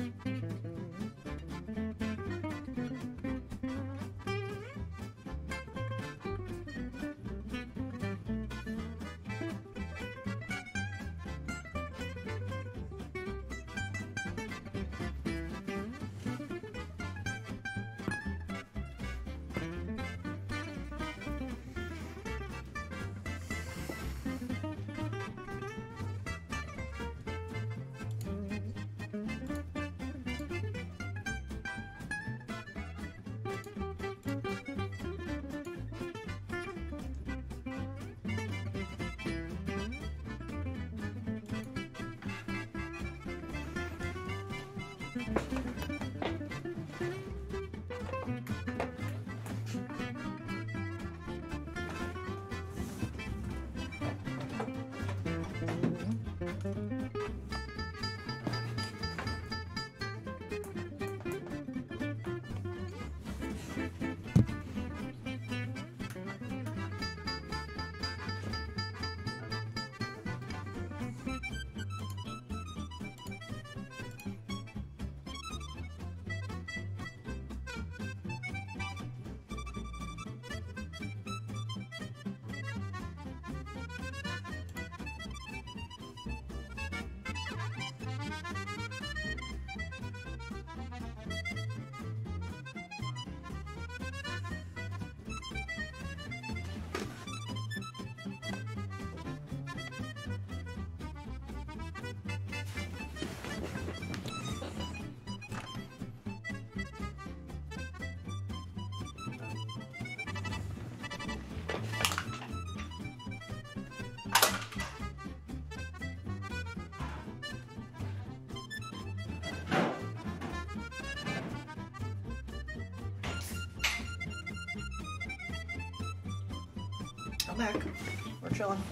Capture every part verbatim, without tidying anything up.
I'm back. We're chilling.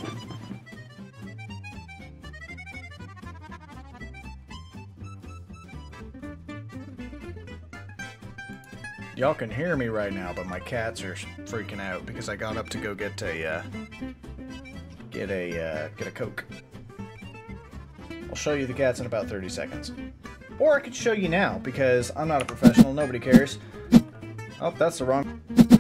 Y'all can hear me right now, but my cats are freaking out because I got up to go get a uh, get a uh, get a Coke. I'll show you the cats in about thirty seconds, or I could show you now because I'm not a professional. Nobody cares. Oh, that's the wrong.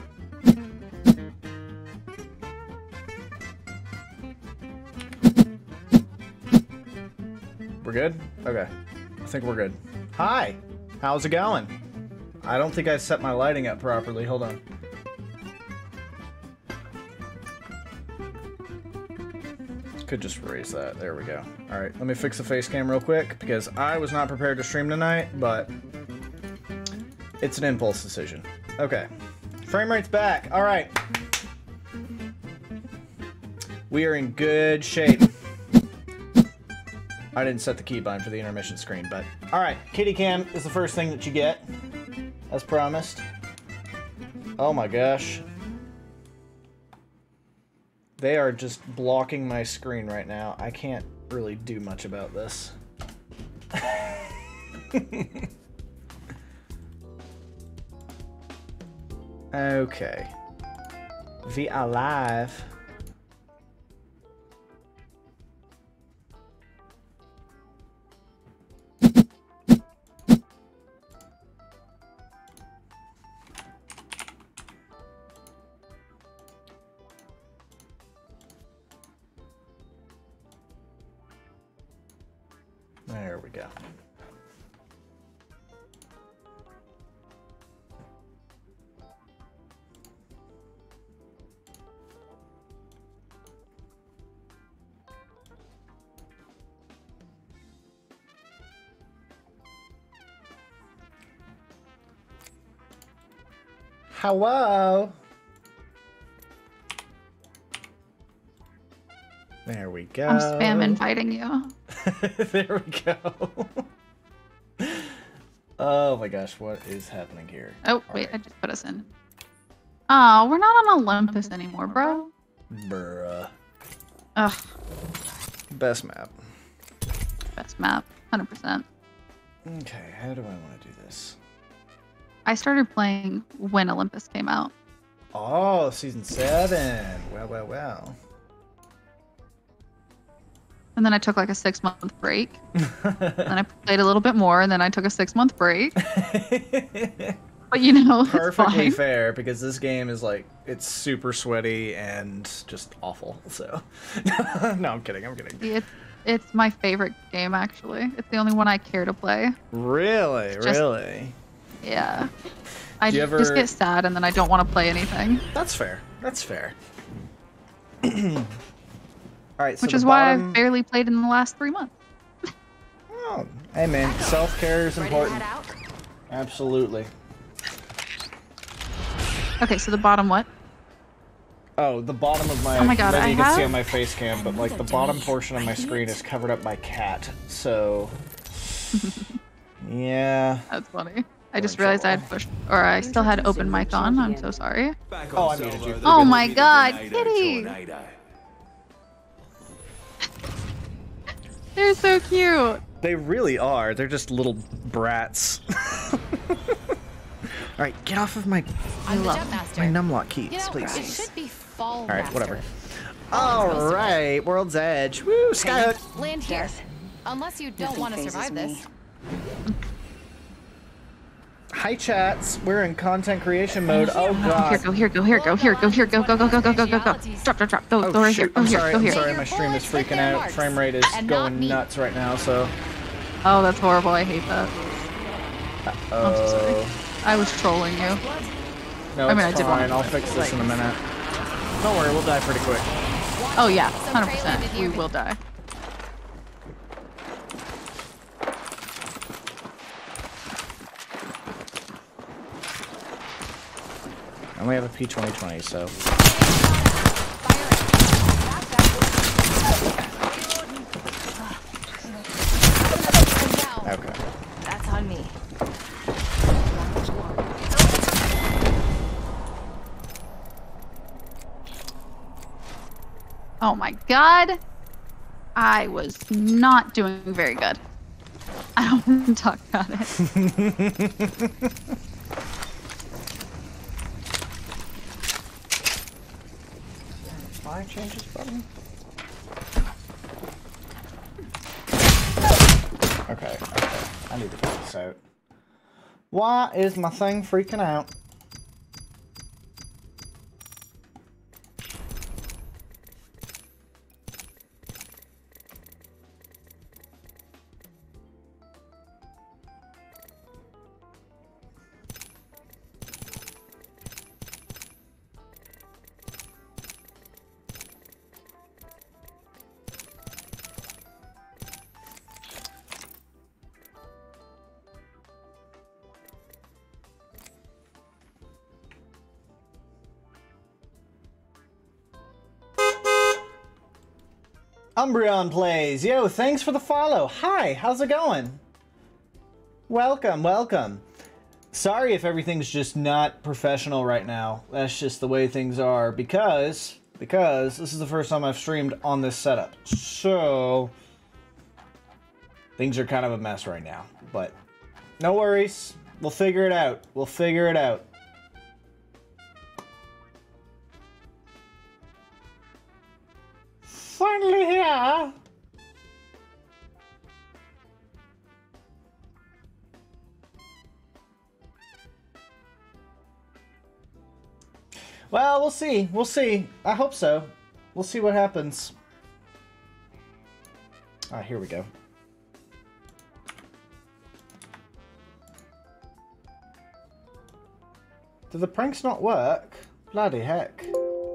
We're good? Okay. I think we're good. Hi! How's it going? I don't think I set my lighting up properly. Hold on. Could just erase that. There we go. Alright, let me fix the face cam real quick because I was not prepared to stream tonight, but it's an impulse decision. Okay. Frame rate's back. Alright. We are in good shape. I didn't set the keybind for the intermission screen, but... Alright, kitty cam is the first thing that you get, as promised. Oh my gosh. They are just blocking my screen right now. I can't really do much about this. Okay. We are live. There we go. Hello. There we go. I'm spam inviting you. There we go. Oh my gosh, what is happening here? Oh, All wait, right. I just put us in. Oh, we're not on Olympus anymore, bro. Bruh. Ugh, Best map. best map, one hundred percent. Okay, how do I want to do this? I started playing when Olympus came out. Oh, season seven. Wow, wow, wow. And then I took like a six month break. Then I played a little bit more, and then I took a six month break. But you know, perfectly it's fair, because this game is like, it's super sweaty and just awful. So, no, I'm kidding. I'm kidding. It's it's my favorite game actually. It's the only one I care to play. Really, just, really. Yeah. I Do you ever... just get sad, and then I don't want to play anything. That's fair. That's fair. All right, so which is bottom... why I've barely played in the last three months. Oh, hey man, self-care is important. Absolutely. Okay, so the bottom what? Oh, the bottom of my. Oh my god, maybe I you have... can see on my face cam, but like the bottom portion of my screen is covered up by cat. So. Yeah. That's funny. I just realized I had pushed, or I still had open mic on. I'm so sorry. Oh, I muted you. Oh my god, kitty! They're so cute. They really are. They're just little brats. All right, get off of my I'm the jump master. my numlock keys, you know, please. It should be fall. All right, master. whatever. All right, World's Edge. Woo, Skyhook. Land here. Unless you don't want to survive this. Hi, chats. We're in content creation mode. Oh god. Here, go, here, go, here, go, here, go, here, go, go, go, go, go, go, go, go. Drop, drop, drop. Go, Oh, go right here. shoot. Go I'm here, sorry. go I'm here. sorry. My stream is freaking out. Frame rate is going nuts right now. So. Oh, that's horrible. I hate that. Oh. I'm so sorry. I was trolling you. No, I mean, it's I did fine. want I'll to fix play, this like- in a minute. Don't worry, we'll die pretty quick. Oh yeah, one hundred percent. We will die. I only have a P twenty twenty, so. Okay. That's on me. Oh my god. I was not doing very good. I don't want to talk about it. Fire changes button? Okay, okay. I need to get this out. Why is my thing freaking out? Umbreon plays. Yo, thanks for the follow. Hi, how's it going? Welcome, welcome. Sorry if everything's just not professional right now. That's just the way things are because, because this is the first time I've streamed on this setup. So, things are kind of a mess right now. But, no worries. We'll figure it out. We'll figure it out. Finally here! Well, we'll see. We'll see. I hope so. We'll see what happens. Ah, here we go. Do the pranks not work? Bloody heck.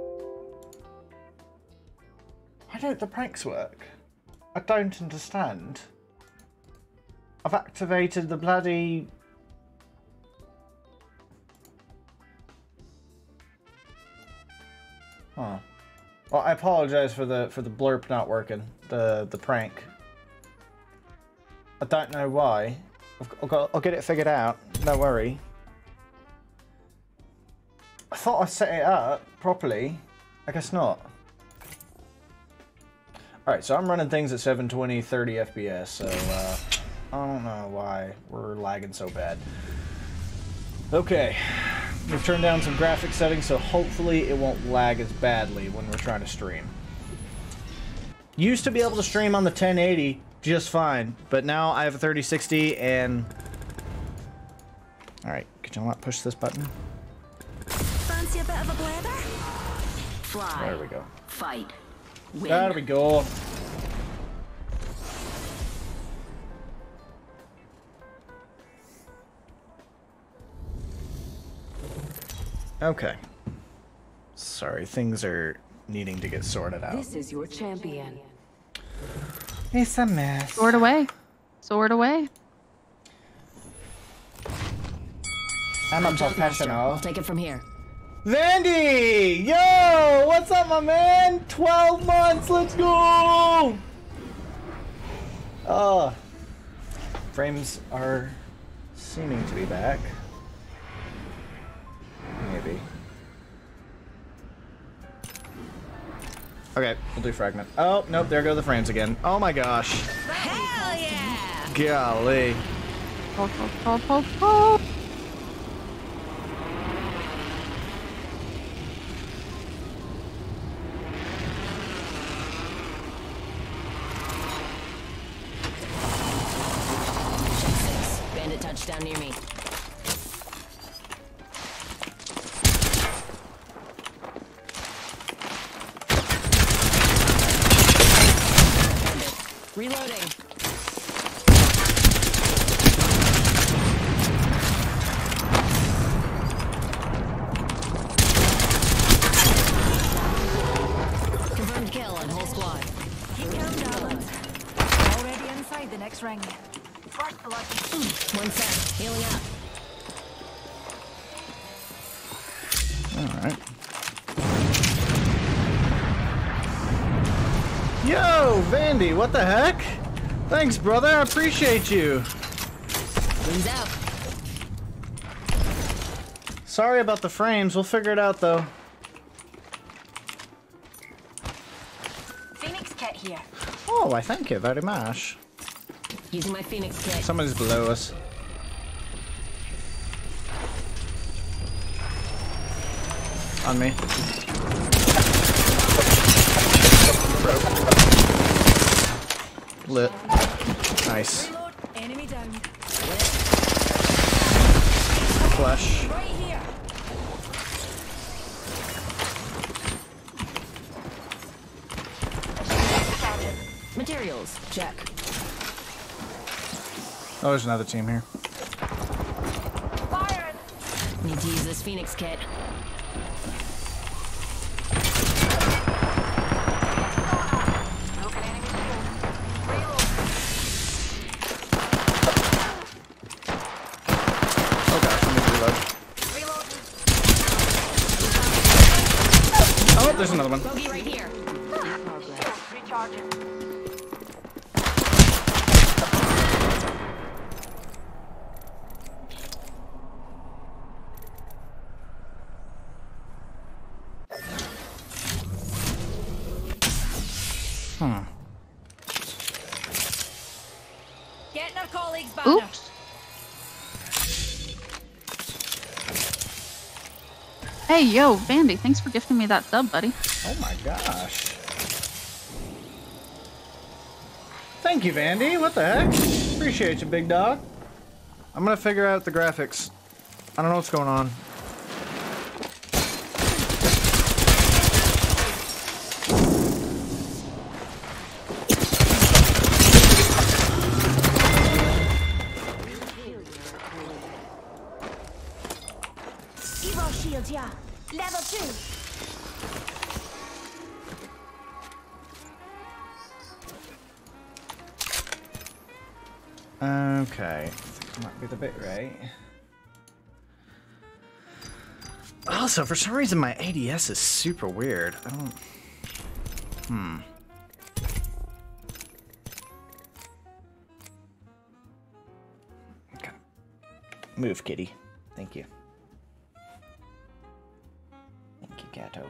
Why don't the pranks work? I don't understand. I've activated the bloody... Huh. Well, I apologize for the for the blurb not working. The the prank. I don't know why. I've, I've got, I'll get it figured out. Don't worry. I thought I set it up properly. I guess not. Alright, so I'm running things at seven twenty, thirty F P S, so uh, I don't know why we're lagging so bad. Okay, we've turned down some graphic settings, so hopefully it won't lag as badly when we're trying to stream. Used to be able to stream on the ten eighty just fine, but now I have a thirty sixty and... Alright, could you not push this button? Fancy a bit of a blather? Fly. There we go. Fight. Win. There we go. Okay. Sorry, things are needing to get sorted out. This is your champion. It's a mess. Sword away. Sword away. I'm a Jumpmaster. professional. I'll take it from here. Vandy! Yo! What's up, my man? twelve months, let's go! Uh, frames are seeming to be back. Maybe. Okay, we'll do fragment. Oh, nope, there go the frames again. Oh my gosh. Hell yeah! Golly. Oh, oh, oh, oh, oh. Bandit touchdown near me. Reloading. Confirmed kill on whole squad. Already inside the next ring. First blood. One sec. Healing up. Alright. Yo, Vandy, what the heck? Thanks, brother. I appreciate you. Wings out. Sorry about the frames. We'll figure it out, though. Phoenix kit here. Oh, I thank you very much. Using my Phoenix kit. Somebody's below us. On me. Lit. Nice. Reload. Enemy down. Flush. Right here. Materials. Check. Oh, there's another team here. Firing. Need to use this Phoenix kit. Broken enemy shield. Reload. Oh gosh, I need to reload. Reload. Oh, there's another one. Bogey right here. Recharging. Hmm. Getting our colleagues banner. Oops. Hey, yo, Vandy, thanks for gifting me that sub, buddy. Oh my gosh. Thank you, Vandy. What the heck? Appreciate you, big dog. I'm gonna figure out the graphics. I don't know what's going on. Evo shield, yeah. Level two. Okay. This might be the bit right. Also, for some reason, my A D S is super weird. I don't... Hmm. Okay. Move, kitty. Thank you. Thank you, Gato.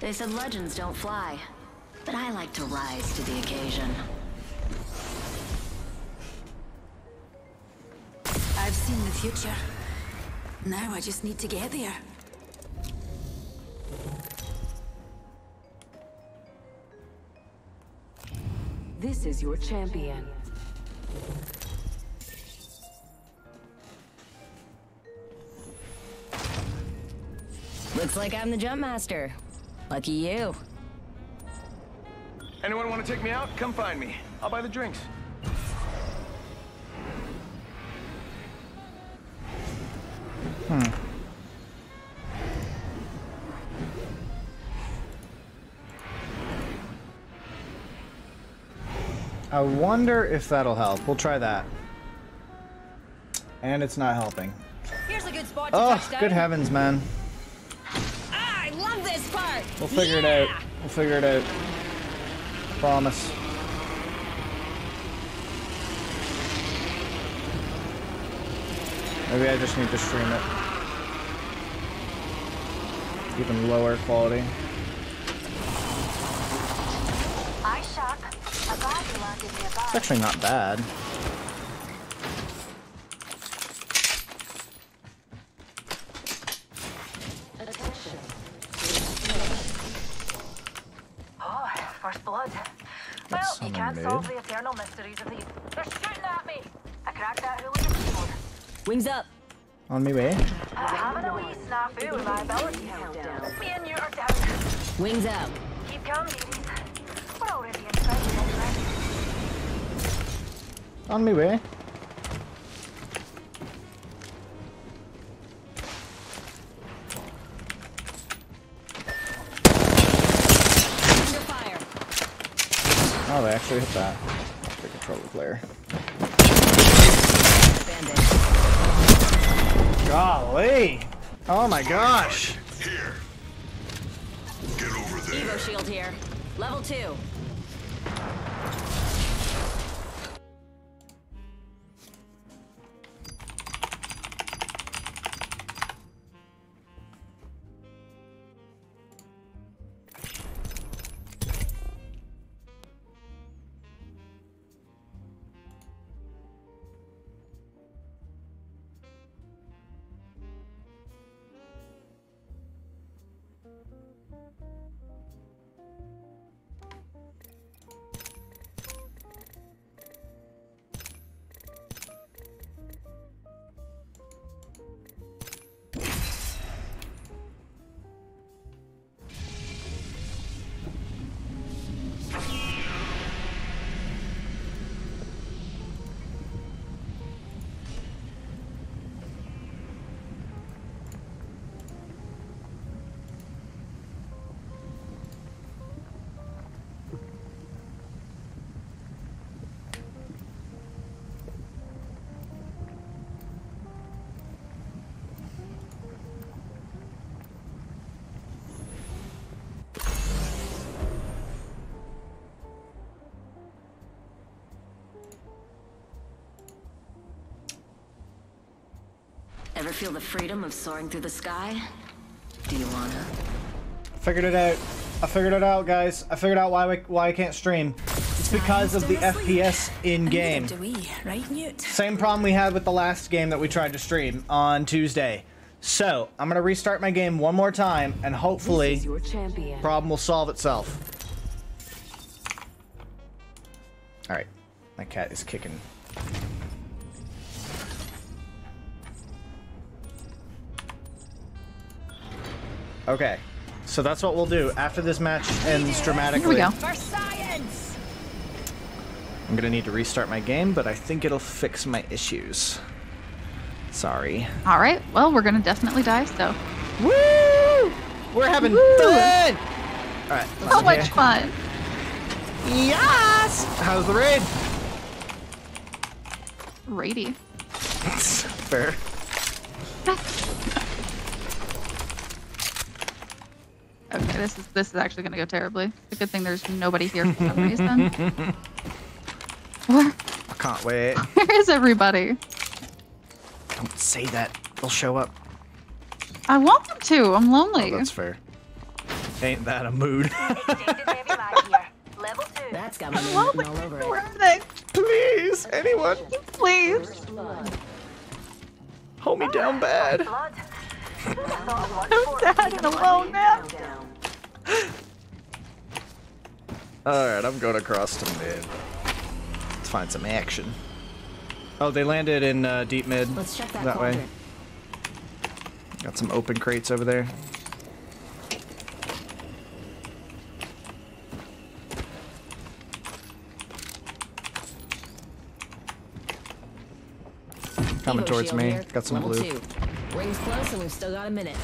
They said legends don't fly, but I like to rise to the occasion. I've seen the future. Now I just need to get there. This is your champion. Looks like I'm the jump master. Lucky you. Anyone want to take me out? Come find me. I'll buy the drinks. Hmm. I wonder if that'll help. We'll try that. And it's not helping. Here's a good spot to Oh, touch down. good heavens, man. Ah, I love this part. We'll figure it Yeah! out. We'll figure it out. Promise. Maybe I just need to stream it. Even lower quality. I shock. A body landed nearby. It's actually not bad. Oh, first blood. Well, you someone can't made. solve the eternal mysteries of the... They're shooting at me! I cracked that hooligan keyboard. Wings up. On me way. I'm having a wee snafu with my ability countdown. Me and you are down. Wings out. Keep calm, ladies. We're already inside the already. On me way. Under fire. Oh, they actually hit that. The controller player. Bandit. Golly! Oh my gosh! Here. Get over there. Evo shield here. Level two. Ever feel the freedom of soaring through the sky? Do you wanna? Figured it out. I figured it out, guys. I figured out why we, why I can't stream. It's because of the F P S in game. Do we, right, Newt? Same problem we had with the last game that we tried to stream on Tuesday. So I'm gonna restart my game one more time, and hopefully, This is your champion. problem will solve itself. All right, my cat is kicking. Okay, so that's what we'll do after this match ends dramatically. Here we go. For science. I'm gonna need to restart my game, but I think it'll fix my issues. Sorry. All right. Well, we're gonna definitely die. So. Woo! We're having Woo! fun! Alright. So much fun. Yes! How's the raid? Rady. Fair. Okay, this is this is actually gonna go terribly. It's a good thing there's nobody here for some reason. Where I can't wait. where is everybody? Don't say that. They'll show up. I want them to. I'm Oh, lonely. that's fair. Ain't that a mood? Extended heavy mag here. Level two. That's got my name Well, written all over where it. are they? Please, anyone, Please. hold me down bad. Blood. I'm sad and alone now. Alright, I'm going across to mid. Let's find some action. Oh, they landed in uh, deep mid. Let's check that, that way. quadrant. Got some open crates over there. Coming Evo towards shield me. here. Got some Level blue. two. Rings close and we've still got a minute.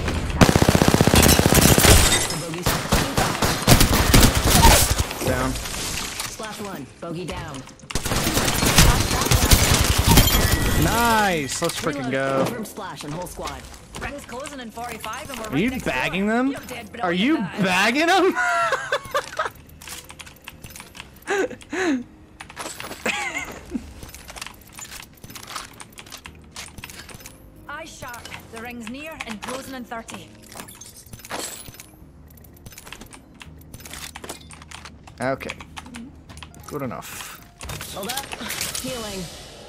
Down. Splash one. Bogey down. Nice! Let's freaking go. Confirm splash and whole squad. Rings closing in forty-five and we're Are right you next bagging door. them? You're dead Are you brilliant, bagging them? Eye sharp. The ring's near and closing in thirty. Okay. Good enough. Hold up. Healing.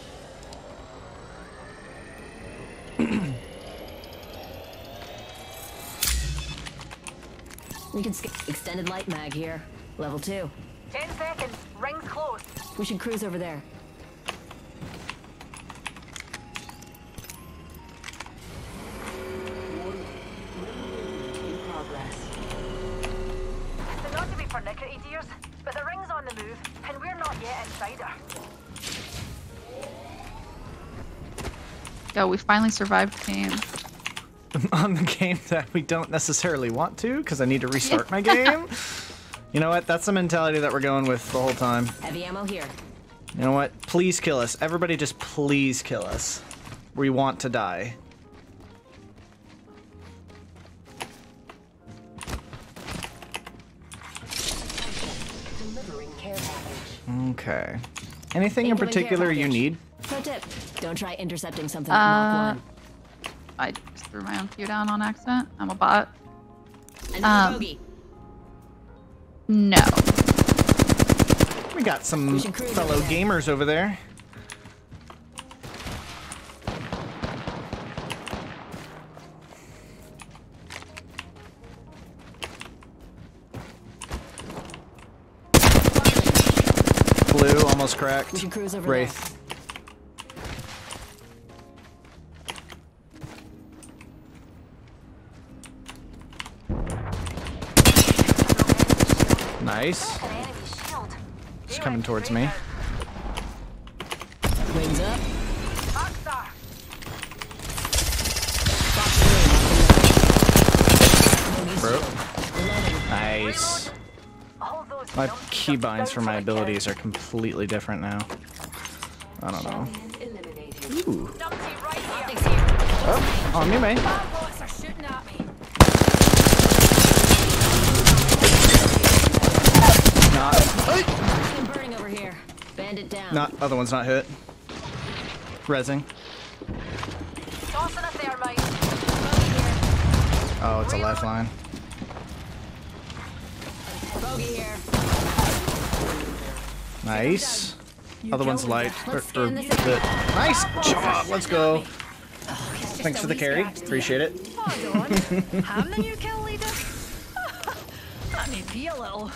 We can skip extended light mag here. Level two. Ten seconds. Rings close. We should cruise over there. So not to be pernickety, dears, but the ring's on the move, and we're not yet inside her. Yo, we finally survived the game. On the game that we don't necessarily want to, because I need to restart my game. You know what? That's the mentality that we're going with the whole time. Heavy ammo here. You know what? Please kill us. Everybody just please kill us. We want to die. Delivering care package. Okay. Anything in Incoming care particular you package. need? Pro tip: don't try intercepting something Uh, at Mach one. I just threw my own Q down on accident. I'm a bot. Another um, bogey. No. We got some We should cruise fellow over there. gamers over there. Blue, almost cracked. We should cruise over Wraith. Nice. An enemy shield. It's coming towards me. there. Wings up. Rockstar. Bro. Nice. All those My numbers keybinds for my down to the abilities are completely different now. I don't know. Ooh. Numpty right here. Optics here. Oh, on me, man. Bots are shooting at me. Not. Something burning over here. Bandit down. Not. Other one's not hit. Rezzing. Tossing a thermite. Oh, it's a lifeline. Bogey here. Nice. Other one's light. Or, Let's or scan this the, area. nice job. Let's go. Thanks for the carry. Appreciate it. Hold on. I'm the new kill leader. Let me be a little.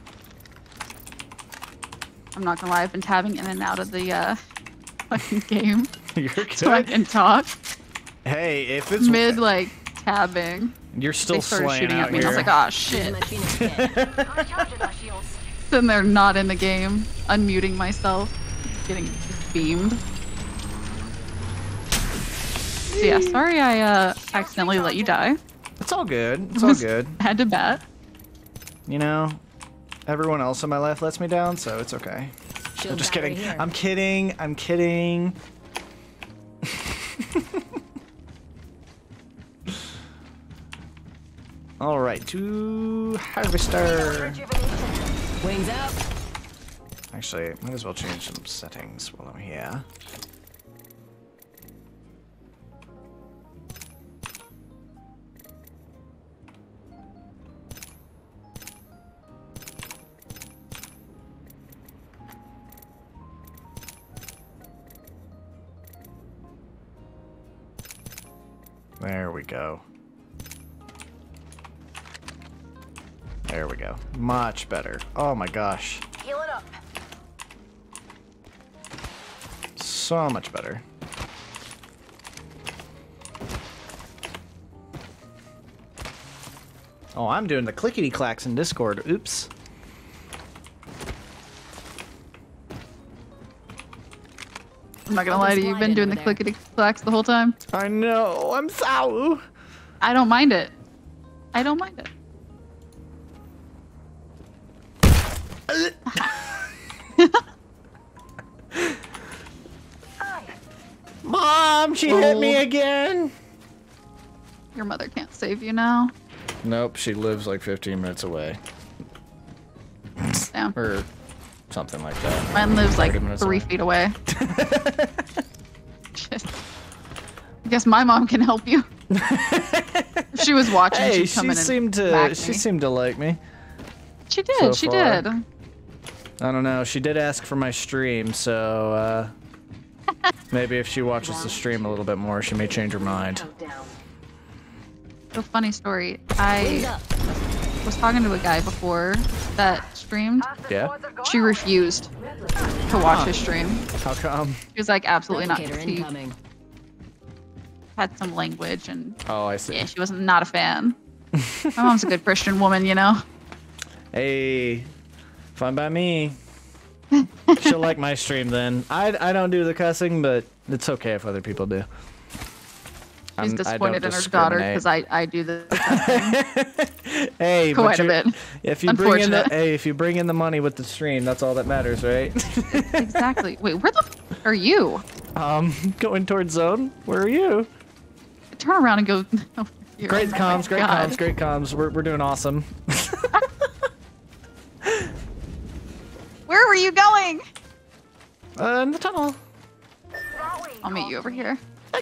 I'm not gonna lie, I've been tabbing in and out of the uh, fucking game You're good. so I can talk. Hey, if it's Mid like tabbing, you're still they started slaying shooting out at me, and I was here. like, oh Using shit. my Phoenix kit. I'm recharging my shields. Then they're not in the game, unmuting myself, getting beamed. So yeah, sorry I uh, accidentally let you die. It's all good. It's all good. Had to bet. You know, everyone else in my life lets me down, so it's okay. Shield I'm just battery kidding. here. I'm kidding. I'm kidding. All right, to harvester. Rejuvenation. Wings out. Actually, might as well change some settings while I'm here. There we go. There we go. Much better. Oh my gosh. Heal it up. So much better. Oh, I'm doing the clickety clacks in Discord. Oops. I'm not gonna lie to you. You've been doing the clickety clacks the whole time. I know. I'm sorry. I don't mind it. I don't mind it. Mom, she hit me again. Your mother can't save you now. Nope, she lives like fifteen minutes away. Damn. Or something like that. Mine lives like thirty minutes three away. feet away. Shit. I guess my mom can help you. If she was watching, Hey, she'd come she in and seemed to smack she me. seemed to like me. She did, so she far. did. I don't know. She did ask for my stream, so uh, maybe if she watches the stream a little bit more, she may change her mind. So funny story. I was talking to a guy before that streamed. Yeah? She refused to watch his stream. How come? She was like, absolutely not. Replicator She incoming. had some language and Oh, I see. yeah, she was not a fan. My mom's a good Christian woman, you know? Hey, fine by me. She'll like my stream then. I, I don't do the cussing, but it's okay if other people do. She's I'm- I don't disappointed in her daughter because I, I do the Hey, quite but a you're- bit. if you bring in the Unfortunate. hey, if you bring in the money with the stream, that's all that matters, right? Exactly. Wait, where the f are you? um, going towards zone. Where are you? Turn around and go. over here. Great Oh my comms, great God. comms, great comms. We're we're doing awesome. Where were you going? Uh, in the tunnel. I'll meet you over here.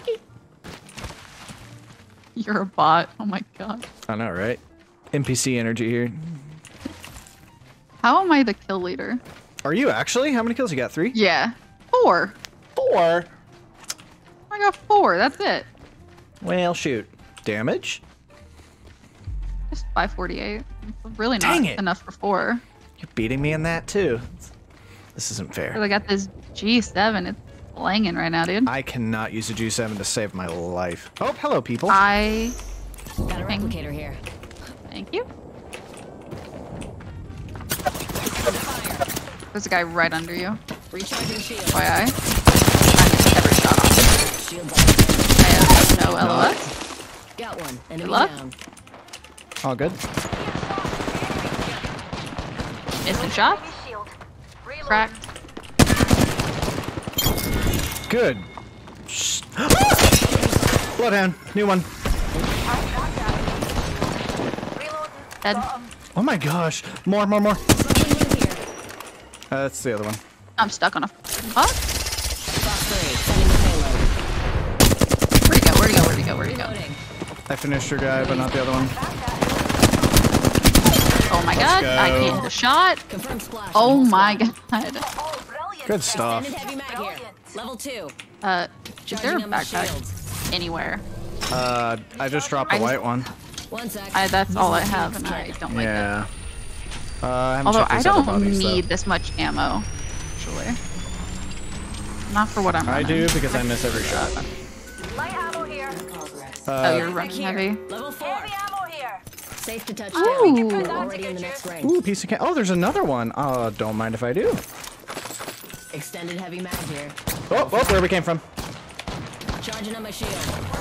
You're a bot. Oh my god. I know, right? N P C energy here. How am I the kill leader? Are you actually? How many kills you got? Three? Yeah. Four. Four. I got four. That's it. Well, shoot. Damage? Just five forty-eight. Really not Dang it. enough for four. You're beating me in that too. This isn't fair. I got this G seven. It's langing right now, dude. I cannot use a G seven to save my life. Oh, hello, people. I. Got a Thank- replicator here. Thank you. There's a guy right under you. Recharging shield. F Y I. I missed every shot on him. Shields I have no L O S. up. Got one. Enemy luck. down. All good. Missing shots. Shield. Reload. Cracked. Good. Shh. Bloodhound. New one. Reloading. Dead. Oh my gosh. More, more, more. Uh, that's the other one. I'm stuck on a fucking box. Box three. Sending the payload. Where'd he go? Where'd he go? Where'd he go? Where'd he go? Loading. I finished your guy, but not the other one. Oh my god. go. I can't hit a shot. Confirm splash. Oh on my squad. god. Oh, brilliant. Good stuff. Extended heavy mag here. Level two. Uh, is there a Charging on my backpack shields. anywhere? Uh, I just dropped a I just- white one. One sec. I, that's all I have, and I don't like Yeah. Uh, I haven't that. Although checked I these other don't bodies, though. need this much ammo, actually. Not for what I'm I running. do because I miss every shot. Light ammo here. Oh, you're Uh, running Here. heavy. Level four. Heavy ammo here. Safe to touch Ooh. down. Already in the next ring. ooh, piece of can. Oh, there's another one. Uh, don't mind if I do. Extended heavy mag here. Oh, oh, where we came from. Charging on my shield.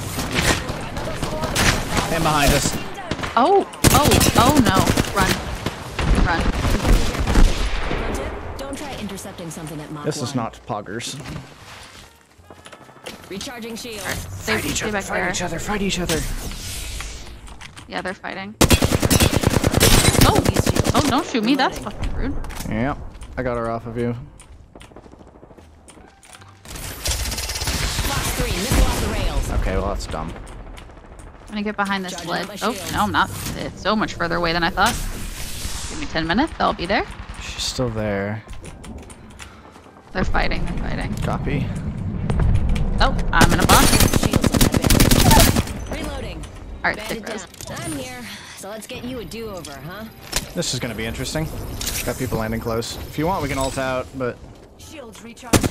And behind us. Oh, oh, oh no. Run. Run. Pro tip, don't try intercepting something at Mach This is one. not poggers. Recharging shield. Stay, stay back there. other, fight each other. Yeah, they're fighting. Oh, oh, don't shoot me. That's fucking rude. Yep, I got her off of you. Box three. Missile off the rails. Okay, well that's dumb. I'm gonna get behind this Charging ledge. up my Oh, shields. no, I'm not. It's so much further away than I thought. Give me ten minutes. I'll be there. She's still there. They're fighting. They're fighting. Copy. Oh, I'm in a box. Shields on my back. Reloading. Alright, Band stick it res. down. I'm here, so let's get you a do-over, huh? This is gonna be interesting. Got people landing close. If you want, we can ult out, but Shields recharging.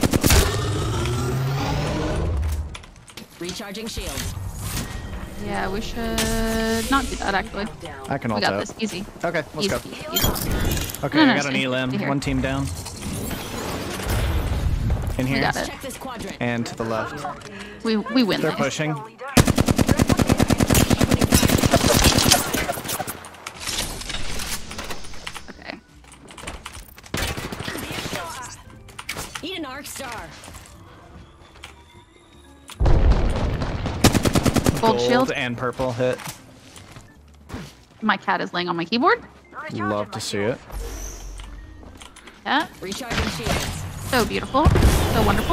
Recharging shields. Yeah, we should not do that actually. I can We ult got out. this. Easy. Okay, let's Easy, go. easy, easy. Okay, No, no, I got an stay- elim. stay here. One team down. In here. got it. Check this quadrant. And to the left. We we win. They're though. pushing. Okay. Eat an arc star. Gold shield. and purple hit. My cat is laying on my keyboard. Love to see it. Yeah. Recharging shields. So beautiful. So wonderful.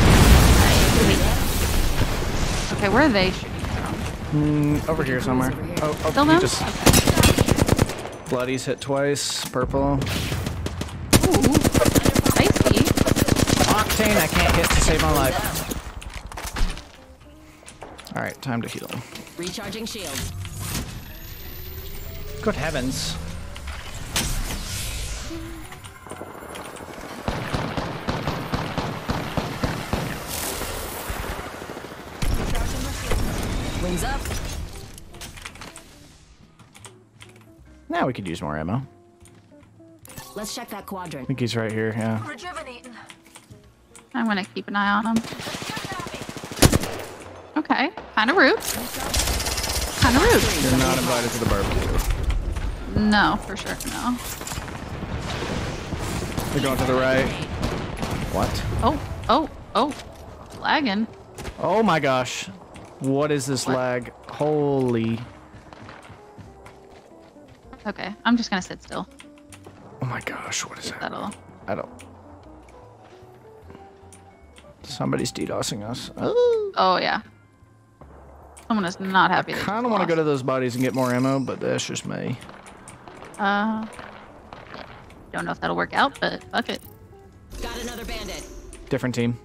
Okay, where are they shooting from? Mm, over here somewhere. Oh, oh, Still you them? just Bloodies hit twice. Purple. Ooh. Spicy. Octane, I can't hit to save my life. All right, time to heal. Recharging shields. Good heavens. Wings up. Now we could use more ammo. Let's check that I quadrant. think he's right here, yeah. Rejuvenating. I'm gonna keep an eye on him. Okay, kind of rude. Kind of rude. You're not invited to the barbecue. No, for sure, no. They're going to the right. What? Oh, oh, oh. Lagging. Oh my gosh. What is this What? lag? Holy. Okay, I'm just gonna sit still. Oh my gosh, what is that? That'll. I don't. Somebody's DDoSing us. Oh. Oh yeah. Someone is not happy. I they kind just of want to go lost. to those bodies and get more ammo, but that's just me. Uh. Don't know if that'll work out, but fuck it. Got another bandit. Different team.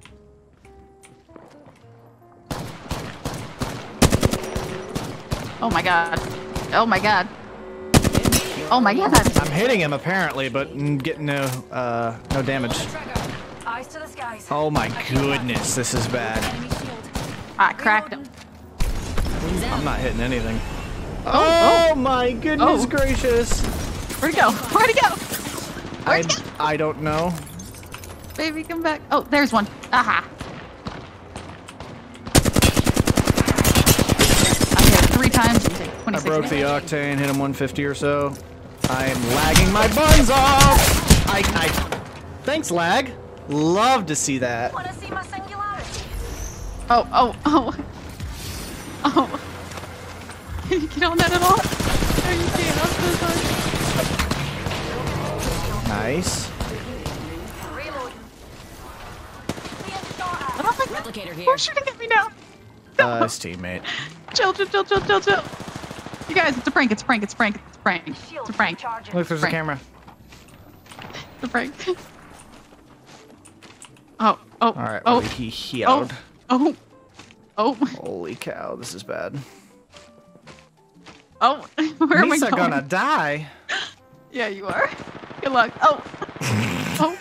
Oh my god. Oh my god. Oh my god. I'm hitting him apparently, but mm, getting no uh, no damage. Eyes to the skies. Oh my goodness, this is bad. I cracked him. Wings out. I'm not hitting anything. Oh, Oh, my goodness Oh. gracious. Where'd he go? Where'd he go? I, Where'd he go? I don't know. Baby, come back. Oh, there's one. Aha. I hit three times. You take I twenty-six broke the damage. octane, hit him one fifty or so. I am lagging my buns off. I, I, thanks lag. Love to see that. Wanna see my singularity? Oh, oh, oh. Oh. Can you get on that at all? No, you can't. I'm so sorry. Nice. Reloading. I don't think Replicator here. Who's shooting at me now? Uh, his teammate. Chill, chill, chill, chill, chill, chill. You guys, it's a prank, it's a prank, it's a prank, it's a prank. It's a prank. Charging. Look, there's a Frank. camera. It's a prank. Oh, oh, All right, oh, well, he healed. oh, oh, Holy cow, this is bad. oh. Where am I Misa going? gonna die. Yeah, you are. Good luck. Oh. Oh.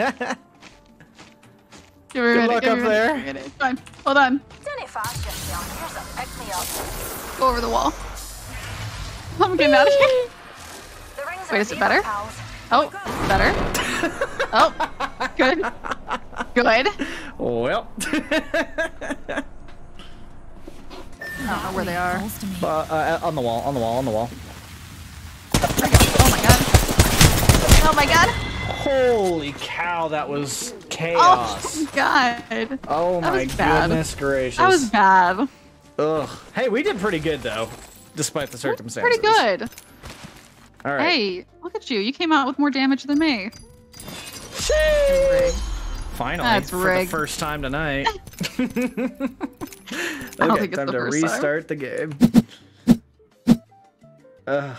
Give me a Good minute, luck give up me a minute, there. give me a minute. It's fine. Hold on. Didn't it fast just down. Here's a pick me up. Go over the wall. I'm getting out of here. The rings Wait, are is it deep, better? pals. Oh, better. Oh, good. Good. Well. I don't know where they are. uh, uh, on the wall, on the wall, on the wall. Oh my god. Oh my god. Holy cow, that was Oh chaos. my god. Oh, That my was bad. goodness gracious. That was bad. Ugh. Hey, we did pretty good though, despite the circumstances. Pretty good. All right. Hey, look at you. You came out with more damage than me. Finally, That's for rigged. the first time tonight. I don't Okay, think it's time the to first time. restart the game. Ugh.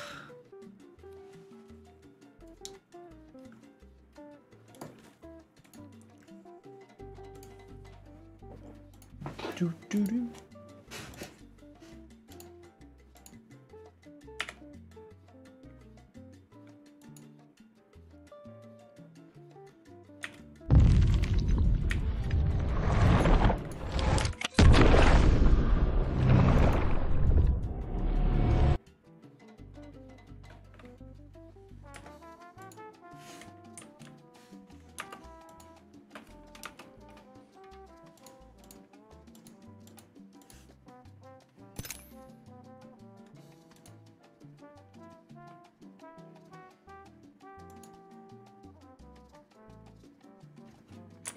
Do, do, do.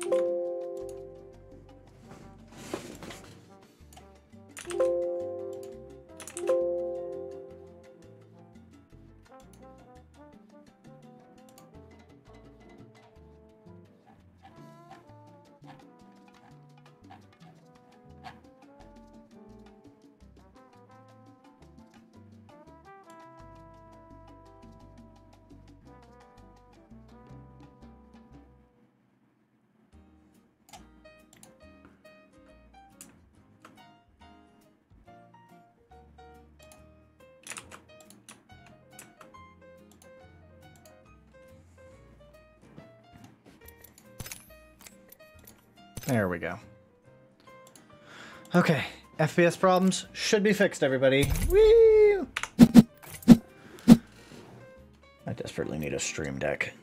There we go. Okay, F P S problems should be fixed, everybody. Woo! I desperately need a stream deck.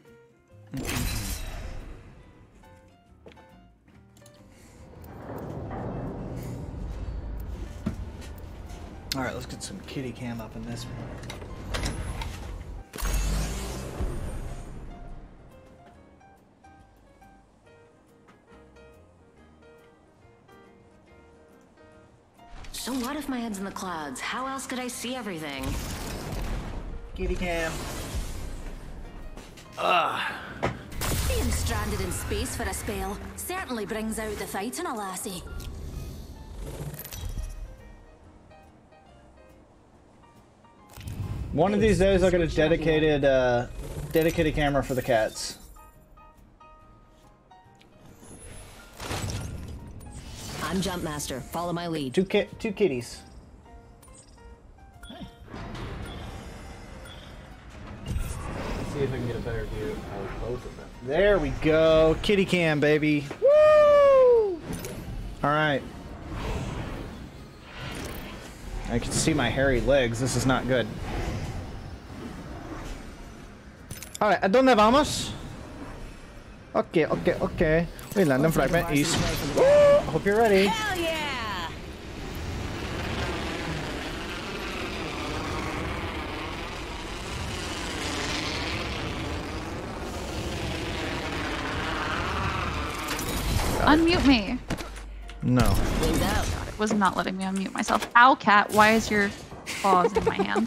Alright, let's get some kitty cam up in this one. So what if my head's in the clouds? How else could I see everything? Kitty cam. Ugh. Being stranded in space for a spell certainly brings out the fight in a lassie. One of these days I'll get a dedicated, uh, dedicated camera for the cats. I'm Jump Master. Follow my lead. Two ki two kitties. See if I can get a better view of both of them. There we go. Kitty cam, baby. Woo! Alright. I can see my hairy legs. This is not good. Alright, ¿a dónde vamos? Okay, okay, okay. We land in fragment east. Woo! I hope you're ready. Hell yeah! Unmute me. No. Wings out. It was not letting me unmute myself. Ow, cat, why is your paws in my hand?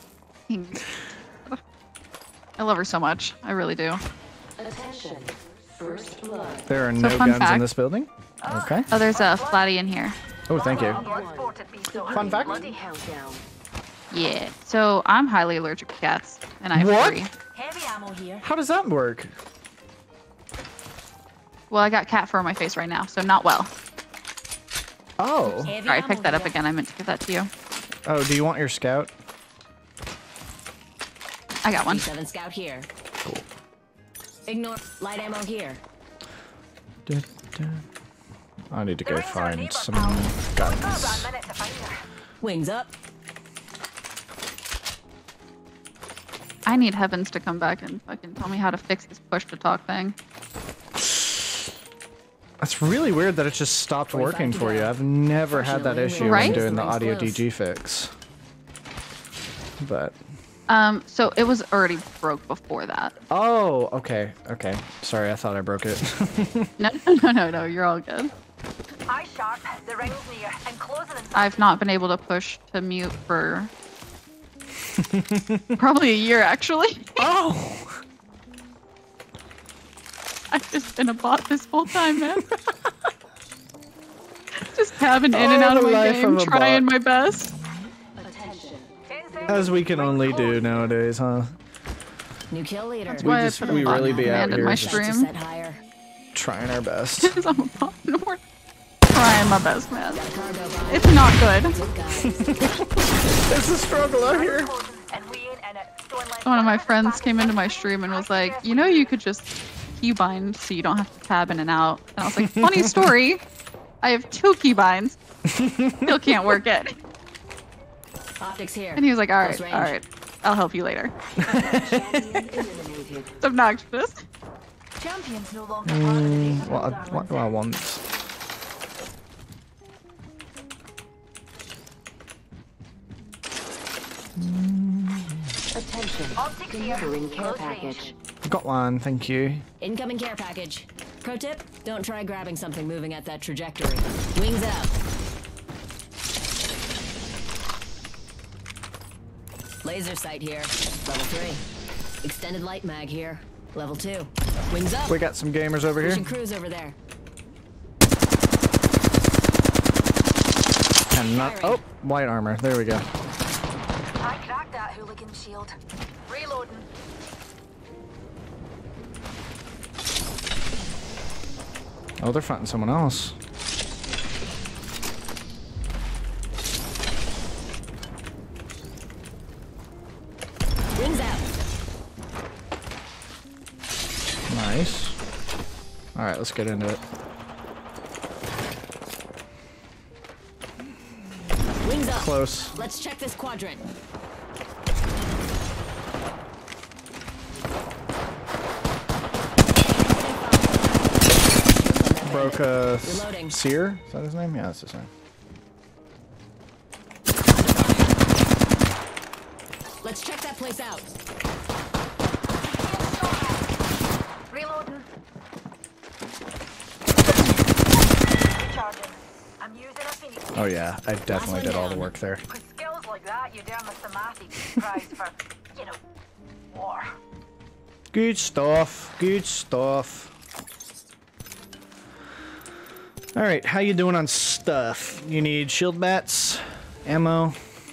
I love her so much. I really do. Attention. First blood. There are So no fun guns fact. in this building? Okay. Oh, there's a flatty in here. Oh, thank you. Fun fact? Countdown. Yeah. So I'm highly allergic to cats, and I have What? three. Heavy ammo here. How does that work? Well, I got cat fur on my face right now, so not well. Oh. Heavy Sorry, I ammo picked that up here. again. I meant to give that to you. Oh, do you want your scout? I got one. seven scout here. Cool. Ignore light ammo here. Da, da. I need to The go rings are a find neighbor, some pal. We've got about guns. a minute to find her. Wings up. I need Heavens to come back and fucking tell me how to fix this push to talk thing. That's really weird that it just stopped working for you. I've never had that issue when Right? doing the Rings audio close. D G fix. But Um, so it was already broke before that. oh, okay, okay. Sorry, I thought I broke it. No, no, no, no, no. You're all good. Eye sharp, the ring's near, and closing in I've not been able to push to mute for probably a year, actually. Oh, I've just been a bot this whole time, man. Just tabbing in and Oh, out of the my life game, of a trying bot. my best. Attention. as we can only do nowadays, huh? New kill leader. That's We why just I put we a bot really be out command in here my just To stream. set higher. trying our best. Because I'm a bot. No more trying my best, man. Cargo by. It's not good. Good guys. It's a struggle out here. and we ain't in it. So in like One of my one hundred friends came into my fifty stream and was I like, suggest you know, we- you could just keybind so you don't have to tab in and out. And I was like, funny story. I have two keybinds. Still can't work it. Optics here. And he was like, all right, Close range. all right. I'll help you later. Champion eliminated. It's obnoxious. Champions no longer part of the Mm, base. what, I, what do I want? Attention. Optics here. Delivering care Close range. package. Got one, thank you. Incoming care package. Pro tip: Don't try grabbing something moving at that trajectory. Wings out. Laser sight here. Level three. Extended light mag here. Level two. Wings up. We got some gamers over here. Mission cruise over there. And not. Oh, white armor. There we go. I cracked that hooligan shield. Reloading. Oh, they're fighting someone else. Wings out. Nice. All right, let's get into it. Wings up. Close. Let's check this quadrant. Broke a Reloading. Seer? Is that his name? Yeah, that's his name. Let's check that place out. Reloading. Recharging. I'm using a phoenix. Oh yeah, I definitely did all the work there. With skills like that, you damn a somatic prize for, you know, war. Good stuff. Good stuff. All right, how you doing on stuff? You need shield bats, ammo.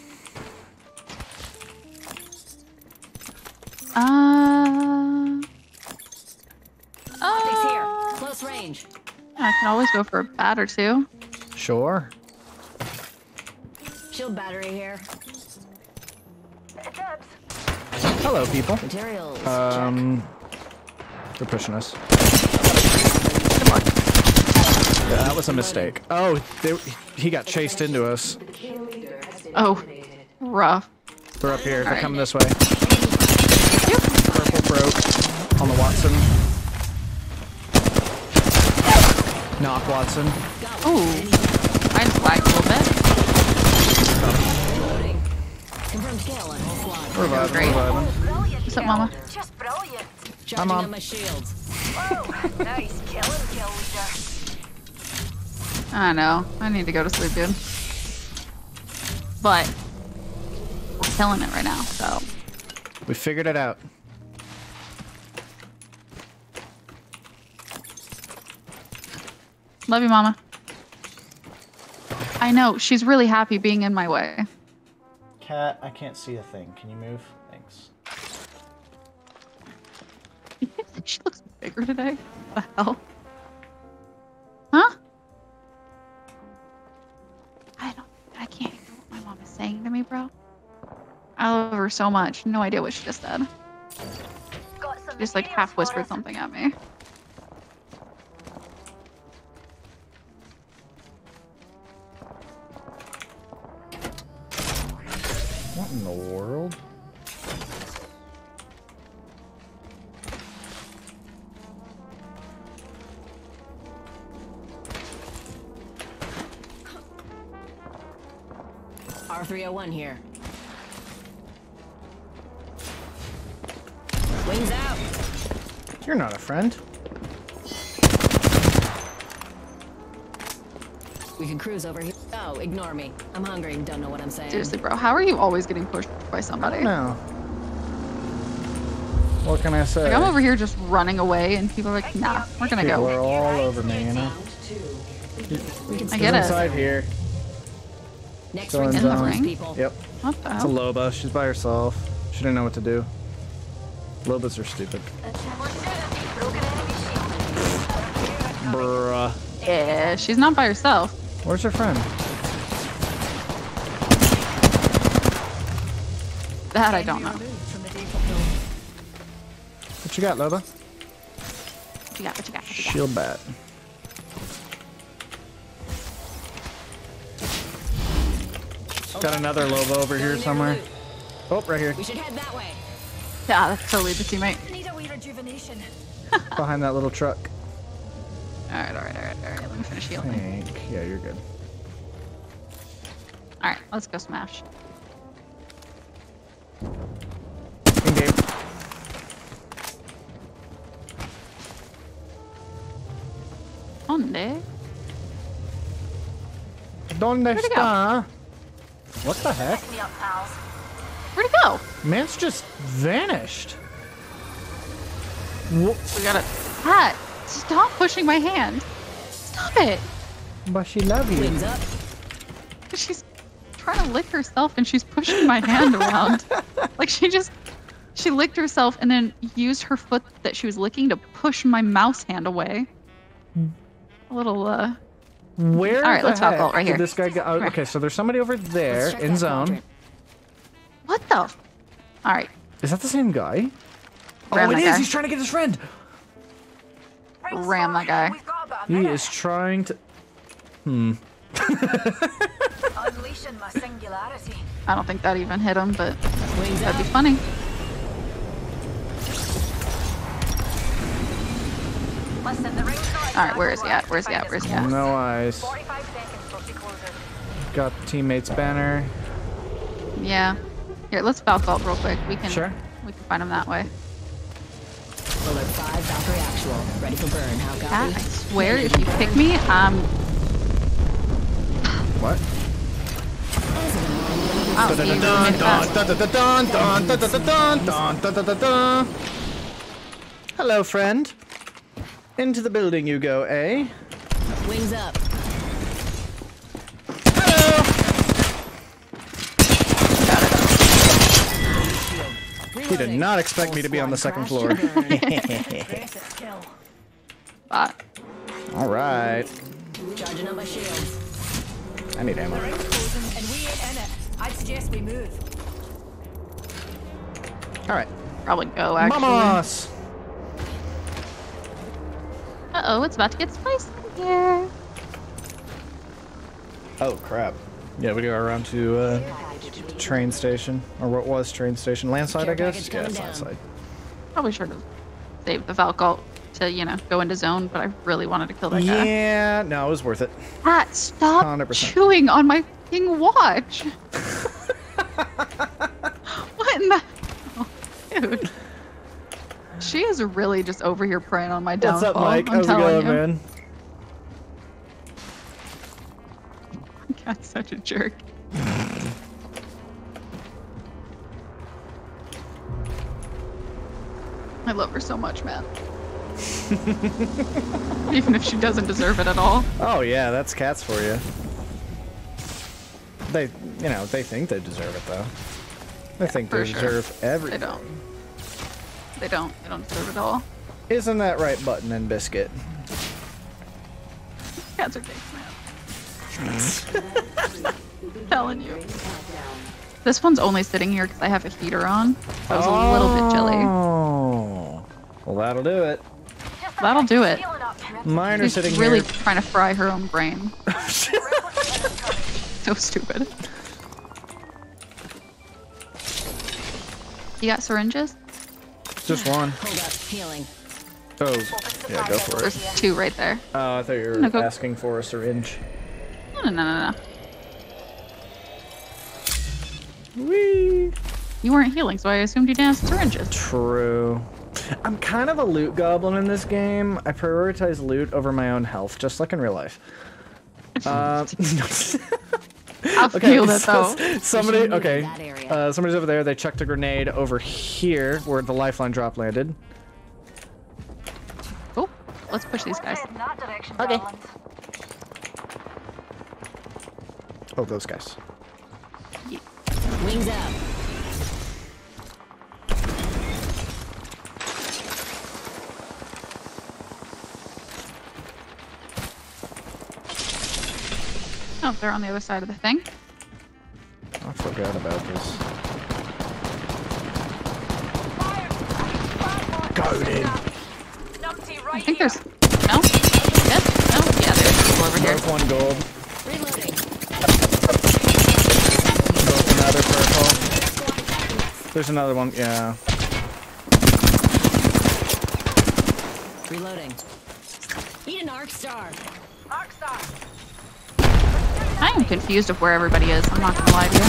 Uh. Optics here. Uh. Close range. I can always go for a bat or two. Sure. Shield battery here. Dibs. Hello, people. Materials. Um, they're pushing us. Good luck. Yeah, that was a mistake. Oh, they, he got chased into us. Oh, rough. They're up here. They're Alright. coming this way. Purple broke on the Watson. Knock Watson. Ooh, I just lagged a little bit. Reloading. Confirmed kill on whole squad. Reviving, Great. reviving. Brilliant. What's up, kill. Mama? Just brilliant. Charging Mom. on my shields. Whoa, nice killing, kill leader. I know. I need to go to sleep, dude. But we're killing it right now, so. We figured it out. Love you, Mama. I know. She's really happy being in my way. Cat, I can't see a thing. Can you move? Thanks. She looks bigger today. What the hell? Huh? I don't. I can't hear what my mom is saying to me, bro. I love her so much. No idea what she just said. Got some She just like materials half for whispered us. something at me. What in the world? R three oh one here. Wings out. You're not a friend. We can cruise over here. Oh, ignore me. I'm hungry and don't know what I'm saying. Seriously, bro. How are you always getting pushed by somebody? No. What can I say? Like, I'm over here just running away, and people are like, nah, we're gonna People go. are all over me, you know? We can I get it. Inside here. Next Going ring In the down. ring? people. Yep. What the It's a hell? Loba. She's by herself. She didn't know what to do. Lobas are stupid. Bruh. Yeah, she's not by herself. Where's her friend? That I don't know. What you got, Loba? What you got? What you got? What you got? Shield bat. Got another Loba over here somewhere. Oh, right here. We should head that way. Yeah, that's totally the teammate. Need a wee rejuvenation. Behind that little truck. Alright, alright, alright, alright. Let me finish I healing. think. Yeah, you're good. Alright, let's go smash. In game. Donde Where'd he go? está? What the heck? Pick me up, pals. Where'd he go? Man's just vanished. Wha- We gotta. Pat, stop pushing my hand. Stop it. But she love you. Wings up. She's trying to lick herself and she's pushing my hand around. Like she just. She licked herself and then used her foot that she was licking to push my mouse hand away. A little, uh. Where All right, the let's talk heck about right did here. this guy go? Oh, okay, so there's somebody over there check in that zone. quadrant. What the? F- All right. Is that the same guy? Ram oh, it that is. guy. He's trying to get his friend. Ram that guy. We've got about a He minute. is trying to. Hmm. Unleashing my singularity. I don't think that even hit him, but Wings that'd up. be funny. Listen, the ring's not All right, where is he exactly at? Where's he where at? I Where's he find at? this No eyes. forty-five seconds till she closes. Got the teammate's banner. Yeah. Here, let's Valkyrie real quick. We can. Sure. We can find him that way. Alert five, Valkyrie actual. Ready for burn. How Pat, copy? I swear, if you pick me, um, What? I'll see you Dun, in dun, a dun, dun, dun, dun, dun, dun, dun, dun, dun, dun, dun, dun, dun. Hello, friend. Into the building you go, eh? Wings up. He did not expect me to be on the second floor. spot. All right. Charging up my shields. I need ammo. And we ain't in it. I'd suggest we move. All right. Probably go, actually. Vamos! Uh-oh, it's about to get spicy here. Oh, crap. Yeah, we go around to uh, the train station. Or what was train station? Landside, I Care guess? package Yeah, coming it's down. landside. Probably should have saved the Valkyrie to, you know, go into zone, but I really wanted to kill that guy. Yeah, no, it was worth it. Pat, stop one hundred percent. chewing on my fucking watch. What in the hell? Dude. She is really just over here preying on my downfall. What's up, Mike? I'm How's it telling going, you. man? God's such a jerk. I love her so much, man. Even if she doesn't deserve it at all. Oh, yeah, that's cats for you. They, you know, they think they deserve it, though. They think for they sure. deserve everything. They don't. They don't. They don't deserve it all. Isn't that right, Button and Biscuit? Cats are dicks, man. I'm telling you. This one's only sitting here because I have a heater on. So I was a little bit chilly. Oh. Well, that'll do it. That'll do it. Mine are She's sitting really here. trying to fry her own brain. So stupid. You got syringes? Just one. Hold up. Healing. Oh, yeah, go for it. There's two right there. Oh, I thought you were No, go- asking for a syringe. No, no, no, no, no. Whee! You weren't healing, so I assumed you didn't have syringes. True. I'm kind of a loot goblin in this game. I prioritize loot over my own health, just like in real life. Uh, I'll feel that so- though. somebody, Move in okay. that area. Uh, somebody's over there. They chucked a grenade over here where the lifeline drop landed. Oh, let's push these guys. In that direction, Okay. darlings. Oh, those guys. Wings up. Oh, they're on the other side of the thing. I forgot about this. Goaded. Numpty I right think here. there's no. Yes. No. Yeah, there's people over here. Broke one gold. Reloading. Broke another purple. There's another one. Yeah. Reloading. Eat an arc star. Arc star. I am confused of where everybody is. I'm not gonna lie to you.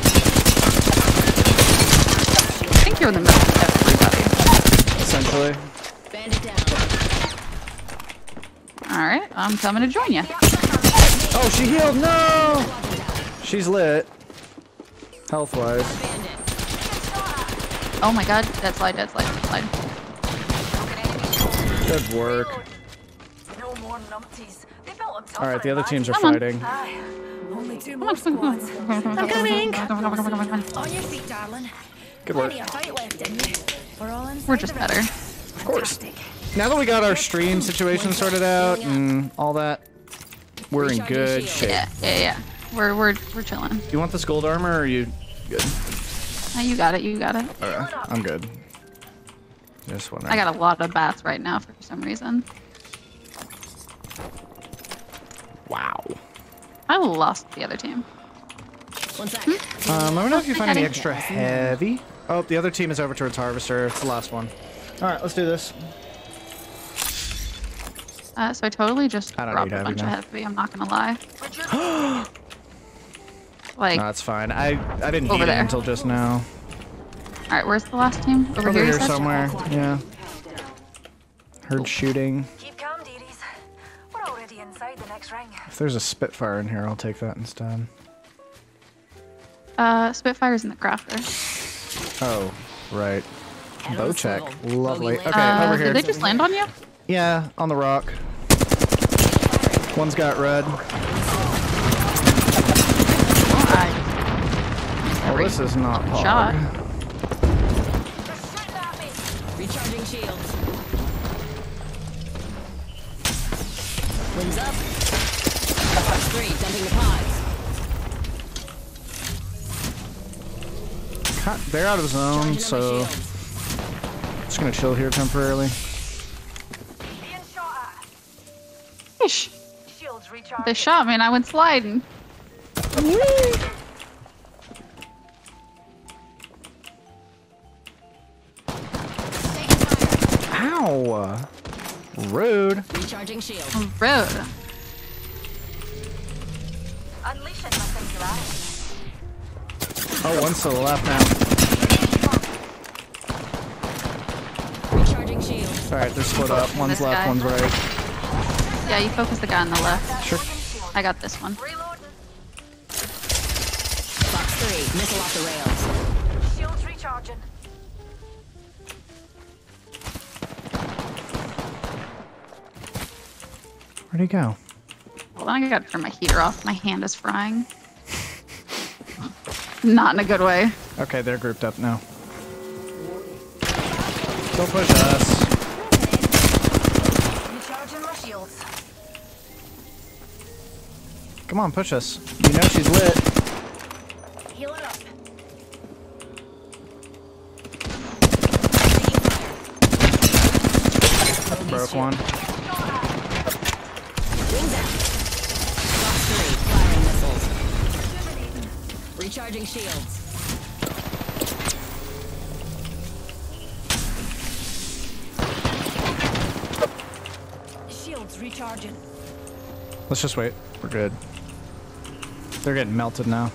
I think you're in the middle of everybody. Essentially. Bandit down. All right, I'm coming to join you. Oh, she healed. No. She's lit. Health wise. Oh my god, dead slide, dead slide, dead slide. Good work. No more numpties. They built them tougher. Alright, the other teams are Come on. fighting. Aye. Only two Come more on, come on, squads. come on, come on, come on, come on, come on, come on, come on, come on. On your feet, darling. Good work. Plenty of fight left in you. We're all inside We're just the ring. better. Of course. Now that we got our stream situation sorted out and all that, we're in good shape. Yeah, yeah, yeah. We're we're we're chilling. Do you want this gold armor or are you good? Oh, you got it, you got it. Alright, I'm good. Just wondering. I got a lot of bats right now for some reason. Wow. I lost the other team. One sec. Um, let me know if you find any Okay. extra heavy. Oh, the other team is over towards Harvester. It's the last one. Alright, let's do this. Uh, so I totally just I don't dropped need a heavy bunch now. of heavy, I'm not gonna lie. Like, No, that's fine. I, I didn't Over need it there. until just now. alright, where's the last team? Over, Over here, you here said? somewhere. Yeah. Heard shooting. Keep calm, dearies. We're already inside the next ring. If there's a Spitfire in here, I'll take that instead. Uh, Spitfire's in the crafter. Oh, right. Head Bow on check. swivel. Lovely. Bogey Okay, landed. Uh, over here. did they just land on you? Yeah, on the rock. One's got red. I Oh, this is not hard. shot. Recharging shields. Wings up. Fox three, dumping the pods. Cut- They're out of zone, Charging so up my shields. just gonna chill here temporarily. Being shot Ish. at. Shields recharged. They shot me and I went sliding. Ow! Rude. Recharging shields. Road. Unleashing my singularity. Oh, one's to the left now. Recharging shields. Alright, they're split up. One's This left, guy. one's right. Yeah, you focus the guy on the left. Sure. I got this one. Reloading. Fox three, missile off the rails. Shields recharging. Where'd he go? Hold on, I gotta turn my heater off. My hand is frying. Not in a good way. Okay, they're grouped up now. Don't push us. Recharging my shields. Come on, push us. You know she's lit. Healing up. Broke one. Wings out. Fox three, firing missiles. Recharging shields. Shields recharging. Let's just wait. We're good. They're getting melted now.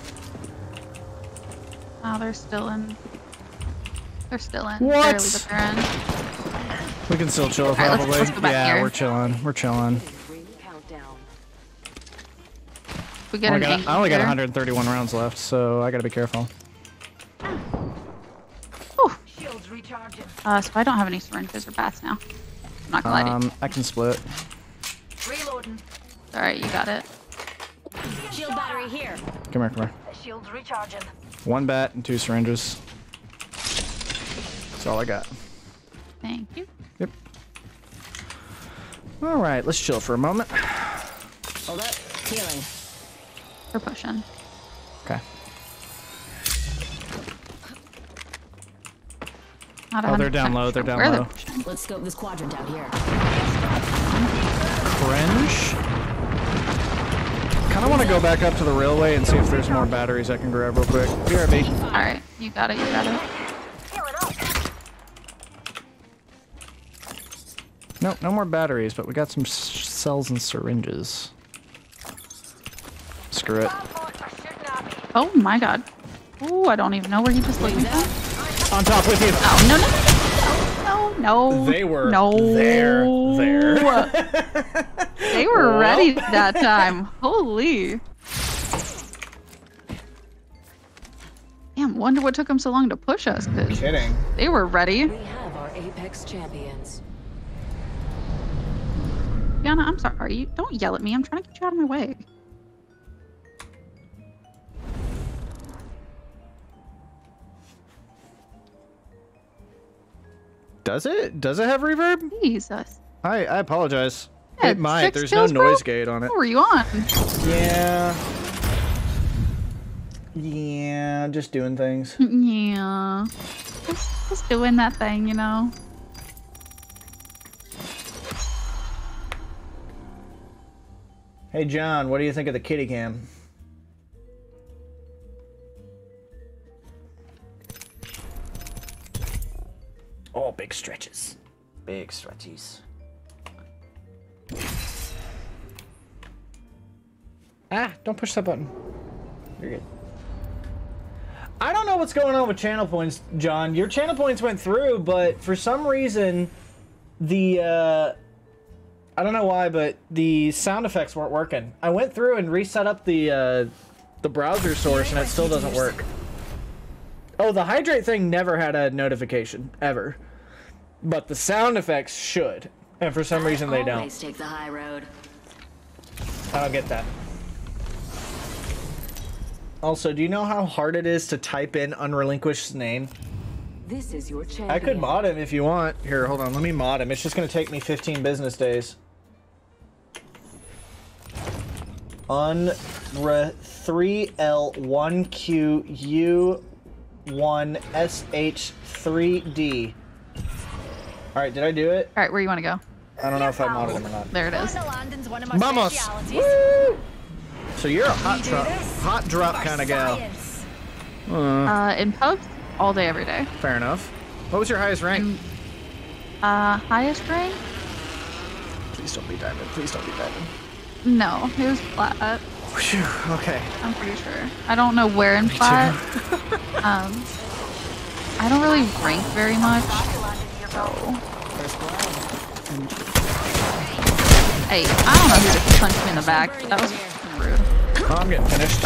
Oh, they're still in. They're still in. What? Barely, but they're in. We can still chill, Alright, let's- probably. let's go back yeah, here. we're chilling. We're chilling. Ring countdown. We get I, an got, angle I only got here. one hundred thirty-one rounds left, so I gotta be careful. Whew. Shields recharging. Uh, so I don't have any syringes or bats now. I'm not gonna lie to you. Um, I can split. Reloading. Alright, you got it. Shield battery here. Come here, come here. Shields recharging. One bat and two syringes. That's all I got. Thank you. Yep. All right, let's chill for a moment. Hold up. Healing. We're pushing. Okay. Not Oh, they're down one hundred percent low, they're sure down where they're low. pushing. Let's scope this quadrant out here. Cringe. Kind of want to go back up to the railway and see if there's more batteries I can grab real quick. B R B. Alright, you got it, you got it. Healing up. Nope, no more batteries, but we got some s cells and syringes. Screw it. Points are shooting at me. Oh my god. Ooh, I don't even know where he just looked me from. On top with you. Oh, no, no, no, no, no, no. They were no. there, there. They were Well. ready that time. Holy. Damn, wonder what took them so long to push us. Cause Kidding. they were ready. We have our Apex champions. Yana, I'm sorry. You don't yell at me. I'm trying to get you out of my way. Does it? Does it have reverb? Jesus. I I apologize. Yeah, It might. six There's kills, no bro? noise gate on it. What were you on? Yeah. Yeah, just doing things. Yeah. Just, just doing that thing, you know? Hey John, what do you think of the kitty cam? Oh, big stretches. Big stretches. Ah, don't push that button. You're good. I don't know what's going on with channel points, John. Your channel points went through, but for some reason, the, uh... I don't know why, but the sound effects weren't working. I went through and reset up the, uh, the browser source, and it still doesn't work. Oh, the hydrate thing never had a notification, ever. But the sound effects should. And for some reason, they don't. Always take the high road. I don't get that. Also, do you know how hard it is to type in Unrelinquished's name? This is your champion. I could mod him if you want. Here, hold on. Let me mod him. It's just going to take me fifteen business days. Unre three L one Q U one S H three D. Alright, did I do it? Alright, where you want to go? I don't know if I modded him or not. There it is. Vamos! Woo! So you're a hot drop, hot drop kind of gal. Uh, Uh, in pubs, all day, every day. fair enough. What was your highest rank? Uh, highest rank? Please don't be diamond. Please don't be diamond. No, it was flat. Whew, okay. I'm pretty sure. I don't know where in Me flat. too. um, I don't really rank very much. So. Hey, I don't know who just punched me in the back. That was rude. Oh, I'm getting finished.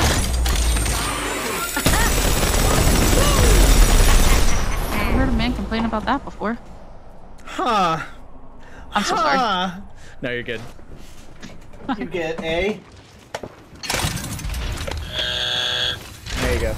I heard a man complain about that before. Huh. I'm so huh. sorry. No, you're good. You get a. There you go.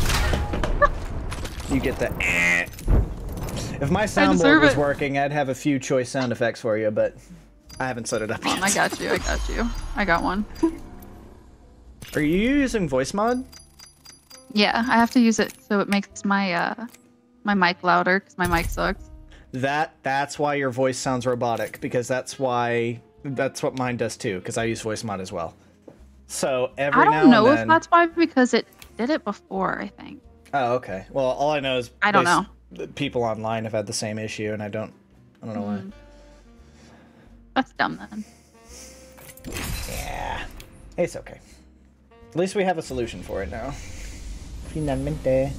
You get the. If my soundboard was it. working, I'd have a few choice sound effects for you, but I haven't set it up Hold yet. on, I got you. I got you. I got one. Are you using voice mod? Yeah, I have to use it so it makes my uh my mic louder because my mic sucks. That that's why your voice sounds robotic, because that's why that's what mine does too, because I use voice mod as well. So every I now don't know and if then, that's why, because it did it before, I think. Oh, okay. Well, all I know is I don't bas- know. that people online have had the same issue, and I don't, I don't know why. That's dumb then. Yeah, it's okay. At least we have a solution for it now. Finalmente.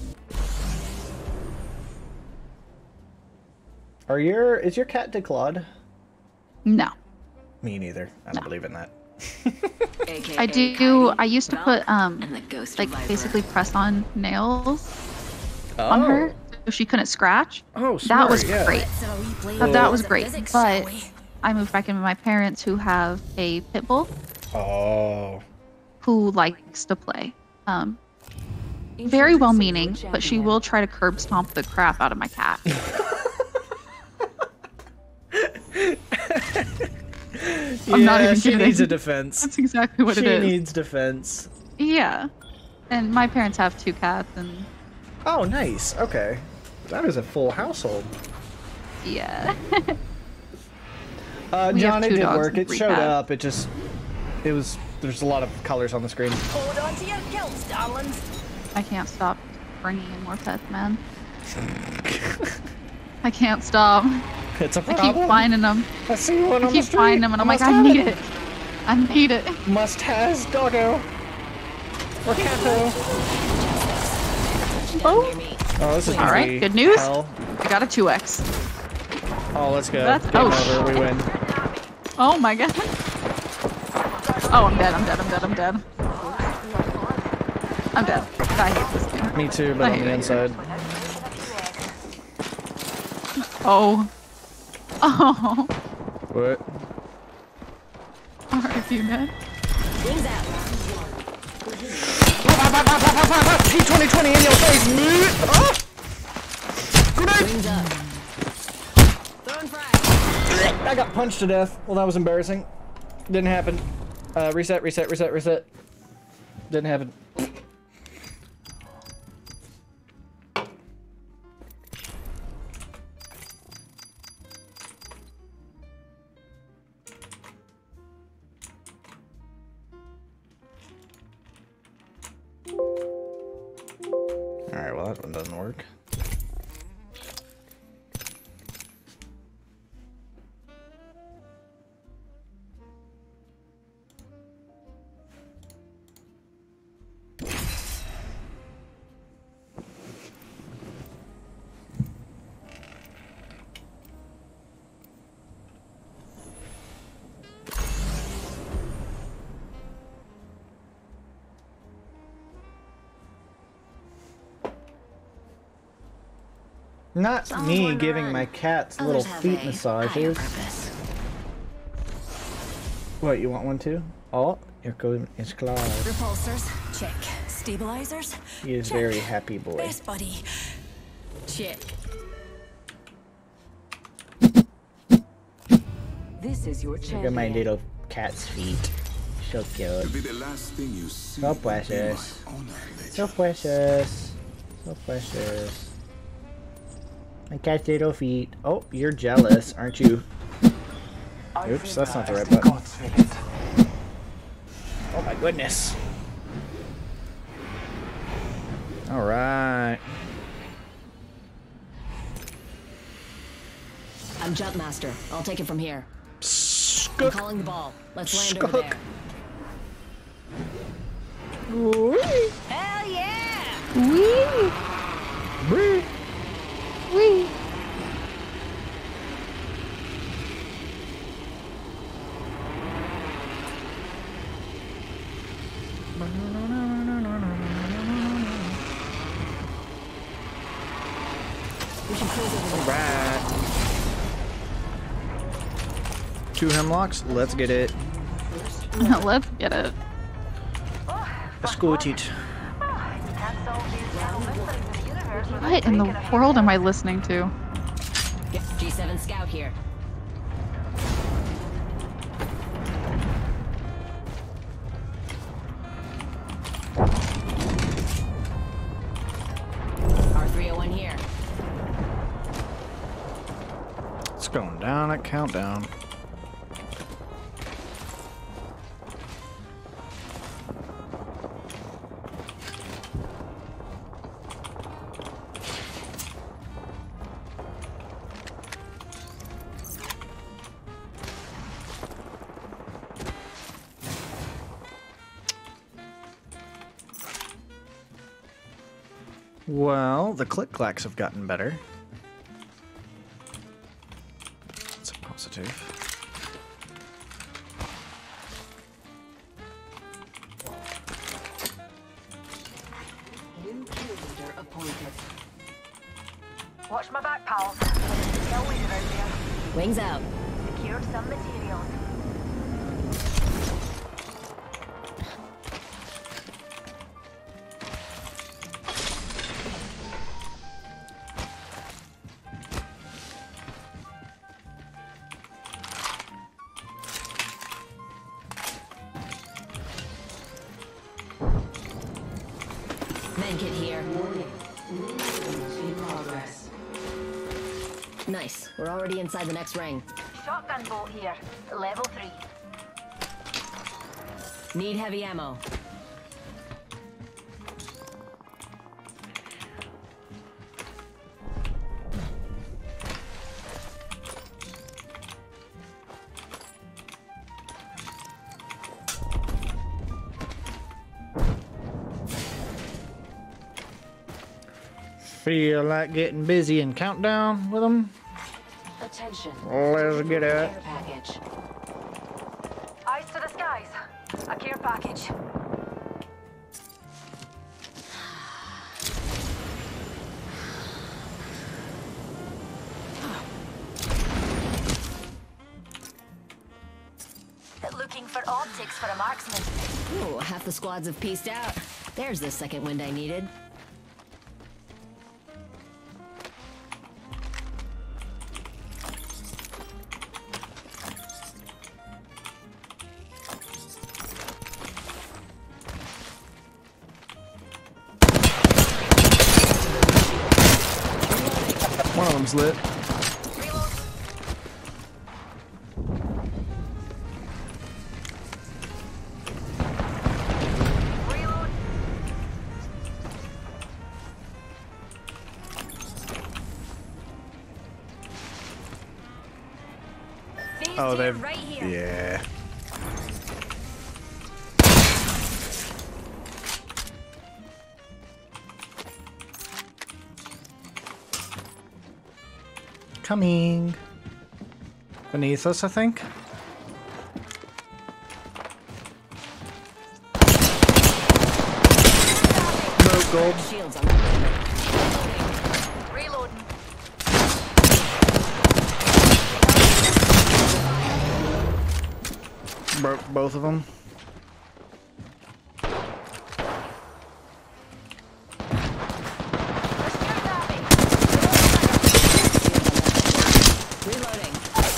Are your is your cat declawed? No. Me neither. I don't believe in that. I do. I used to put um like basically press on nails on her so she couldn't scratch. Oh, that was smart, yeah. great. That, that was great. But I moved back in with my parents who have a pit bull Oh. who likes to play. Um, very well meaning, but she will try to curb stomp the crap out of my cat. I'm not even she kidding. needs a defense. That's exactly what she it is. She needs defense. Yeah. And my parents have two cats and oh, nice. Okay. That is a full household. yeah. uh, We have John, it two did dogs work. and It three showed cats. up. It just, it was, there's a lot of colors on the screen. Hold on to your gills, darlings. I can't stop bringing in more pets, man. I can't stop. It's a I problem. keep finding them. I see one I on keep the street. finding them and I'm like, must I have need it. I need it. Must has doggo. Or catto. Oh. Oh, this is All right, easy. good news. Hell. I got a two X. Oh, let's go. That's- Game oh, over. We win. Oh my god. Oh, I'm dead, I'm dead, I'm dead, I'm dead. I'm dead. I hate this game. Me too, but I on the hate it. inside. Oh. Oh. What? Are you dead? Wings out. T twenty twenty in your face, mate! Oh! Wings up. Throwing frag. I got punched to death. Well, that was embarrassing. Didn't happen. Uh, reset, reset, reset, reset. Didn't happen. Alright, well that one doesn't work. Not Some me wonder giving on. my cats Others little have feet a higher massages. purpose. What, you want one too? Oh, here goes his claws. Repulsors, check. Stabilizers, He is check. very happy boy. Best buddy, Check. This is your Look champion. at my little cat's feet. So cute. To be the last thing you see. So precious. So precious. So precious. My cat's little feet. Oh, you're jealous, aren't you? Oops, that's not the right button. Oh my goodness. Alright. I'm jump master. I'll take it from here. I'm Skook. calling the ball. Let's land Skunk. over there. Wee. Hell yeah! Wee! Wee. Wee! We should cruise over there. Alright. Two hemlocks, let's get it. Let's get it. Let's go with it. What in the world am I listening to? G seven Scout here. R three oh one here. It's going down at countdown. Well, the click-clacks have gotten better. That's a positive. New kill leader appointed. Watch my back, pals. Kill leader out there. Wings out. Secured some materials. Medkit here. In progress. Nice. We're already inside the next ring. Shotgun bolt here. Level three. Need heavy ammo. Feel like getting busy and countdown with them? Attention. Let's get it. Care package. Eyes to the skies. A care package. Looking for optics for a marksman. Ooh, half the squads have pieced out. There's the second wind I needed. One of them's lit. Oh, they've... right here. Yeah. Coming. Beneath us, I think. No gold. Shields on. Reloading. Broke both of them. Reloading.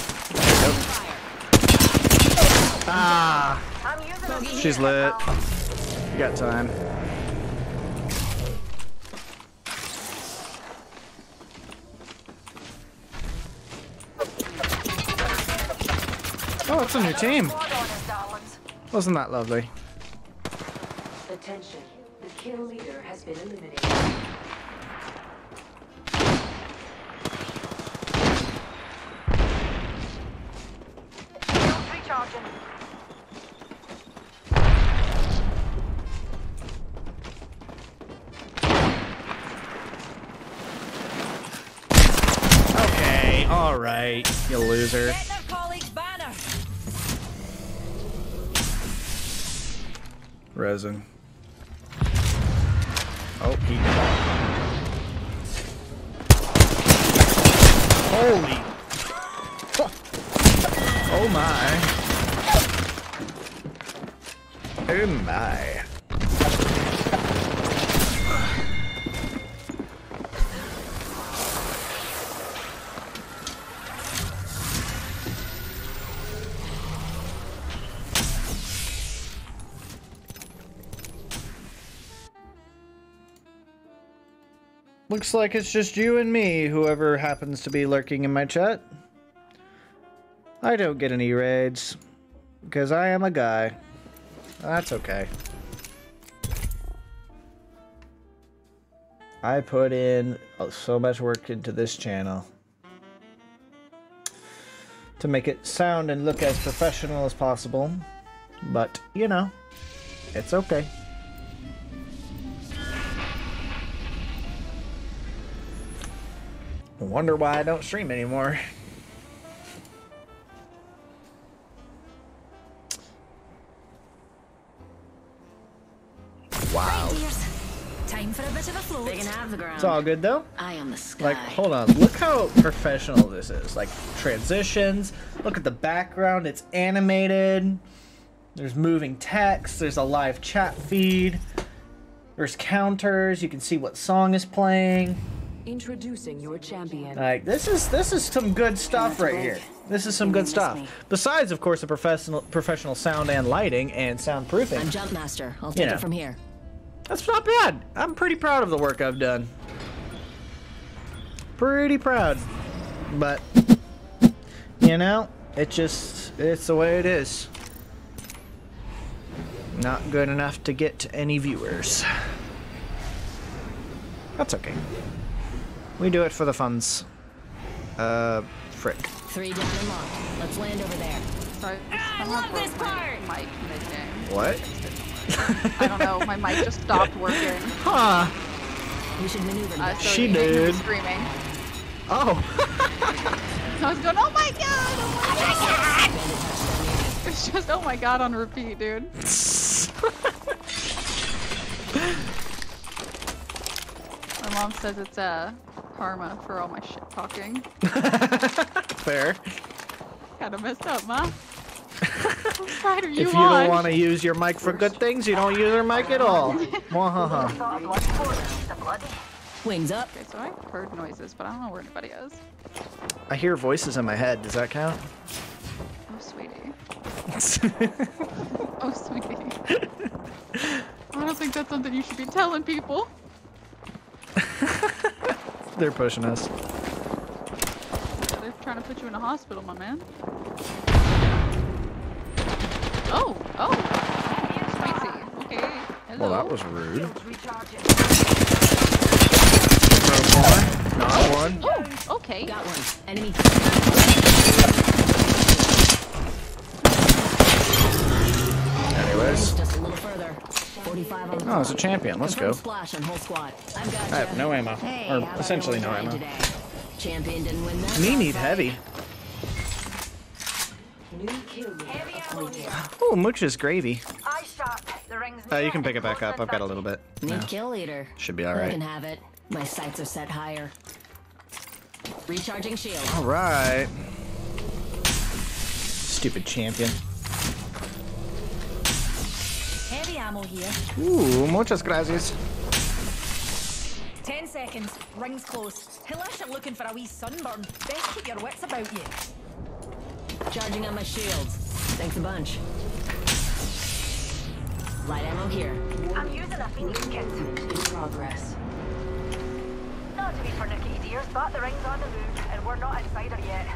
Ah! I'm using a She's lit. You got time. Oh, it's a new team. squad on us, darlings. Wasn't that lovely? Attention. The kill leader has been eliminated. Shields recharging. Okay, alright, you loser. Get their colleague's banner. Resin. Oh, he. Holy. Oh my. Oh my. Looks like it's just you and me, whoever happens to be lurking in my chat. I don't get any raids, because I am a guy. That's okay. I put in so much work into this channel to make it sound and look as professional as possible, but, you know, it's okay. Wonder why I don't stream anymore. Wow. Time for a bit of a float. They can have the ground. It's all good though. Eye on the sky. Like, hold on. Look how professional this is. Like, transitions. Look at the background. It's animated. There's moving text. There's a live chat feed. There's counters. You can see what song is playing. Introducing your champion. Like, this is this is some good stuff right here. This is some good stuff. Besides, of course, the professional professional sound and lighting and soundproofing. I'm jump master. I'll take You know. it from here. That's not bad. I'm pretty proud of the work I've done. Pretty proud. But, you know, it just, it's the way it is. Not good enough to get any viewers. That's okay. We do it for the funds. Uh, frick. Three down and locked. Let's land over there. Sorry, I love this part! Mic mid-game. What? I don't know, my mic just stopped working. Huh. We should maneuver. Uh, so She you can hear me did. screaming. Oh. I was going, oh my god, oh my god! It's just, oh my god, on repeat, dude. My mom says it's uh, karma for all my shit talking. Fair. Kinda messed up, Ma. What side are you If you on? don't want to use your mic for good things, you don't use your mic at all. Wahaha. Wings up. Okay, so I heard noises, but I don't know where anybody is. I hear voices in my head. Does that count? Oh, sweetie. Oh, sweetie. I don't think that's something you should be telling people. They're pushing us. Yeah, they're trying to put you in a hospital, my man. Oh, oh. Spicy. Okay. Hello. Well, that was rude. Not one. Oh, okay. Got one. Enemy. Anyways. Just a little further. forty-five on the Oh, it's a champion. Let's go. Splash on whole squad. I've got I have no ammo. Hey, Or how about essentially your no win ammo. today? Champion didn't win that. Me need heavy. New kill leader. Oh, Mooch's gravy. I shot. The rings. Uh, you can pick it back up. I've got a little bit. Need No. kill leader. Should be I alright. can have it. My sights are set higher. Recharging shield. Alright. Stupid champion. Heavy ammo here. Ooh, muchas gracias. Ten seconds. Rings close. Unless you're looking for a wee sunburn, best keep your wits about you. Charging on my shields. Thanks a bunch. Light ammo here. I'm using a Phoenix kit. In progress. Not to be pernickety dears, but the ring's on the move, and we're not inside her yet.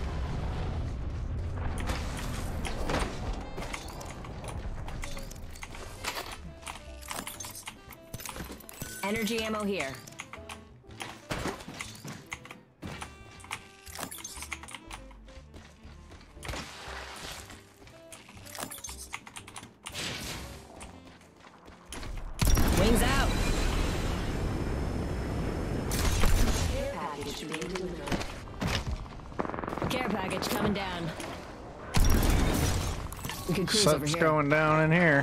Energy ammo here. Wings out. Care package being delivered. Care package coming down. We can cruise over Something's here. going down in here.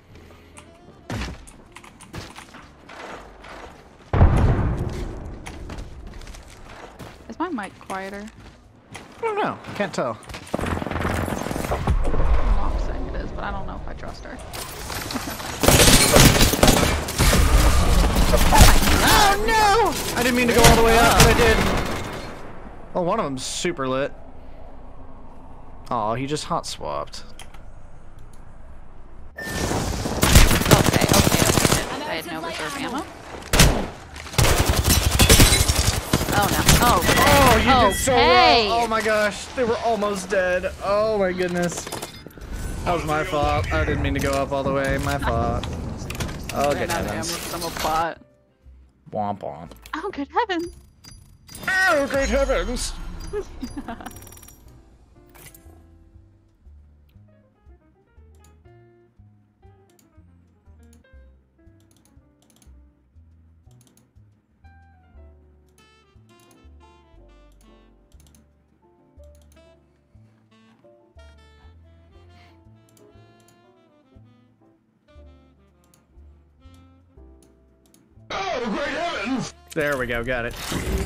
Is my mic quieter? I don't know. Can't tell. My mom's saying it is, but I don't know if I trust her. Oh no! I didn't mean to go all the way up, but I did. Well, one of them's super lit. Oh, he just hot swapped. Okay, okay, okay. I had no reserve ammo. Oh no. Oh, Oh, you okay. did so well. Oh my gosh, they were almost dead. Oh my goodness. That was my fault. I didn't mean to go up all the way. My fault. Oh, good Ran out of ammo heavens. because I'm a bot. Womp womp. Oh, good heavens. Oh, great heavens. Oh, great heavens! There we go, got it.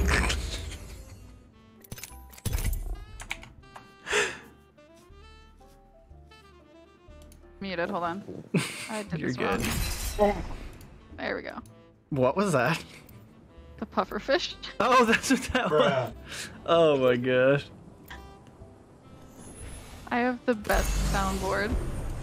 Muted, hold on. I did You're this good. wrong. There we go. What was that? The puffer fish. Oh, that's what that was. Oh my gosh. I have the best soundboard.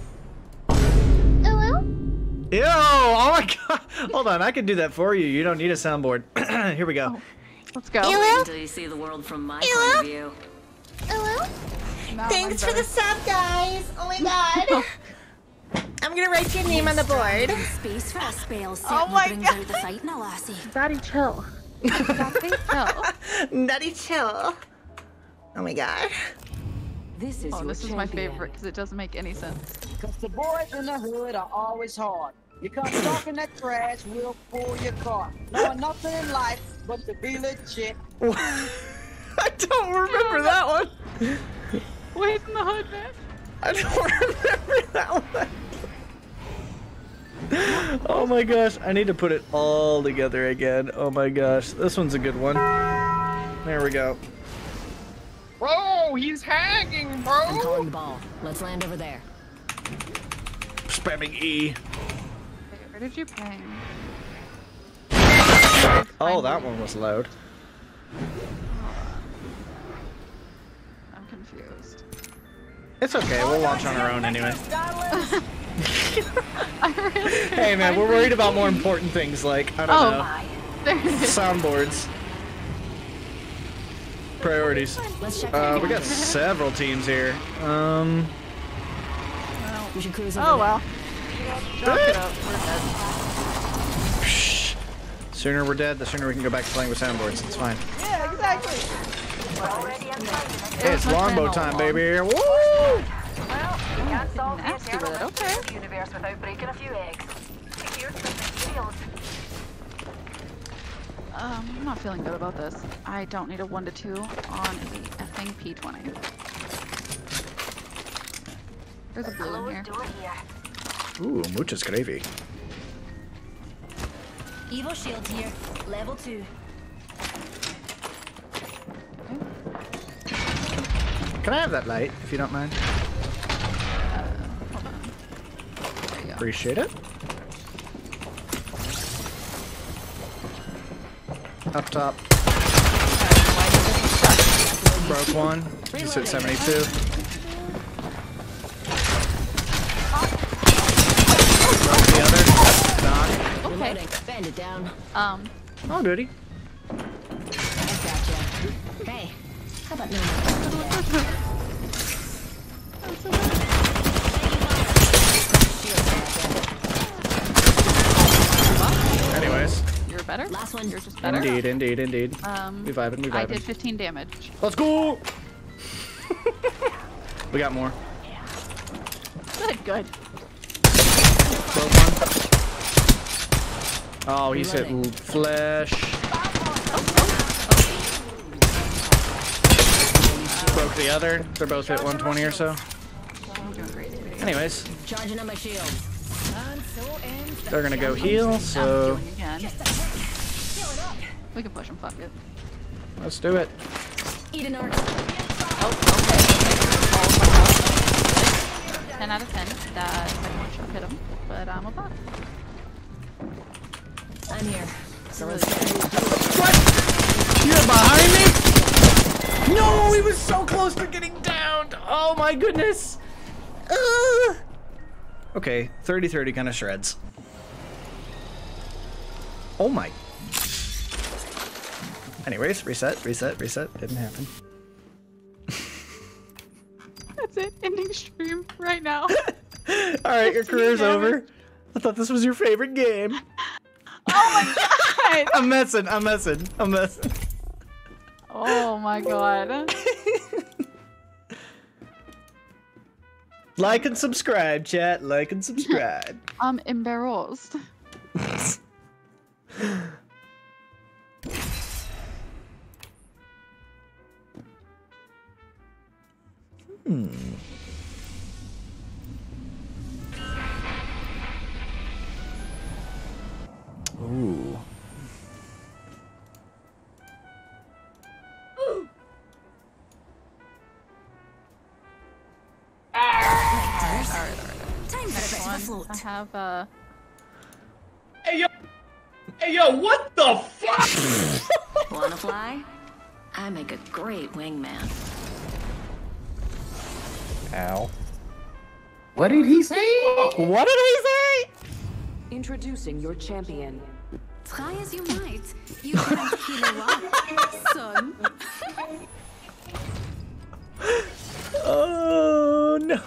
Ew! Oh my god! Hold on, I can do that for you. You don't need a soundboard. Here we go. Oh, let's go. Until you see the world from my point of view. Now Thanks I'm for the sub, guys. Oh my god. I'm gonna write your name on the board. Space for a spell Oh certainly my brings God. out the fight in a lassie. Daddy, chill. Exactly. No. Daddy, chill. Oh my god. This is Oh, your this is my champion. favorite because it doesn't make any sense. Cause the boys in the hood are always hard. You come talking that trash, we'll pull your car. Knowing nothing in life but to be legit. I don't remember that one. Boys in the hood, man. I don't remember that one. Oh my gosh, I need to put it all together again. Oh my gosh, this one's a good one. There we go. Bro, he's hanging, bro. I'm calling the ball. Let's land over there. Spamming E. Wait, where did you ping? Oh, that one was loud. I'm confused. It's okay, we'll launch on our own anyway. I really Hey man, we're worried about more important things like, I don't Oh, know, there it is. soundboards. Priorities. Let's check Uh, that we got out. several teams here. Um, We should cruise over Oh there. well. Chalk it up. We're dead. psh, sooner we're dead, the sooner we can go back to playing with soundboards. It's fine. Yeah, exactly. We're already inside. Hey, it's must have longbow been time, all baby. Woo! Well, you can't solve the nasty eternal with it, mystery okay. of the universe without breaking a few eggs. Here's some materials. Um, I'm not feeling good about this. I don't need a one to two on the effing P twenty. There's a blue in here. Closed door here. Ooh, muchas gravy. Evo shield here. Level two. Can I have that light, if you don't mind? Hold on. There you go. Appreciate it. Up top. Broke one. He's at seventy-two. Broke the other. Knock. Okay. Bend it down. Um, Oh, goody. I gotcha. Hey, how about no more? Anyways. you're better? Last one. You're just better? Indeed, indeed, indeed. Um, We vibing, we I vibing. did fifteen damage. Let's go! We got more. Good, good. Broke one. Oh, he's hit l- flesh. Broke the other. They're both hit one twenty or so. I'm doing great. Anyways, Charging on my shield. they're gonna go heal, I'm so healing again. We can push him, fuck it. let's do it. Eat an arc. Oh, okay. ten out of ten. That second one should have hit him, but I'm above. I'm here. So let's What? You're behind me? No, he was so close to getting downed. Oh my goodness. Uh. Okay, thirty thirty kind of shreds. Oh my. Anyways, reset, reset, reset. Didn't happen. That's it. Ending stream right now. Alright, your career's over. I thought this was your favorite game. Oh my god! I'm messing, I'm messing, I'm messing. Oh my god. Like and subscribe, chat. Like and subscribe. I'm embarrassed. Hmm. Ooh. Alright, alright. Time for a bit of a One, float. I have uh Hey yo, hey yo, what the fuck? Wanna fly? I make a great wingman. Ow. What did he say? What did he say? Introducing your champion. Try as you might, you can't heal a rock, son. Oh no.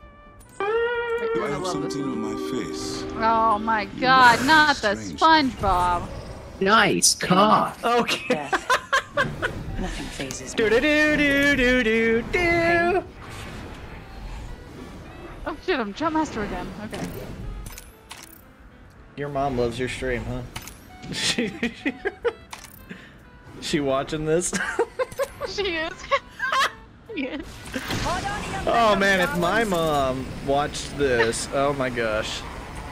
I have something on my face. oh my god, not the SpongeBob. Nice car. Okay. Nothing phases Do do do do do do do. Oh shit, I'm Jump Master again. Okay. Your mom loves your stream, huh? She, she watching this? She is. Oh man, if my mom watched this, oh my gosh.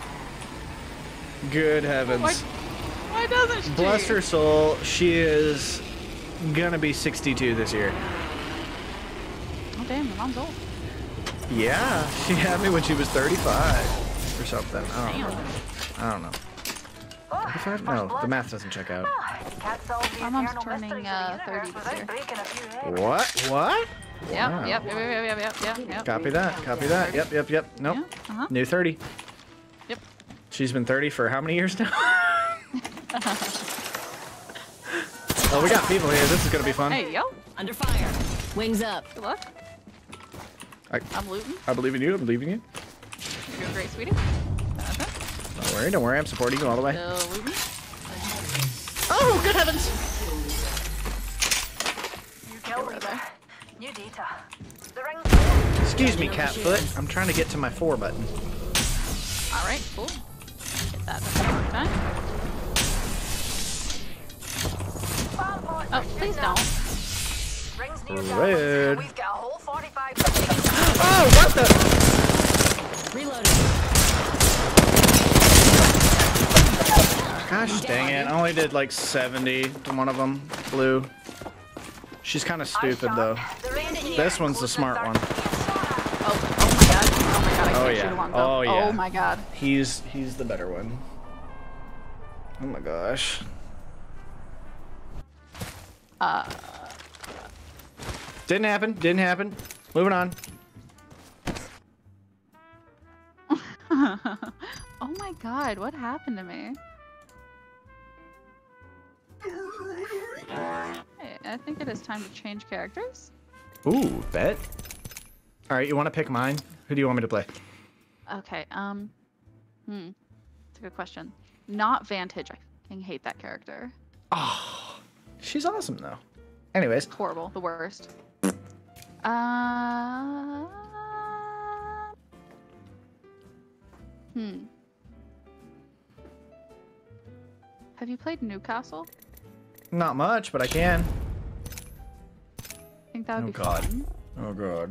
Good heavens. Why, why doesn't she? Bless her soul, she is gonna be sixty-two this year. Oh damn, your mom's old. Yeah, she had me when she was thirty-five or something. I don't know. I don't know. thirty-five? No, the math doesn't check out. My mom's turning uh, thirty this year. What? What? Yep, Wow. yep, yep, yep, yep, yep, yep, yep. Copy that. Copy that. Yep, yep, yep. Nope. Yeah, uh-huh. New thirty. Yep. She's been thirty for how many years now? Oh, we got people here. This is gonna be fun. Hey, yo. Under fire. Wings up. Good luck. I, I'm looting. I believe in you. I believe in you. You're doing great, sweetie. Okay. Don't worry. Don't worry. I'm supporting you all the way. Still looting. Oh, good heavens! You killed me. New data. The ring. Excuse me, Catfoot. I'm trying to get to my four button. All right, cool. Hit that one time. Oh, please don't. Rings near Red. We've got a whole forty-five. Oh, what the? Reloading. Gosh dang it. I only did like seventy to one of them. Blue. She's kind of stupid though. This one's the smart one. Oh, oh my god. Oh my god, I Oh can't yeah. shoot along though. Oh yeah. Oh my god. He's he's the better one. Oh my gosh. Uh. Didn't happen. Didn't happen. Moving on. Oh my god, what happened to me? Hey, I think it is time to change characters. Ooh, bet. All right, you want to pick mine? Who do you want me to play? Okay, um, hmm, that's a good question. Not Vantage. I fucking hate that character. Oh, she's awesome though. Anyways. Horrible, the worst. Uh, hmm. Have you played Newcastle? Not much, but I can. I think that would Oh be god. fun. Oh god.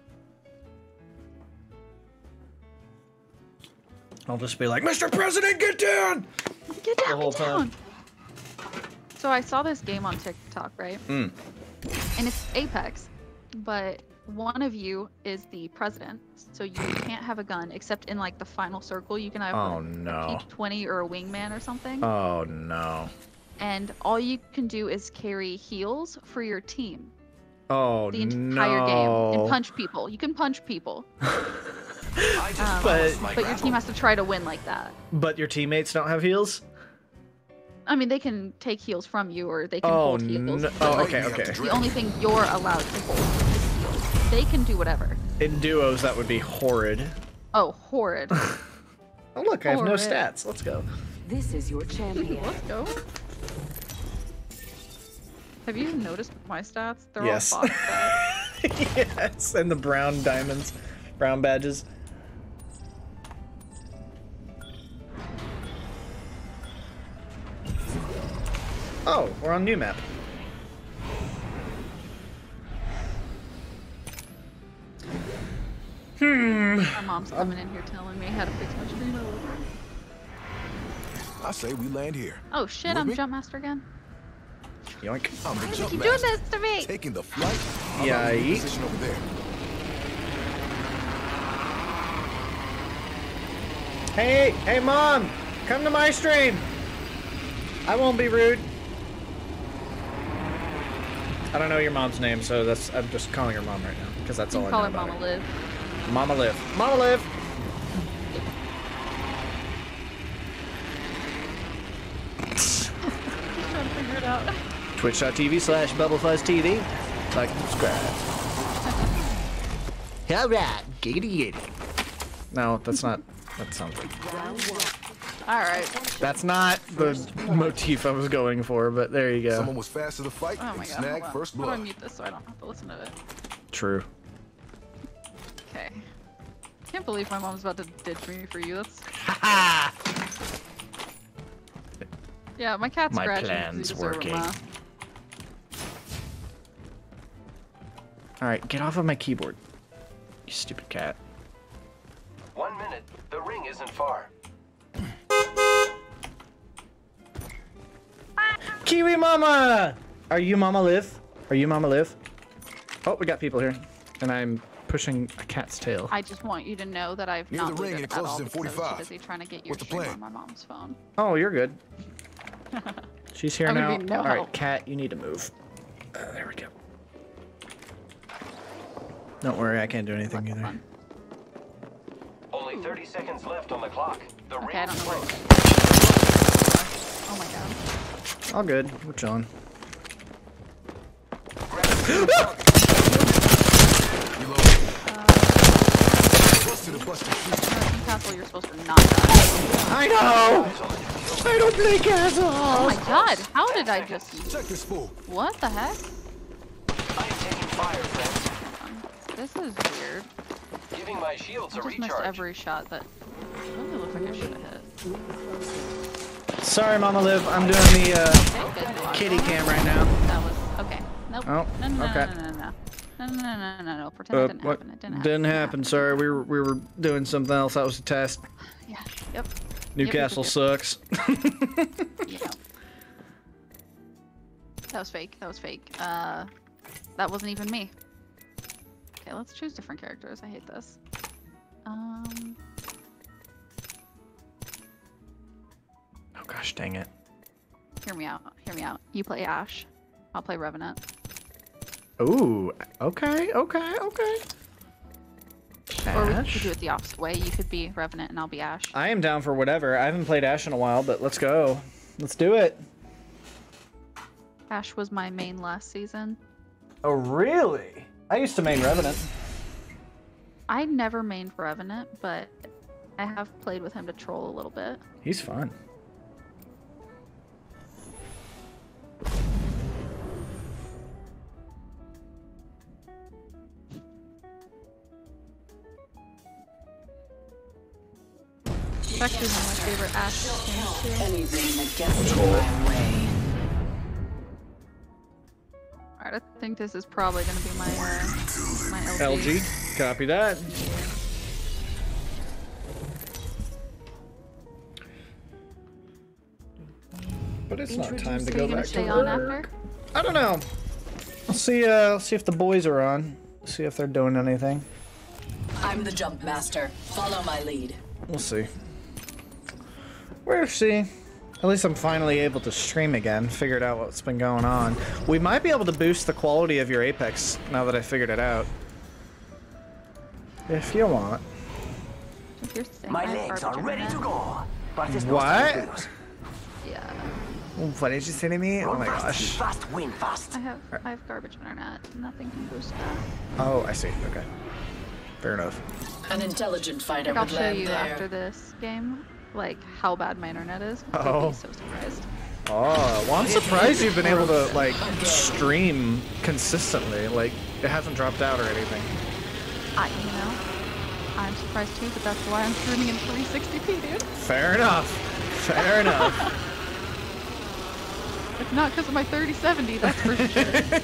I'll just be like, Mister President, get down! Get down, The whole get down! So I saw this game on TikTok, right? Mm. And it's Apex, but one of you is the president, so you can't have a gun except in like the final circle. You can have Oh, a, no. a P twenty or a wingman or something. Oh no. And all you can do is carry heals for your team Oh the entire no. game and punch people. You can punch people. um, But- but your team has to try to win like that. But your teammates don't have heals? I mean, they can take heals from you or they can Oh, hold heals. no. but, Oh, like, okay, okay. The only thing you're allowed to hold is heals. They can do whatever. In duos, that would be horrid. Oh, horrid. Oh look, I have no Horrid. stats. Let's go. This is your champion. Let's go. Have you noticed my stats? They're Yes. all box stats. Yes, and the brown diamonds, brown badges. Oh, we're on new map. Hmm. My mom's coming in here telling me how to fix my stream. I say we land here. Oh shit, I'm jump master again. Yoink. I'm the Why jump did you do master. this to me? Taking the flight. I'm Yeah, out in yeet. position over there. Hey, hey, mom, come to my stream. I won't be rude. I don't know your mom's name, so that's I'm just calling her mom right now because that's You all can I call know her about Mama Liv. her. Mama Liv. Mama Liv. Trying to figure it out. Twitch.tv slash BubbleFuzzTV. Like and subscribe. Alright, giggity giggity. No, that's not. That sounds like. All right. That's not the motif I was going for, but there you go. Someone was fast to the fight Oh my and god. snagged Hold on. first How do I blood. mute this so I don't have to listen to it? True. Okay. Can't believe my mom's about to ditch me for you. That's. Yeah, my cat's My scratching. 'cause he plan's deserve a working. laugh. Alright, get off of my keyboard. You stupid cat. One minute. The ring isn't far. Kiwi Mama! Are you Mama Liv? Are you Mama Liv? Oh, we got people here. And I'm pushing a cat's tail. I just want you to know that I've Near not the ring looted and it at all closes in because I was forty-five. too busy trying to get your What's the stream plan? on my mom's phone. Oh, you're good. She's here I'm now. gonna be no Alright, help. cat, you need to move. Uh, there we go. Don't worry, I can't do anything either. Fun. Only thirty seconds left on the clock. The Okay, ring I don't is know where. close. Oh my god. All good. We're chilling. Castle, you're supposed to not die. I know! I don't play Castle! Oh my god, how did I just... Check this fool. What the heck? I am taking fire, friends. This is weird. Giving my shields I a just missed recharge. every shot that... It really looks like I should have hit. Sorry, Mama Liv. I'm doing the uh, Okay, good. kitty cam right now. That was... Okay. Nope. Oh, no, no, okay. no, no, no, no. No, no, no, no, no, no. Pretend Uh, it didn't what? happen. It didn't happen. Didn't happen. Sorry, we were we were doing something else. That was a test. Yeah. Yep. Newcastle yep, sucks. Yeah. That was fake. That was fake. Uh, that wasn't even me. Okay, let's choose different characters. I hate this. Um. Oh gosh, dang it. Hear me out. Hear me out. You play Ash. I'll play Revenant. Ooh. Okay. Okay. Okay. Or we Ash. could do it the opposite way. You could be Revenant and I'll be Ash. I am down for whatever. I haven't played Ash in a while, but let's go. Let's do it. Ash was my main last season. Oh really? I used to main Revenant. I never mained Revenant, but I have played with him to troll a little bit. He's fun. It's actually one of my favorite Ash games too. Anything that gets in my way. Alright, I think this is probably gonna be my uh, my L G. L G. Copy that. But it's not time to Are go you gonna back stay to on work. after? I don't know. I'll see. Uh, see if the boys are on. See if they're doing anything. I'm the jump master. Follow my lead. We'll see. We'll see. At least I'm finally able to stream again. Figured out what's been going on. We might be able to boost the quality of your Apex now that I figured it out. If you want. If you're saying My I have legs garbage are ready to internet. go. But it's no What? time to lose. Yeah. What did you say to me? Oh Run my fast, gosh. shoot fast, win fast. I have I have garbage internet. Nothing can boost that. Oh, I see. Okay. Fair enough. An intelligent fighter Like, I'll would show land you there. after this game, like how bad my internet is. You'll Oh. be so surprised. Oh, well, I'm surprised you've been able to, like, stream consistently. Like, it hasn't dropped out or anything. I, you know, I'm surprised too, but that's why I'm streaming in three sixty p, dude. Fair enough. Fair enough. If not because of my thirty seventy, that's for sure.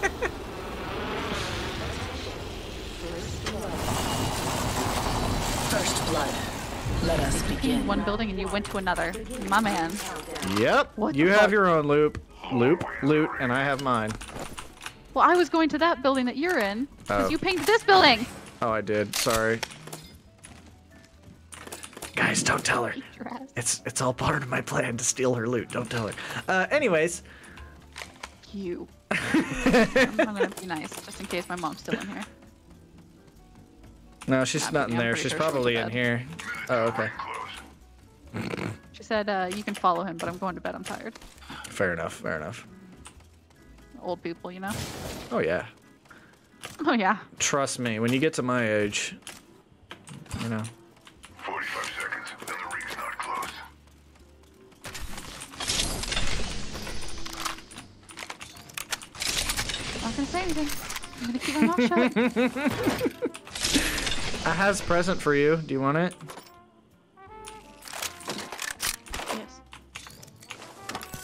First blood. Let us In begin. one building and you went to another. My man. Yep. What you the have fuck? your own loop. Loop, loot, and I have mine. Well, I was going to that building that you're in, because Oh. you pinged this building. Oh, I did. Sorry. Guys, don't tell her. Your ass. It's it's all part of my plan to steal her loot. Don't tell her. Uh, anyways. You. I'm gonna be nice, just in case my mom's still in here. No, she's I'm- not in I'm there. pretty She's sure she went to probably in bed. here. Oh, okay. She said, uh, you can follow him, but I'm going to bed, I'm tired. Fair enough. Fair enough. Old people, you know? Oh yeah. Oh, yeah. Trust me. When you get to my age, you know. forty-five seconds, then the ring's not close. I'm not gonna say anything. I'm gonna keep my mouth shut. I has a present for you. Do you want it? Yes.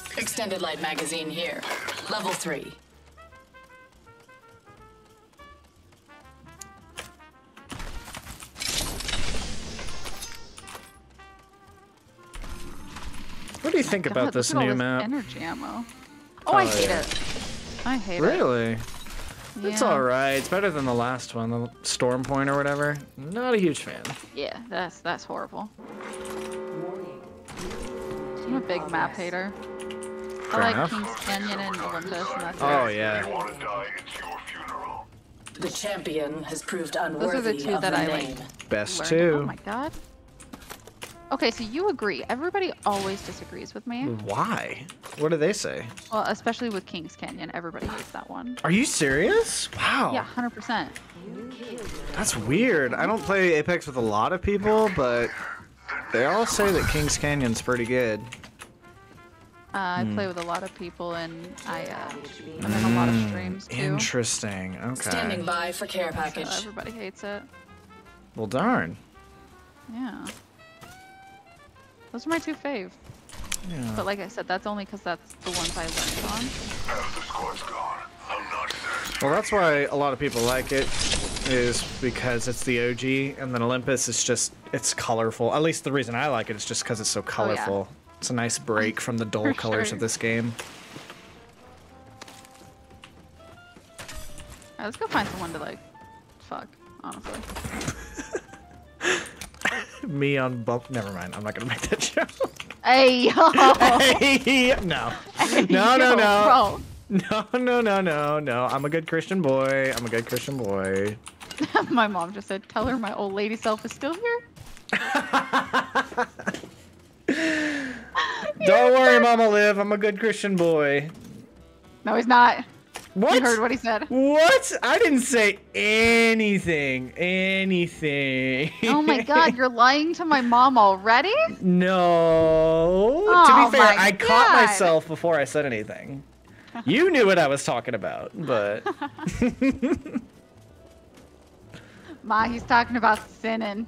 Extended light magazine here. Level three. you think God, about this look at all new this map? Energy ammo. Oh, I Oh, hate yeah. it. I hate Really? it. It's Yeah. alright. It's better than the last one, the Storm Point or whatever. Not a huge fan. Yeah, that's that's horrible. I'm a big map hater. Fair I like enough. Kings Canyon and Olympus, and that's Oh, it. yeah. The champion has proved Those unworthy are the two of that the I name. like. Best learned. two. Oh my god. Okay, so you agree. Everybody always disagrees with me. Why? What do they say? Well, especially with Kings Canyon. Everybody hates that one. Are you serious? Wow. Yeah, one hundred percent. That's weird. I don't play Apex with a lot of people, but they all say that Kings Canyon's pretty good. Uh, I Hmm. play with a lot of people, and I, uh, I'm in a lot of streams, too. Interesting. Okay. Standing by for care package. So everybody hates it. Well, darn. Yeah. Those are my two fave. Yeah. But like I said, that's only because that's the ones I learned on. Well, that's why a lot of people like it, is because it's the O G, and then Olympus is just, it's colorful. At least the reason I like it is just because it's so colorful. It's a nice break from the dull For colors sure. of this game. Alright, let's go find someone to like, fuck, honestly. Me on bump. Never mind. I'm not gonna make that joke. Hey, yo! Hey, no. Hey, No, no, yo, no. bro. No, no, no, no, no. I'm a good Christian boy. I'm a good Christian boy. My mom just said, tell her my old lady self is still here. Don't worry, Mama Liv. I'm a good Christian boy. No, he's not. What? You heard what he said. What? I didn't say anything. Anything. Oh my god, you're lying to my mom already? No. Oh to be fair, my I caught God. myself before I said anything. You knew what I was talking about, but... Ma, he's talking about sinning.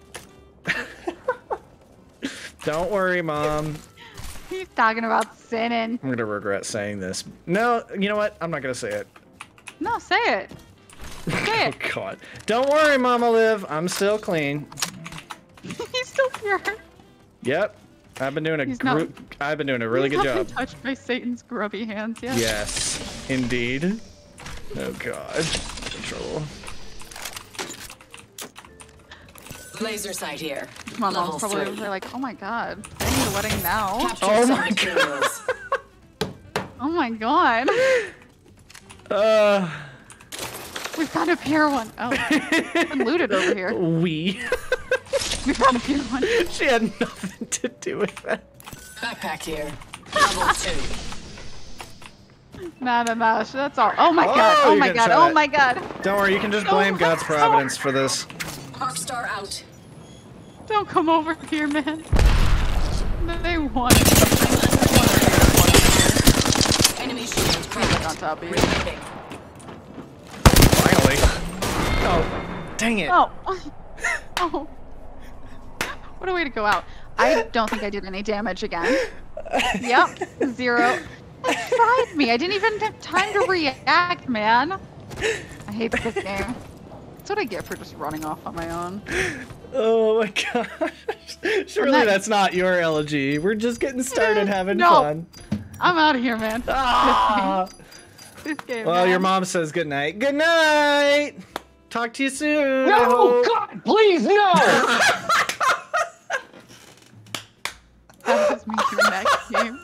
Don't worry, Mom. He's talking about sinning. I'm gonna regret saying this. No, you know what? I'm not gonna say it. No, say it. Say it. Oh, God. Don't worry, Mama Liv. I'm still clean. He's still here. Yep. I've been doing a He's not- group. I've been doing a really He's good not been job. touched by Satan's grubby hands yet. Yes, indeed. Oh God. Control. Laser sight here. My Level mom's probably three. over there like, oh my god, I need a wedding now. Capture Oh some my materials. Oh my god. Uh. We found a pure one. Oh, I'm looted over here. We. We found a pure one. She had nothing to do with that. Backpack here. Level two. No, no, no. That's all. Oh my god. Oh, Oh you're my gonna god. try Oh it. my god. Don't worry, you can just Oh blame my God's God. providence for this. Arcstar out. Don't come over here, man. They won. Enemy shield Like cracked. on top of you. Reloading. Finally. Oh, dang it. Oh. Oh. What a way to go out. I don't think I did any damage again. Yep. Zero. It fried me. I didn't even have time to react, man. I hate this game. That's what I get for just running off on my own. Oh my gosh. Surely not- that's not your elegy. We're just getting started having No. fun. I'm out of here, man. Ah. This game, Well, man. your mom says good night. Good night. Talk to you soon. I No, hope. God, please, no! That was me doing that game.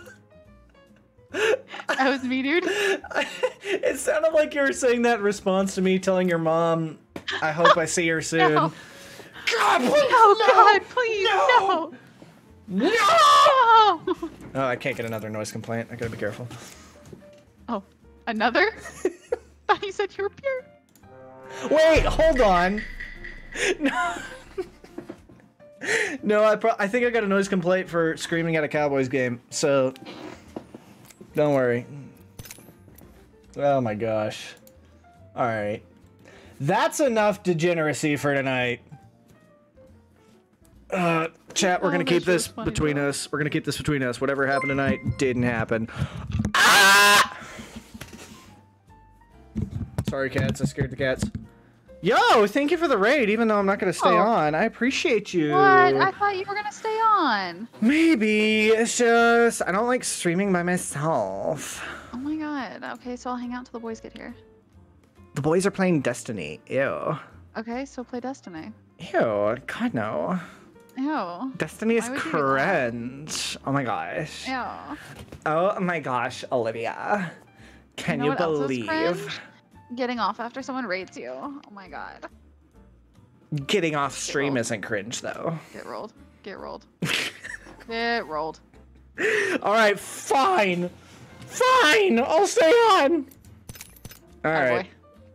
That was me, dude. It sounded like you were saying that in response to me telling your mom, I hope I see her soon. No. God, please, No, no. God, please, no. No. No. Oh, I can't get another noise complaint. I gotta be careful. Oh, another? Thought you said you were pure. Wait, hold on. No. No, I pro I think I got a noise complaint for screaming at a Cowboys game, so don't worry. Oh my gosh. Alright. That's enough degeneracy for tonight. Uh, chat, we're Oh, gonna that keep shit this was funny, between though. us. We're gonna keep this between us. Whatever happened tonight didn't happen. Ah! Sorry, cats. I scared the cats. Yo, thank you for the raid, even though I'm not going to stay Oh. on. I appreciate you. What? I thought you were gonna stay on. Maybe. It's just, I don't like streaming by myself. Oh my god. Okay, so I'll hang out till the boys get here. The boys are playing Destiny. Ew. Okay, so play Destiny. Ew. God, no. Ew. Destiny is Why would you do cringe. Oh my gosh. Ew. Oh my gosh, Olivia. Can know you, what else is believe? cringe? Getting off after someone raids you. Oh my god. Getting off stream rolled. isn't cringe, though. Get rolled. Get rolled. Get rolled. All right, fine. Fine. I'll stay on. All Attaboy. right.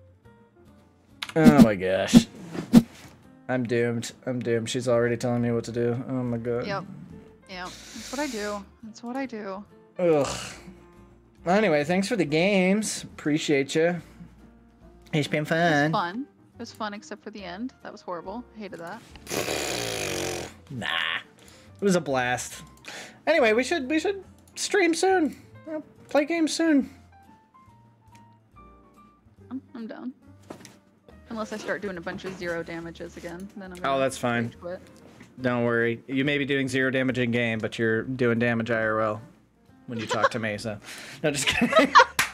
Oh my gosh. I'm doomed. I'm doomed. She's already telling me what to do. Oh my god. Yep. Yep. That's what I do. That's what I do. Ugh. Anyway, thanks for the games. Appreciate you. It's been It fun. was fun. It was fun except for the end. That was horrible. I hated that. Nah. It was a blast. Anyway, we should we should stream soon. I'll play games soon. I'm, I'm down. Unless I start doing a bunch of zero damages again, then I'm Oh, gonna that's fine. rage quit. Don't worry. You may be doing zero damage in game, but you're doing damage I R L when you talk to me, so. No, just kidding.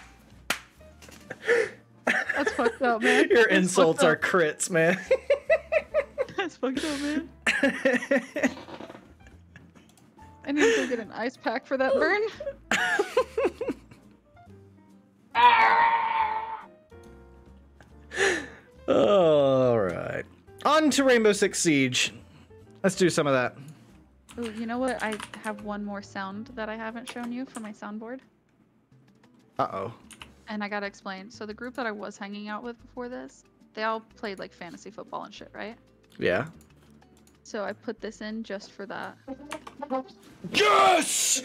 That's fucked up, man. Your That's insults are fucked crits, man. up. That's fucked up, man. I need to go get an ice pack for that burn. All right. On to Rainbow Six Siege. Let's do some of that. Ooh, you know what? I have one more sound that I haven't shown you for my soundboard. Uh-oh. And I gotta explain. So the group that I was hanging out with before this, they all played like fantasy football and shit, right? Yeah. So I put this in just for that. Yes!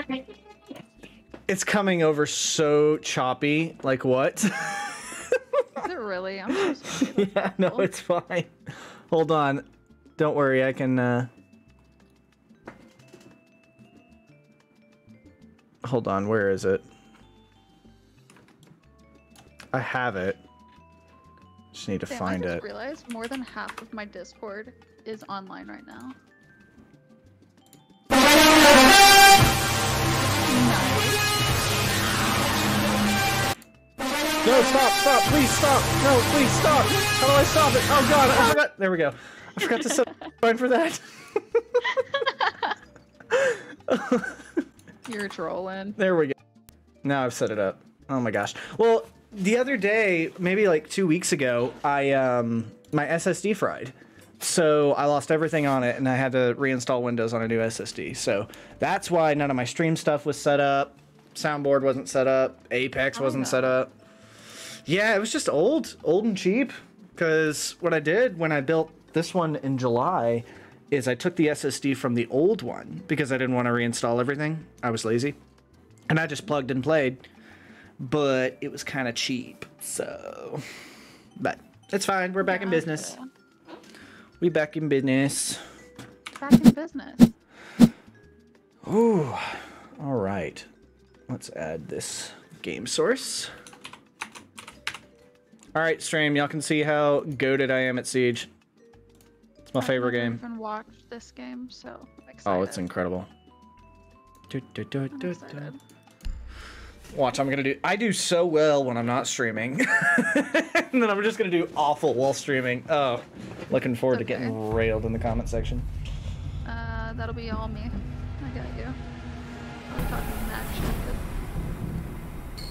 It's coming over so choppy. Like what? Is it really? I'm so sorry. Yeah, no, it's fine. Hold on. Don't worry, I can, uh... Hold on, where is it? I have it. Just need to Damn, find I just it. realized more than half of my Discord is online right now. No, stop, stop, please stop. No, please stop. How do I stop it? Oh god, I forgot. There we go. I forgot to set the sign for that. You're trolling. There we go. Now I've set it up. Oh my gosh. Well, the other day, maybe like two weeks ago, I um my S S D fried. So I lost everything on it and I had to reinstall Windows on a new S S D. So that's why none of my stream stuff was set up. Soundboard wasn't set up. Apex wasn't set up. Yeah, it was just old, old and cheap. Because what I did when I built this one in July is I took the S S D from the old one because I didn't want to reinstall everything. I was lazy. And I just plugged and played. But it was kind of cheap. So, but it's fine. We're back in business. We back in business. Back in business. Ooh, all right. Let's add this game source. All right, stream. Y'all can see how goated I am at Siege. It's my favorite I've game. never even watched this game, so I'm excited. Oh, it's incredible. Du, du, du, I'm du, excited. du. Watch, I'm gonna do. I do so well when I'm not streaming, and then I'm just gonna do awful while streaming. Oh, looking forward Okay. to getting railed in the comment section. Uh, that'll be all me. I got you. I'm talking mad shit.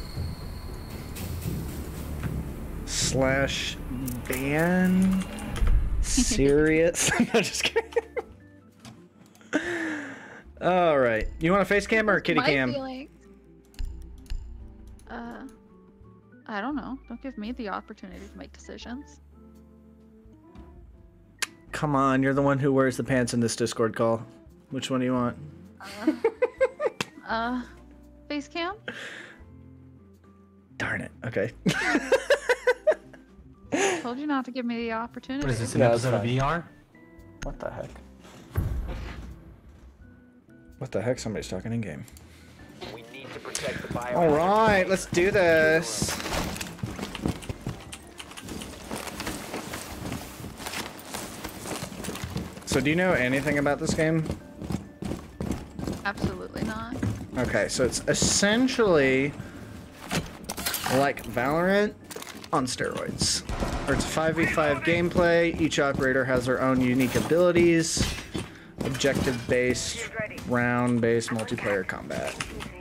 Slash ban. Serious? No, just kidding. All right. You want a face cam or a kitty My cam? feelings. Uh, I don't know. Don't give me the opportunity to make decisions. Come on, you're the one who wears the pants in this Discord call. Which one do you want? Uh, uh face cam? Darn it. Okay. Told you not to give me the opportunity. What is this, an Yeah, that's episode of fine. V R? What the heck? What the heck? Somebody's talking in game. We need to protect the bio. All right, let's do this. So do you know anything about this game? Absolutely not. Okay, so it's essentially like Valorant on steroids. Or it's five v five gameplay. Each operator has their own unique abilities. Objective-based, round-based multiplayer combat.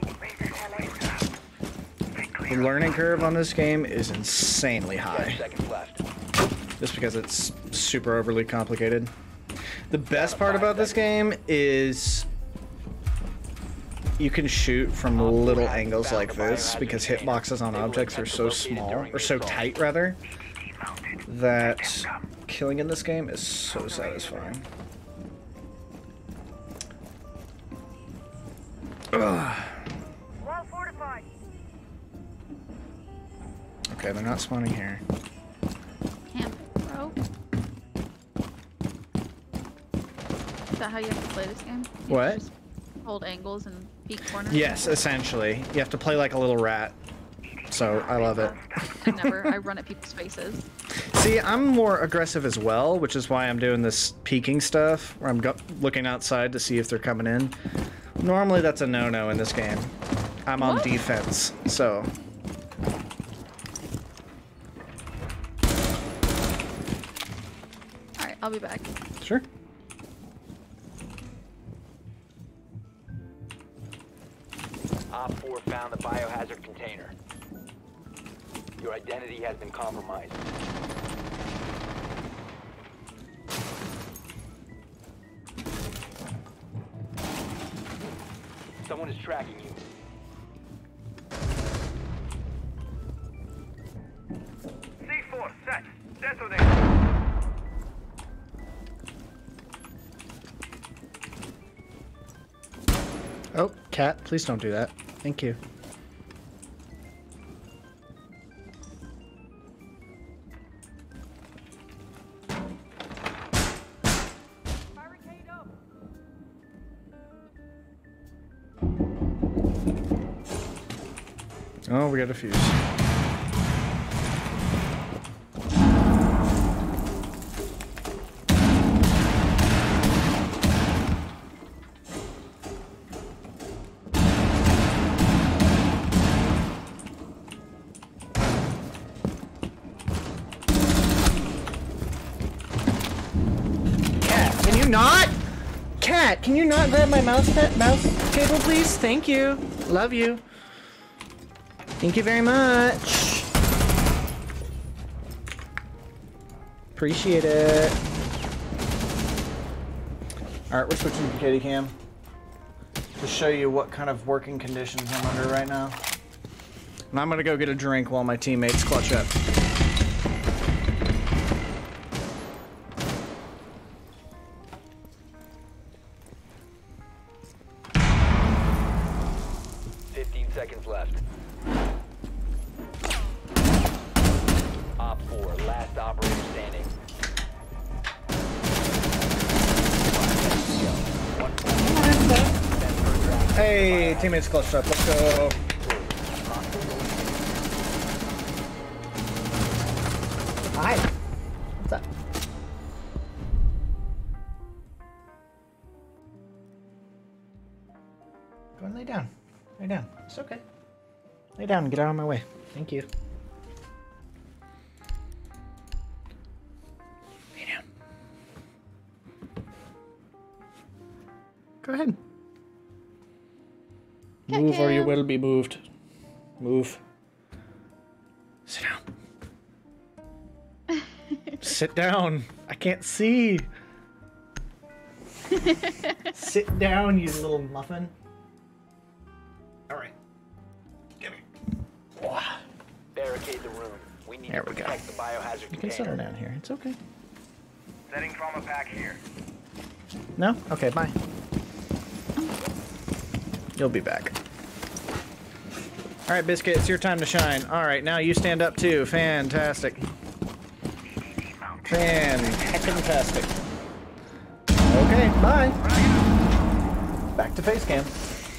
The learning curve on this game is insanely high. Just because it's super overly complicated. The best part about this game is you can shoot from little angles like this because hitboxes on objects are so small, or so tight rather, that killing in this game is so satisfying. Ugh. Okay, they're not spawning here. Camp, bro. Is that how you have to play this game? You What? just hold angles and peek corners? Yes, essentially. You have to play like a little rat. So, I love it. I never, I run at people's faces. See, I'm more aggressive as well, which is why I'm doing this peeking stuff, where I'm go looking outside to see if they're coming in. Normally that's a no-no in this game. I'm on What? defense, so... Alright, I'll be back. Sure. Op four found the biohazard container. Your identity has been compromised. Someone is tracking you. C four set. Detonate. Oh, cat, please don't do that. Thank you. Oh, we got a fuse. Cat, can you not? Cat, can you not grab my mouse mouse cable, please? Thank you. Love you. Thank you very much. Appreciate it. Alright, we're switching to kitty cam to show you what kind of working conditions I'm under right now. And I'm gonna go get a drink while my teammates clutch up. fifteen seconds left. Op four, last operator standing. Hey, teammates clutched up. Let's go. Hi. What's up? Go and lay down. Lay down. It's okay. Lay down and get out of my way. Thank you. Lay down. Go ahead. Move or you will be moved. Move. Sit down. Sit down. I can't see. Sit down, you little muffin. All right. Give me. Barricade the room. We need There to we go. protect the biohazard You can container. settle down here. It's okay. Setting trauma pack here. No? Okay, bye. You'll be back. All right, Biscuit, it's your time to shine. All right, now you stand up too. Fantastic. Fantastic. Okay, bye. Back to face cam.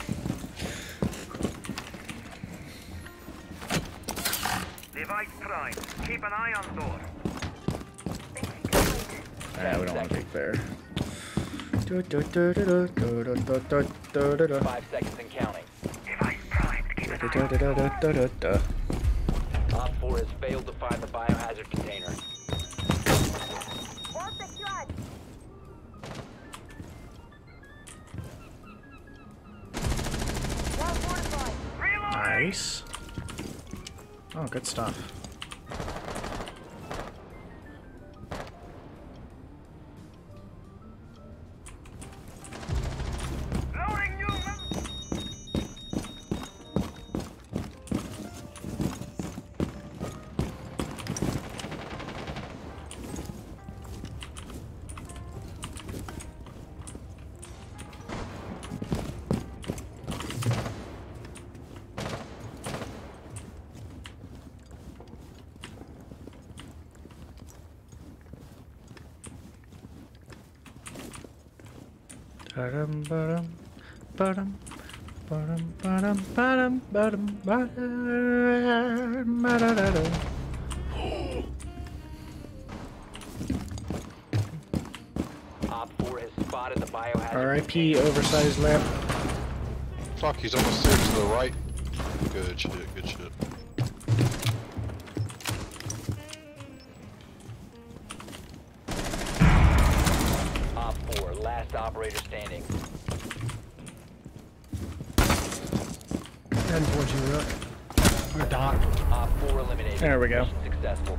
Device prime. Keep an eye on door. Yeah, we don't want to take there. Five seconds and counting. Op four has failed to find the biohazard container. Nice. Oh, good stuff. Ba-dum, ba-dum, ba-dum, ba-dum, ba-dum, ba-dum, ba-dum, ba-dum, ba-da-da-da. Op four has spotted the biohazard. R I P oversized lamp. Fuck, he's on the stairs to the right. Good shit, good shit. Op four, last operator standing. ten towards you, Rook. Or Doc. Op four eliminated. There we go. Mission successful.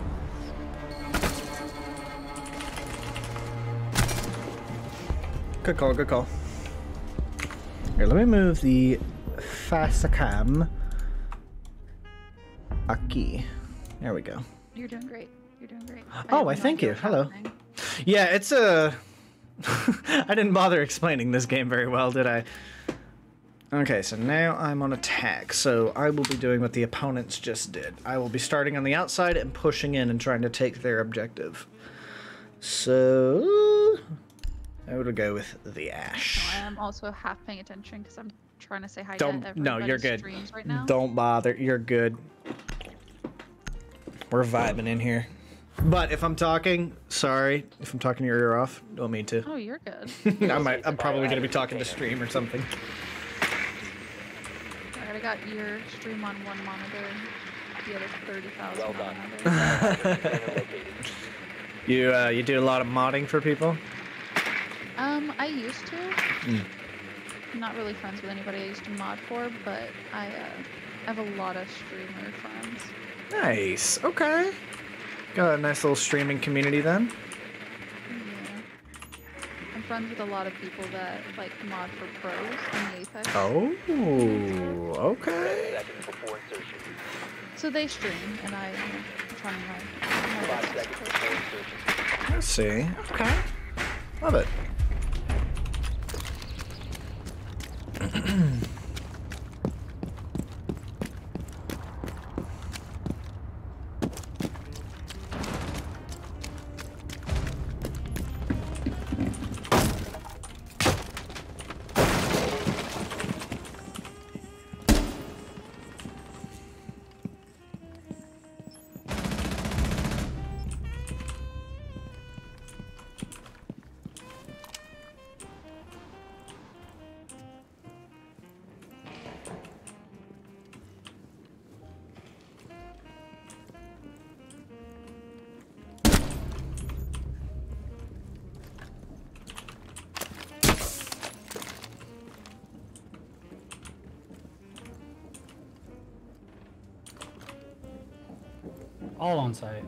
Good call, good call. Here, let me move the Facecam. Aquí. There we go. You're doing great. You're doing great. Oh, have I no thank idea you. what's Hello. happening. Yeah, it's a... I didn't bother explaining this game very well, did I? Okay, so now I'm on attack, so I will be doing what the opponents just did. I will be starting on the outside and pushing in and trying to take their objective. So... I would go with the Ash. No, I am also half paying attention because I'm trying to say hi Don't, to everybody's no, you're good. streams right now. Don't bother, you're good. We're vibing in here. But if I'm talking, sorry, if I'm talking your ear off, don't mean to. Oh, you're good. I might, I'm probably gonna be talking to stream or something. Alright, I got your stream on one monitor, the other thirty thousand Well on done. another. You, uh, you do a lot of modding for people? Um, I used to. Mm. I'm not really friends with anybody I used to mod for, but I, uh, have a lot of streamer friends. Nice, okay. Got a nice little streaming community then. Yeah. I'm friends with a lot of people that, like, mod for pros in the Apex. Oh, okay. Seconds before insertion. So they stream, and I, you know, try to like, Five seconds before insertion. Let's see. Okay. Love it. All on site.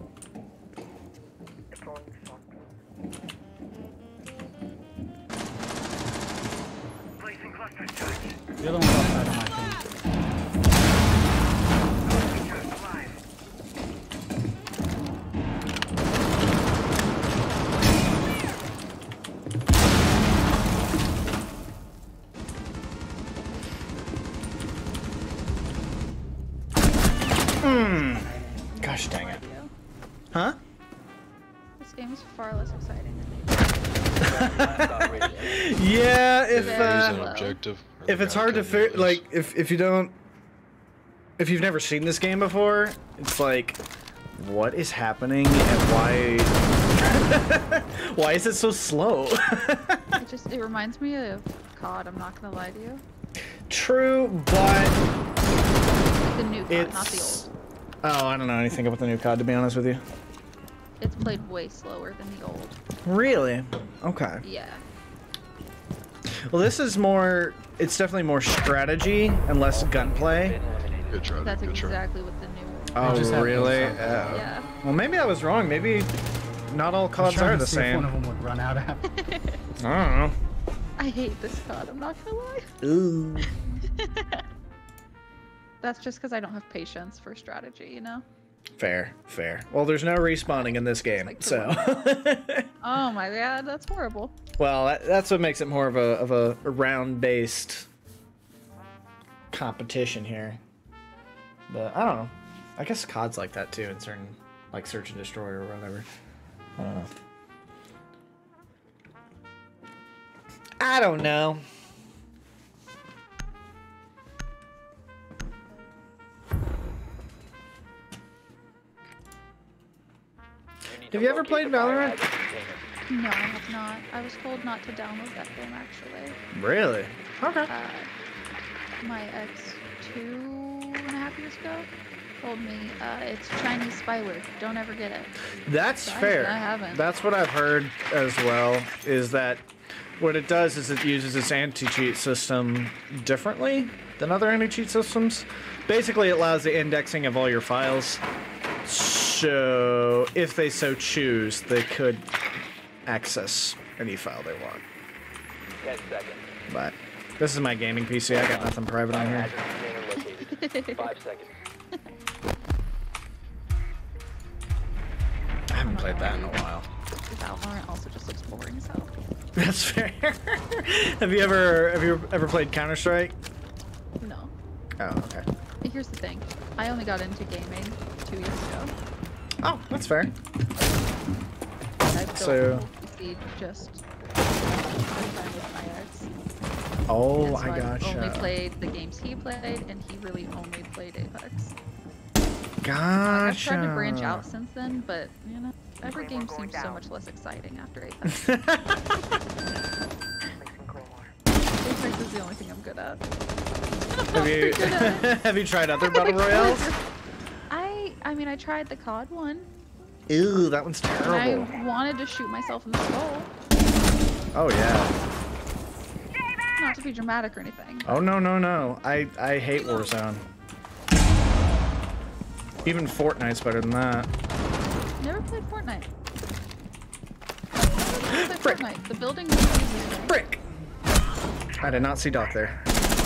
The other one's outside on my thing. Hmm. Gosh dang it. Huh? This game is far less exciting than Yeah, if Use uh, an objective. if it's hard to fi- like if if you don't if you've never seen this game before, it's like what is happening and why why is it so slow? It's It just it reminds me of C O D. I'm not gonna lie to you. True, but The new C O D, it's... not the old. Oh, I don't know anything about the new C O D, to be honest with you. It's played way slower than the old. Really? Okay. Yeah. Well, this is more. It's definitely more strategy and less gunplay. Good try. That's Good try. exactly what the new. Oh, just have really? those, Uh, Yeah. Well, maybe I was wrong. Maybe not all C O I was Ds trying are to the see if same. one of them would run out after. I don't know. I hate this C O D. I'm not gonna lie. Ooh. That's just because I don't have patience for strategy, you know. Fair, fair. Well, there's no respawning in this game, Like, so. Oh my god, that's horrible. Well, that, that's what makes it more of a of a, a round-based competition here. But I don't know. I guess C O D's like that too in certain, like Search and Destroy or whatever. I don't know. I don't know. Have you ever played Valorant? No, I have not. I was told not to download that game actually. Really? Okay. Uh, my ex two and a half years ago told me uh, it's Chinese spyware. Don't ever get it. That's So I- fair. I haven't. That's what I've heard as well, is that what it does is it uses its anti-cheat system differently than other anti-cheat systems. Basically, it allows the indexing of all your files. So, if they so choose, they could access any file they want. Ten seconds. But this is my gaming P C. I got nothing private on here. Hazard container located. Five seconds. I haven't played that in a while. Valorant also just looks boring as hell. That's fair. Have you ever have you ever played Counter-Strike? No. Oh, okay. Here's the thing. I only got into gaming two years ago. Oh, that's fair. I built So- a whole P C just with my ex. Oh, And so I I've gotcha. only played the games he played, and he really only played Apex. Gotcha. I've tried to branch out since then, but you know, every game seems so much less exciting after Apex. Apex is the only thing I'm good at. Have you have you tried other battle royales? I I mean I tried the C O D one. Ew, that one's And terrible. I wanted to shoot myself in the skull. Oh yeah. Not to be dramatic or anything. Oh no no no. I I hate Warzone. Even Fortnite's better than that. Never played Fortnite. Never played Fortnite. The building was easy. Brick. I did not see Doc there.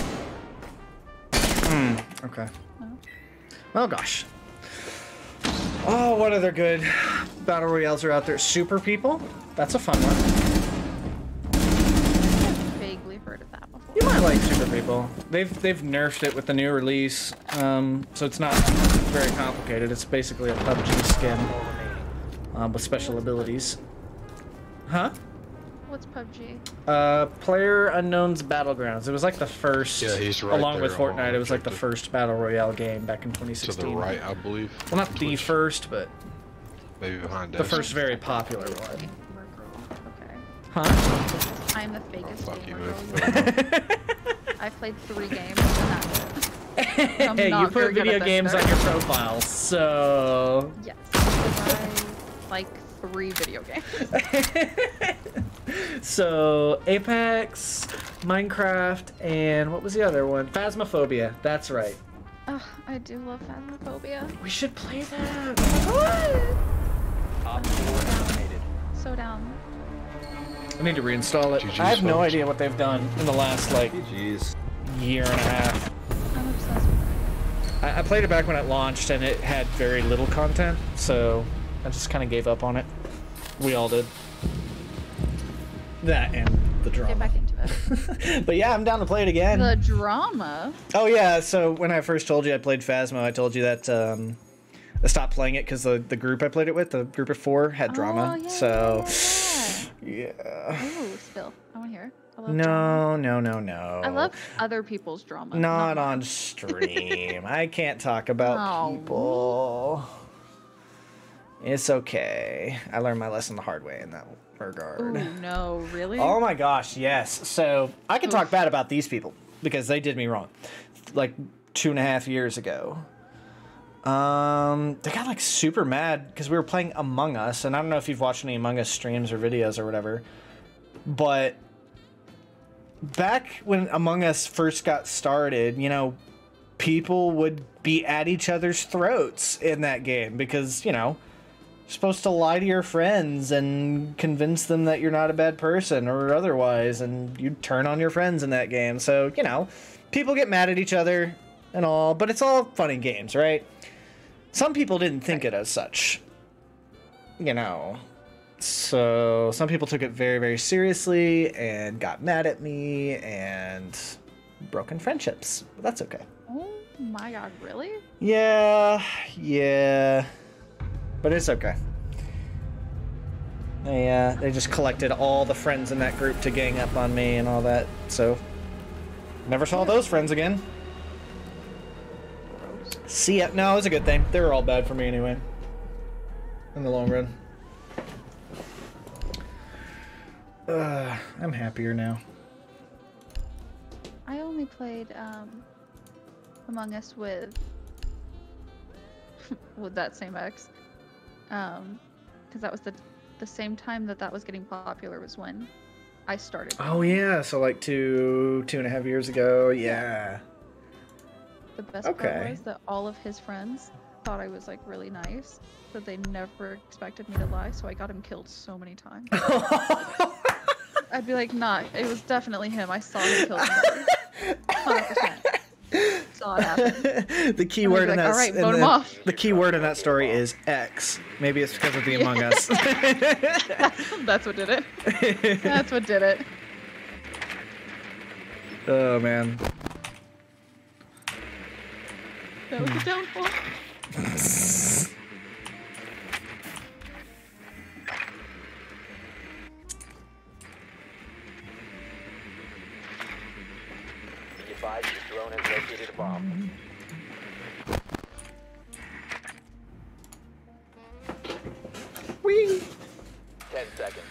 Hmm. Okay. Oh gosh. Oh, what other good battle royales are out there? Super People? That's a fun one. I've vaguely heard of that before. You might like Super People. They've they've nerfed it with the new release, um, so it's not very complicated. It's basically a P U B G skin um, with special abilities. Huh? What's P U B G? Uh, Player Unknown's Battlegrounds. It was like the first, Yeah, he's right along there with on Fortnite, it was like the objective. first Battle Royale game back in twenty To sixteen. the right, I believe. Well, not the first, but Maybe behind the us. first very popular one. Okay. Huh? I'm the fakest fuck you, gamer girl. Viv. you know. I've played three games and that's it. I'm Hey, you not very put good video at games this. on your profile, so... Yes. I like three video games. So, Apex, Minecraft, and what was the other one? Phasmophobia, that's right. Ugh, I do love Phasmophobia. We should play that. Op four eliminated. So down. I need to reinstall it. G G's I have no folks. idea what they've done in the last, like, Jeez. year and a half. I'm obsessed with I, I played it back when it launched, and it had very little content, so I just kind of gave up on it. We all did. That and the it. drama. Get back into it. But yeah, I'm down to play it again. The drama? Oh yeah, so when I first told you I played Phasmo, I told you that um, I stopped playing it because the, the group I played it with, the group of four, had drama. Oh, yeah, so, yeah. yeah. Ooh, spill. I want to hear. I love No, drama. no, no, no. I love other people's drama. Not mine. on stream. I can't talk about Oh. people. It's okay. I learned my lesson the hard way in that honor guard. Ooh, no, really? Oh my gosh, yes. So I can talk bad about these people because they did me wrong, like two and a half years ago. Um, they got like super mad because we were playing Among Us, and I don't know if you've watched any Among Us streams or videos or whatever, but back when Among Us first got started, you know, people would be at each other's throats in that game because, you know, you're supposed to lie to your friends and convince them that you're not a bad person or otherwise, and you turn on your friends in that game. So, you know, people get mad at each other and all, but it's all fun and games, right? Some people didn't think it as such, you know. So some people took it very, very seriously and got mad at me and broken friendships. But that's okay. Oh my god, really? Yeah, yeah. But it's okay. They, uh, they just collected all the friends in that group to gang up on me and all that. So never saw those friends again. See ya. No, it was a good thing. They were all bad for me anyway. In the long run. Uh, I'm happier now. I only played um, Among Us with with that same ex, um, because that was the the same time that that was getting popular was when I started. Oh yeah, so like two two and a half years ago. Yeah. The best Okay. part was that all of his friends thought I was like really nice, but they never expected me to lie, so I got him killed so many times. I'd be like, nah, it was definitely him. I saw him kill somebody. one hundred percent. Saw it happen. The key And I'd word be in like, that all right, in vote him the, off. the key word in that story is X. Maybe it's because of the Among Us. That's what did it. That's what did it. Oh man. That was the downfall. Be advised your drone has located a bomb. Whee! Ten seconds.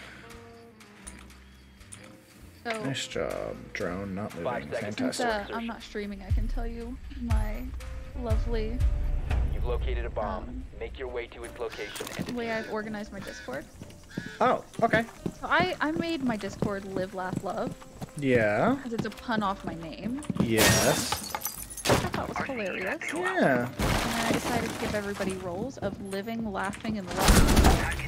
So, Nice job, drone. Not moving. since Fantastic. uh, I'm not streaming, I can tell you my lovely You've located a bomb. Make your way to its location and way I've organized my Discord. Oh, okay. So I, I made my Discord Live, Laugh, Love. Yeah. Because it's a pun off my name. Yes. Which I thought was hilarious. Yeah. And then I decided to give everybody roles of living, laughing, and loving.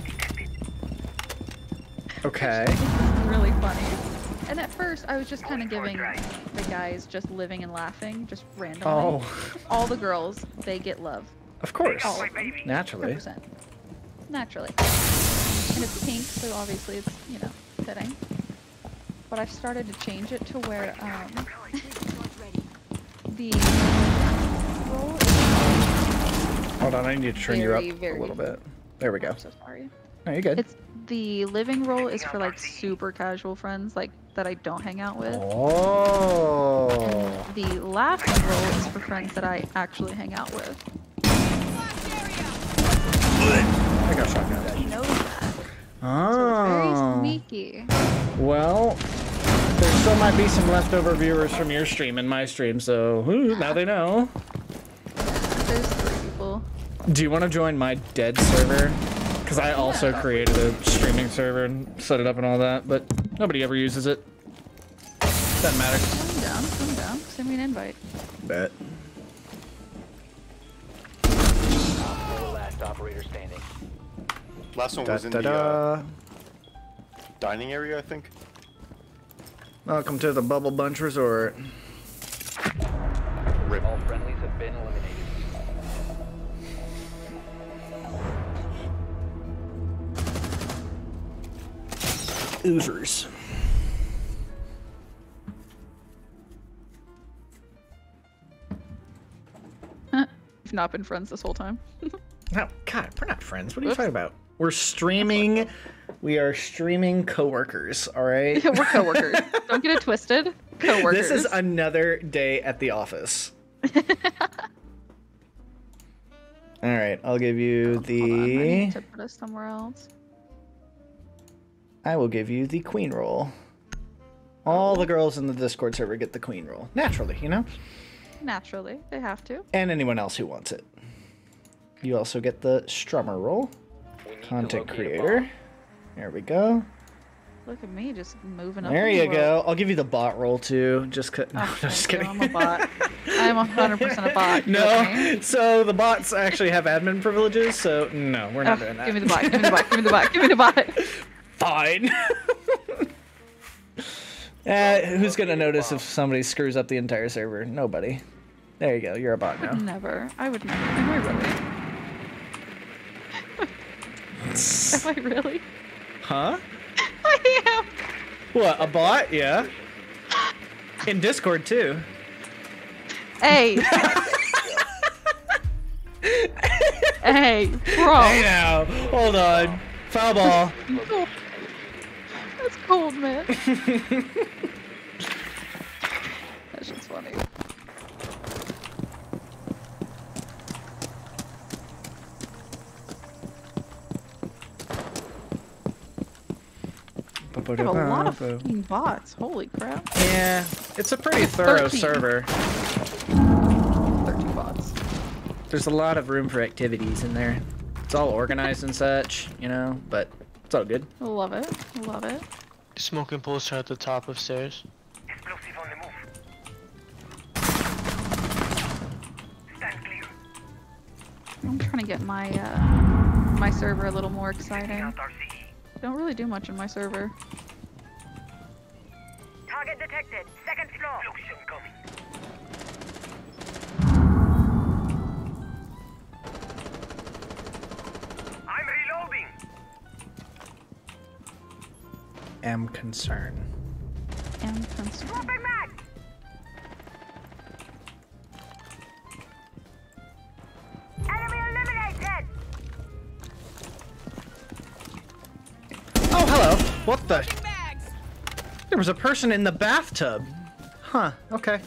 Okay. It's really funny. And at first, I was just kind of giving the guys just living and laughing, just randomly. Oh. All the girls, they get love. Of course. All of them. Naturally. one hundred percent. Naturally. And it's pink, so obviously it's, you know, fitting. But I've started to change it to where, um, the role is Hold on, I need to turn you up very, very- a little bit. There we go. I'm so sorry. No, you're good. It's the living role is for like super casual friends, like that I don't hang out with. Oh. And the laughing role is for friends that I actually hang out with. I got shotgun. He knows that. Oh. Very sneaky. Well, there still might be some leftover viewers from your stream and my stream, so ooh, now they know. There's three people. Do you want to join my dead server? Because I also Yeah. created a streaming server and set it up and all that, but nobody ever uses it. Doesn't matter. Come down, come down. Send me an invite. Bet. four last operator standing. Last one Da, was in da, the uh, da. dining area, I think. Welcome to the Bubble Bunch Resort. Rip. All friendlies have been eliminated. Oozers. We've not been friends this whole time. No, God, we're not friends. What are you Oops. talking about? We're streaming. We are streaming coworkers, all right? We're coworkers. Don't get it twisted. Coworkers. This is another day at the office. All right, I'll give you Hold on, I need the. to put us somewhere else. I will give you the queen role. All the girls in the Discord server get the queen role. Naturally, you know? Naturally, they have to. And anyone else who wants it. You also get the strummer role. Content creator. There we go. Look at me just moving up. There in you the go. world. I'll give you the bot role too. Just cut. No, Oh, I'm just thank you. kidding. I'm a bot. I'm one hundred percent a bot. You with No, me? so the bots actually have admin privileges, so no, we're not Oh, doing that. give me the bot. Give me the bot. Give me the bot. Give me the bot. Fine. uh, who's gonna notice if somebody screws up the entire server? Nobody. There you go. You're a bot now. Never. I would never. Am I really? Am I really? Huh? I am. What? A bot? Yeah. In Discord too. Hey. Hey, bro. Hey now. Hold on. Foul ball. That's cold, man. That's just funny. I have a lot of fucking bots. Holy crap. Yeah, it's a pretty thorough thirteen. server. thirteen bots. There's a lot of room for activities in there. It's all organized and such, you know, but it's all good. I love it. I love it. Smoking poster at the top of stairs. Explosive on the move. Stand clear. I'm trying to get my uh, my server a little more exciting. Don't really do much in my server. Target detected. Second floor. Explosion coming. I'm reloading. Am concerned. Am concerned. Dropping mag. Enemy eliminated. Oh, hello. What the? There was a person in the bathtub. Huh, okay.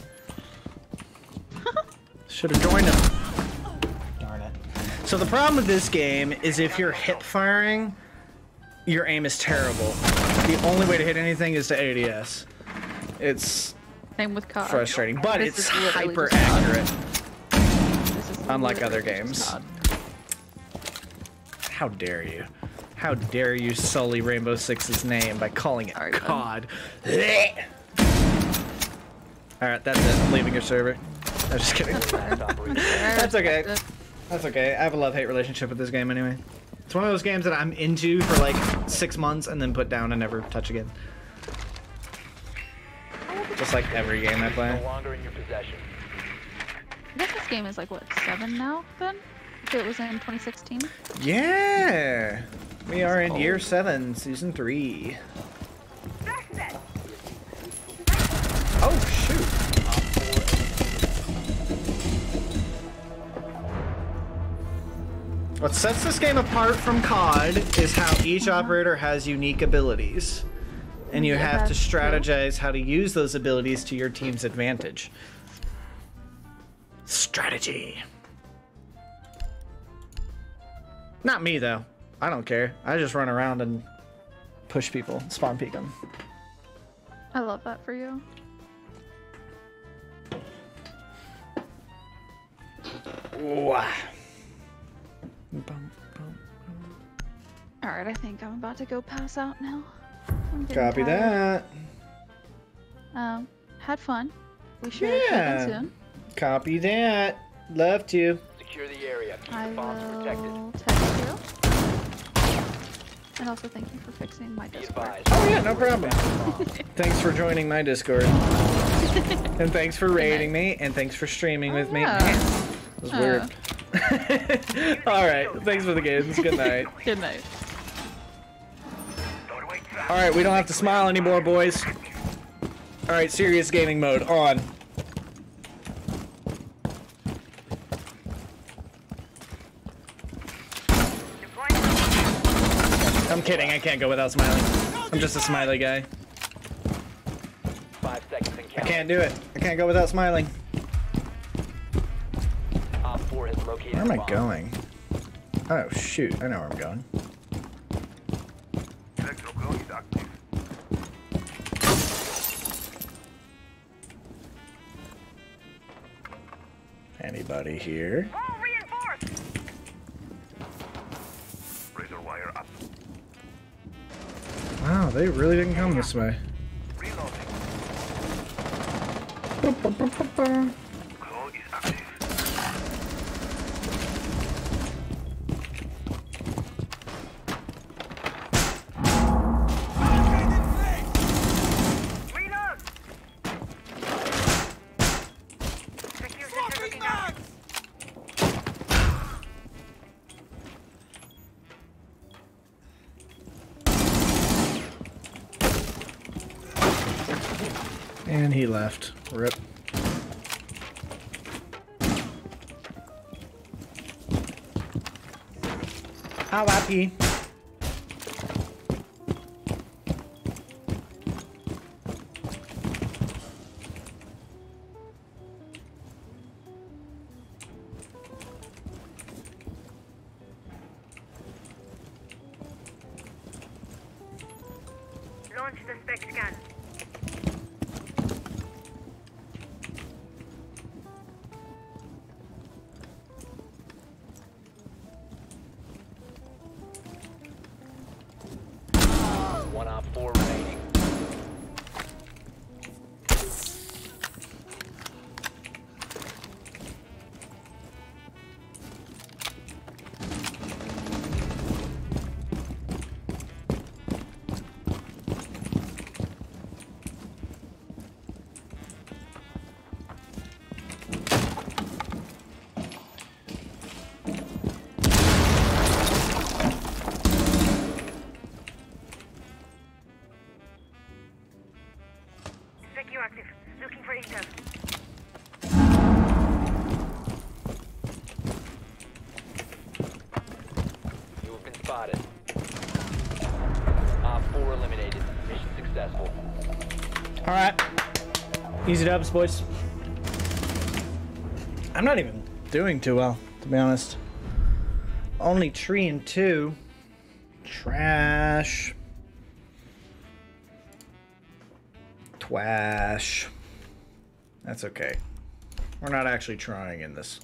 Should have joined him. Darn it. So the problem with this game is if you're hip firing, your aim is terrible. The only way to hit anything is to A D S. It's Same with C O D. frustrating, but This it's is literally hyper just C O D. accurate. This is Unlike other literally games. just C O D. How dare you? How dare you sully Rainbow Six's name by calling it Sorry, C O D? Alright, that's it. I'm leaving your server. I'm just kidding. That's okay. That's okay. I have a love-hate relationship with this game anyway. It's one of those games that I'm into for like six months and then put down and never touch again. Just like every game I play. No longer in your possession. I guess this game is like, what, seven now, then? If it was in twenty sixteen? Yeah! We are in year seven, season three. Oh, shoot! What sets this game apart from C O D is how each operator has unique abilities. And you Yeah, have to that's true. strategize how to use those abilities to your team's advantage. Strategy. Not me, though. I don't care. I just run around and push people, spawn peek them. I love that for you. Wow. Alright, I think I'm about to go pass out now. I'm getting Copy tired. that. Um, had fun. We should Yeah. check in soon. Copy that. Love to. Secure the area. Keep I the bombs protected. will text you. And also thank you for fixing my Discord. Oh yeah, no problem. Thanks for joining my Discord. And thanks for raiding me, and thanks for streaming with me. yeah. Man, it was Uh. weird. Alright, thanks for the games. Good night. Good night. Alright, we don't have to smile anymore, boys. Alright, serious gaming mode on. I'm kidding, I can't go without smiling. I'm just a smiley guy. Five seconds and I count. can't do it. I can't go without smiling. Op four has located Where am a I bomb. going? Oh shoot, I know where I'm going. anybody here. Wall reinforced. Razor wire up. Wow, they really didn't come this way. Reloading. Glow is active. Reload. Secure center looking out. And he left. Rip. How happy. Launch the spec scan. One op four remaining. Secure active. Looking for intel. You have been spotted. Op four eliminated. Mission successful. Alright. Easy dubs, boys. I'm not even doing too well, to be honest. Only three and two. Trash. Twash. That's okay. We're not actually trying in this.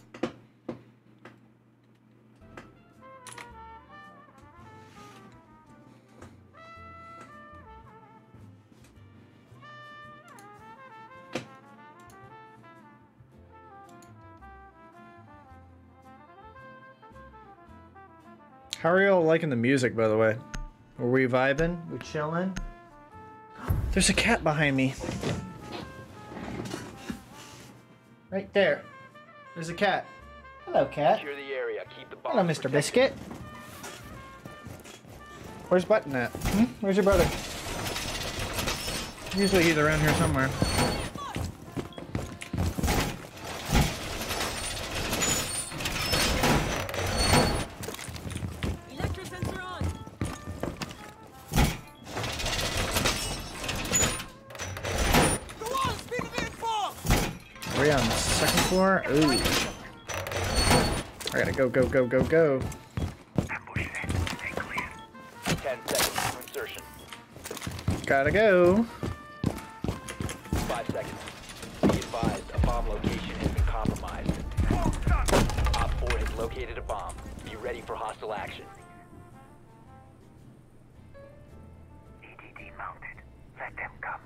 How are y'all liking the music, by the way? Are we vibing? We chilling? There's a cat behind me. Right there. There's a cat. Hello, cat. Secure the area. Keep the bomb. Hello, Mister Biscuit. Where's Button at? Hmm? Where's your brother? Usually he's around here somewhere. Are we on the second floor? Ooh. I gotta go, go, go, go, go. Ten seconds to insertion. Gotta go. Five seconds. Be advised, a bomb location has been compromised. Op four has located a bomb. Be ready for hostile action. E D D mounted. Let them come.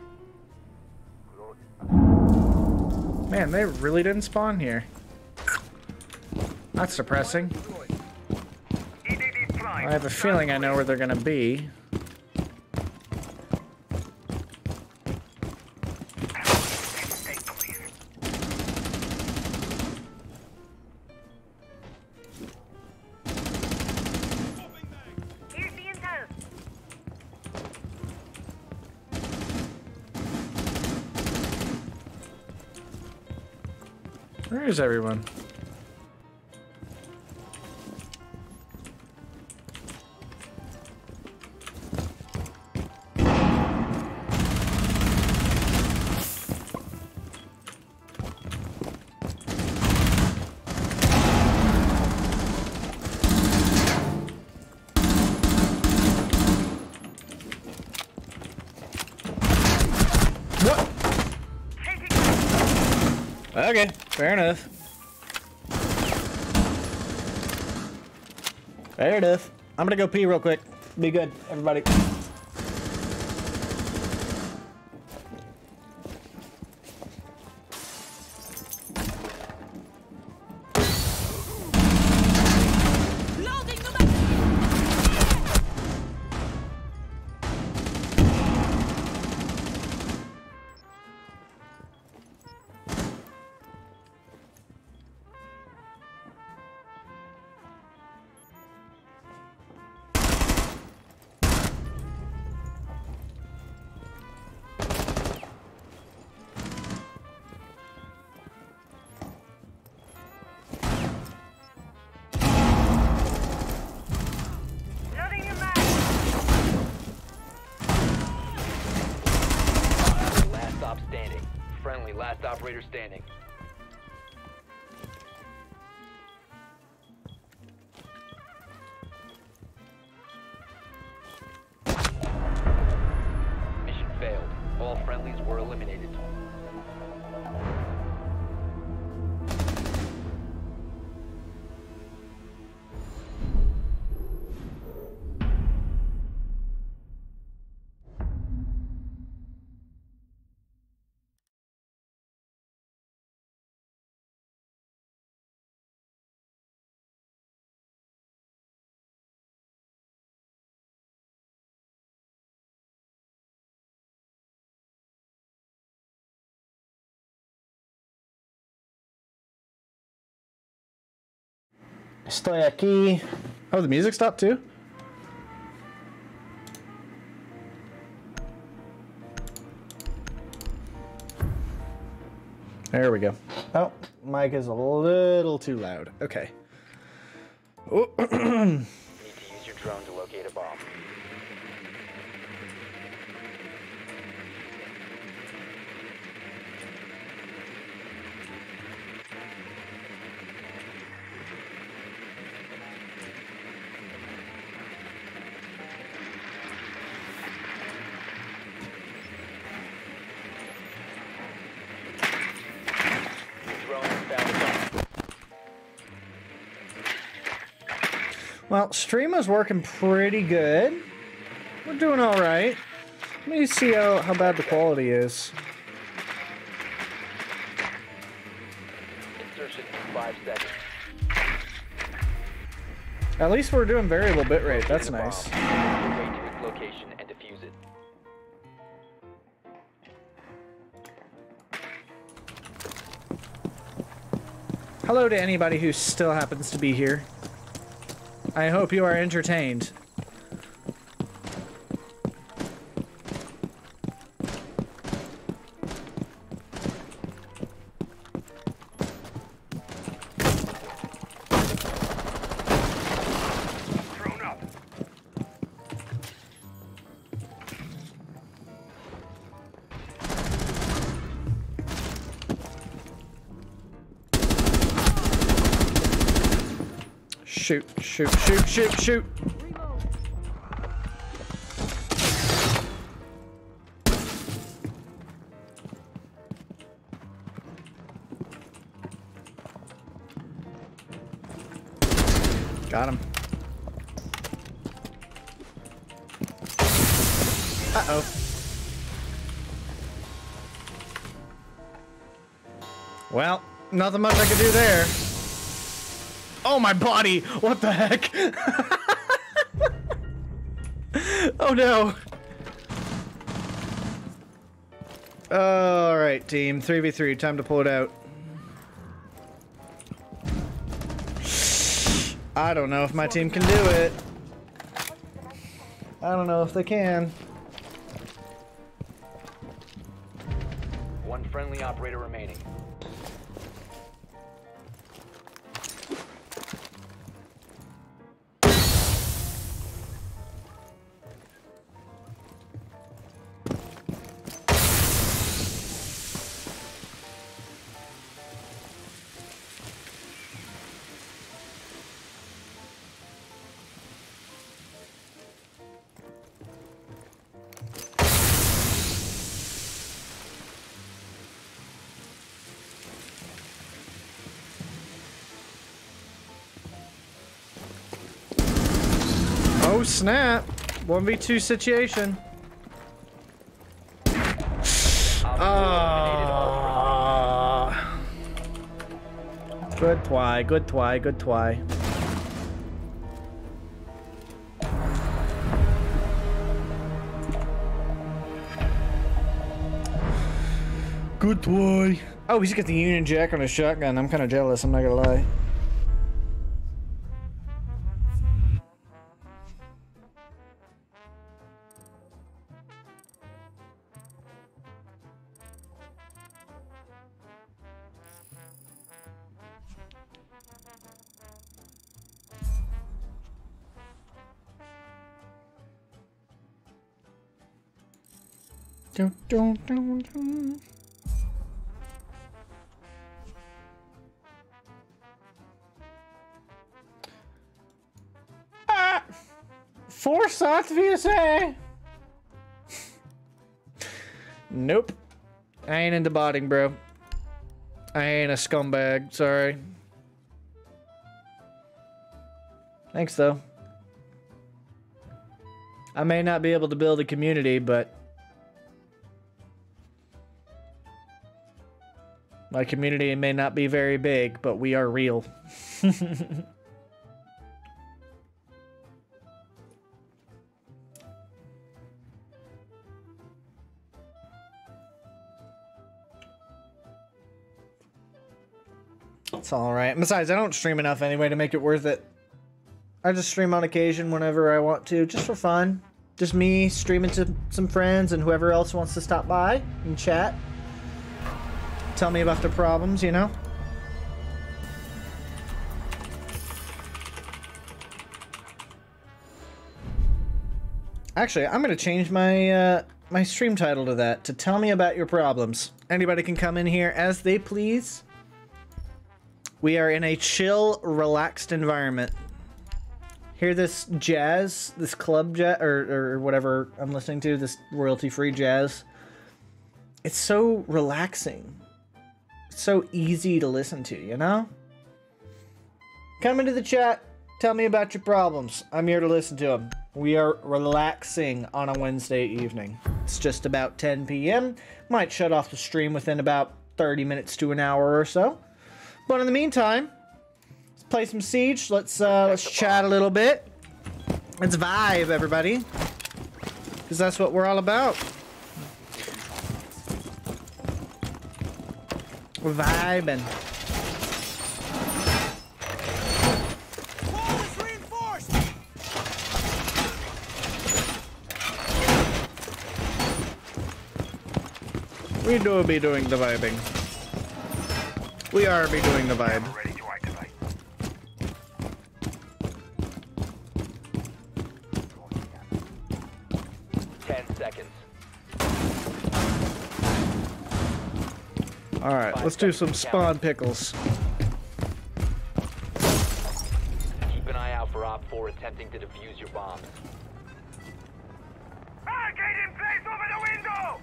Man, they really didn't spawn here. That's depressing. I have a feeling I know where they're gonna be. Here's the intel. Where is everyone? Okay, fair enough. There it is. I'm gonna go pee real quick. Be good, everybody. Last operator standing. Mission failed. All friendlies were eliminated. Estoy aquí. Oh, the music stopped too? There we go. Oh, mic is a little too loud. Okay. Oh. Need to use your drone to locate a bomb. Well, stream is working pretty good. We're doing all right. Let me see how, how bad the quality is. Insertion in five seconds. At least we're doing variable bitrate. That's nice. Make your way to its location and defuse it. Hello to anybody who still happens to be here. I hope you are entertained. Shoot, shoot, shoot, shoot, shoot. Got him. Uh-oh. Well, nothing much I could do there. Oh, my body! What the heck? Oh no. Alright, team. three v three. Time to pull it out. I don't know if my team can do it. I don't know if they can. One friendly operator remaining. Oh snap! one v two situation. Ah. Good twy, good twy, good twy. Good twy. Oh, he's got the Union Jack on his shotgun. I'm kind of jealous, I'm not gonna lie. Dun, dun, dun, dun. Ah! Fortsatt vill jag säga. Nope. I ain't into botting, bro. I ain't a scumbag, sorry. Thanks, though. I may not be able to build a community, but my community may not be very big, but we are real. It's alright. Besides, I don't stream enough anyway to make it worth it. I just stream on occasion whenever I want to, just for fun. Just me streaming to some friends and whoever else wants to stop by and chat. Tell me about their problems, you know? Actually, I'm gonna change my uh, my stream title to that, to tell me about your problems. Anybody can come in here as they please. We are in a chill, relaxed environment. Hear this jazz, this club jazz, or, or whatever I'm listening to, this royalty-free jazz. It's so relaxing. It's so easy to listen to, you know? Come into the chat, tell me about your problems. I'm here to listen to them. We are relaxing on a Wednesday evening. It's just about ten p m Might shut off the stream within about thirty minutes to an hour or so. But in the meantime, let's play some Siege. Let's uh, let's chat a little bit. Let's vibe, everybody, because that's what we're all about. We're vibing. Wall is reinforced. We do be doing the vibing. We are be doing the vibe. Ready to activate. Ten seconds. Alright, let's do some spawn pickles. Keep an eye out for Op four attempting to defuse your bombs. Barricade in place over the window!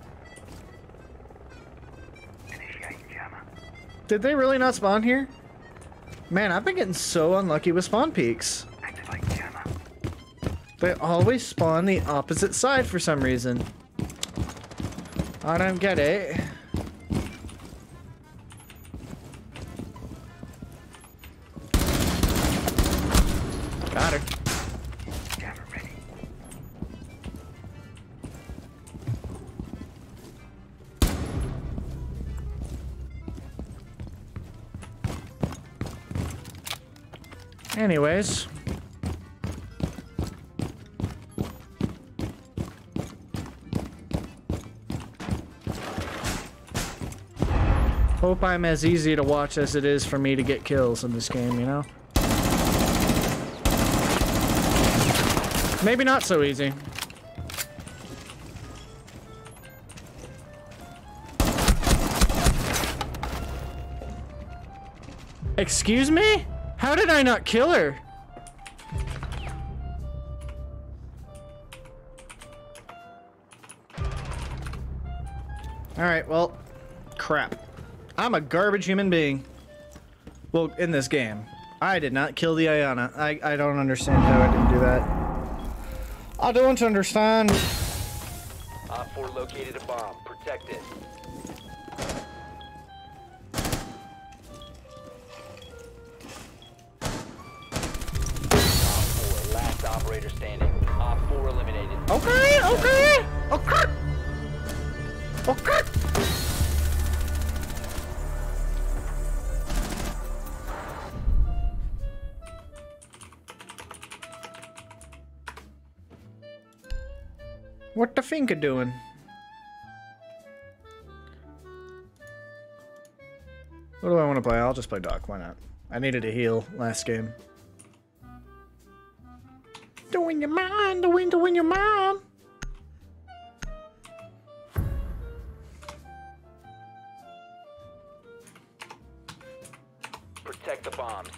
Initiating jammer. Did they really not spawn here? Man, I've been getting so unlucky with spawn peaks. Activate jammer. They always spawn the opposite side for some reason. I don't get it. Got her. Jammer ready. Anyways. Hope I'm as easy to watch as it is for me to get kills in this game, you know? Maybe not so easy. Excuse me? How did I not kill her? Alright, well, crap. I'm a garbage human being. Well, in this game. I did not kill the Ayana. I, I don't understand how I didn't do that. I don't understand. Op four located a bomb. Protect it. Op four, last operator standing. Op four eliminated. Okay, okay, okay, okay. What the finka doing? What do I want to play? I'll just play Doc. Why not? I needed a heal last game. Doing your mind, doing, doing your mind. Protect the bombs.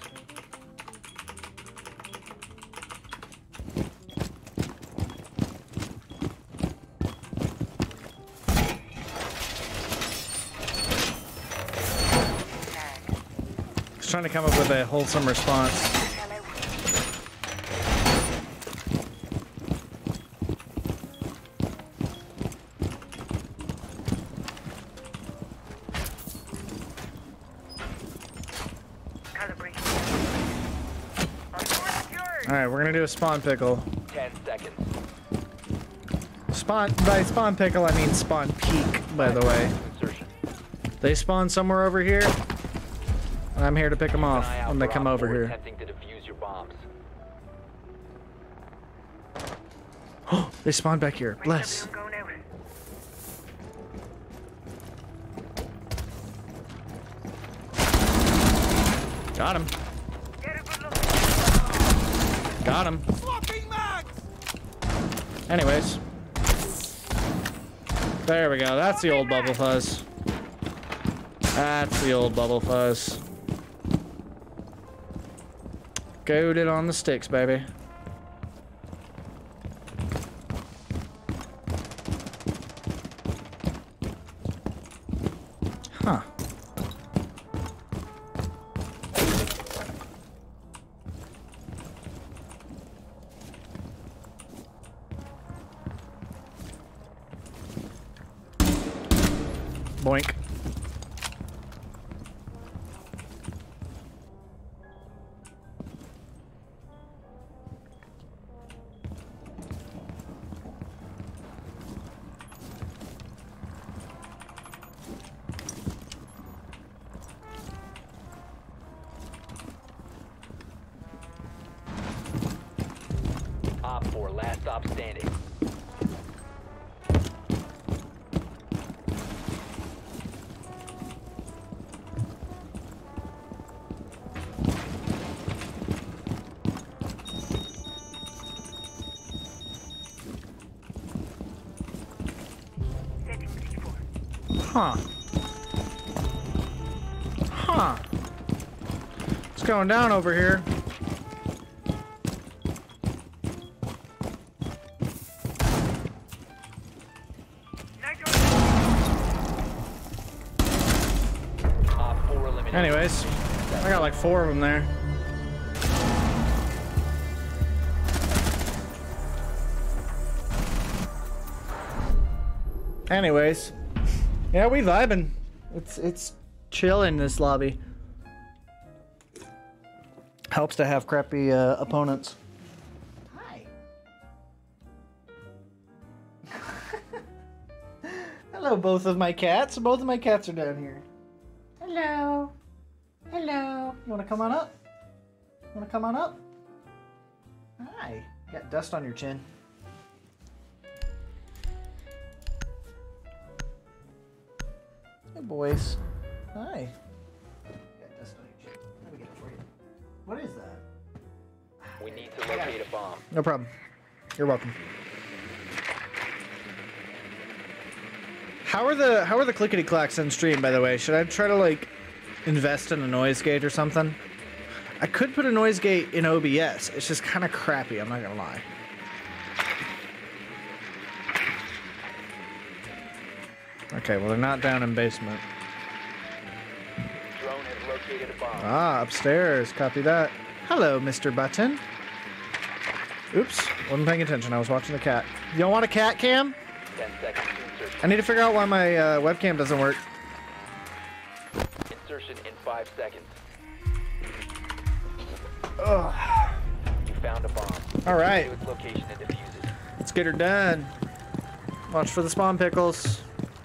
Trying to come up with a wholesome response. Alright, we're gonna do a spawn pickle. Ten seconds. Spawn, by spawn pickle I mean spawn peak, by the way. They spawn somewhere over here. I'm here to pick them off when they come over here. Attempting to defuse your bombs. Oh, they spawned back here. Bless. Got him. Got him. Anyways. There we go. That's the old bubble fuzz. That's the old bubble fuzz. Goaded on the sticks, baby. Huh. Boink. Op four, last stop standing. Huh. Huh. What's going down over here? Anyways, I got like four of them there. Anyways, yeah, we vibing. It's it's chill in this lobby. Helps to have crappy uh, opponents. Hi. Hello, both of my cats. Both of my cats are down here. Hello. Hello. You want to come on up? Want to come on up? Hi. You got dust on your chin. Hey, boys. Hi. You got dust on your chin. Let me get it for you. What is that? We need to locate a bomb. No problem. You're welcome. How are the how are the clickety clacks on stream, by the way? Should I try to like invest in a noise gate or something? I could put a noise gate in O B S. It's just kind of crappy, I'm not gonna lie. Okay, well they're not down in basement. Drone has located a bomb. Ah, upstairs. Copy that. Hello, Mister Button. Oops, wasn't paying attention. I was watching the cat. You don't want a cat cam? Ten seconds to insertion. I need to figure out why my uh, webcam doesn't work. Insertion in five seconds. Ugh. You found a bomb. All right. To its location and defuse it. Let's get her done. Watch for the spawn pickles.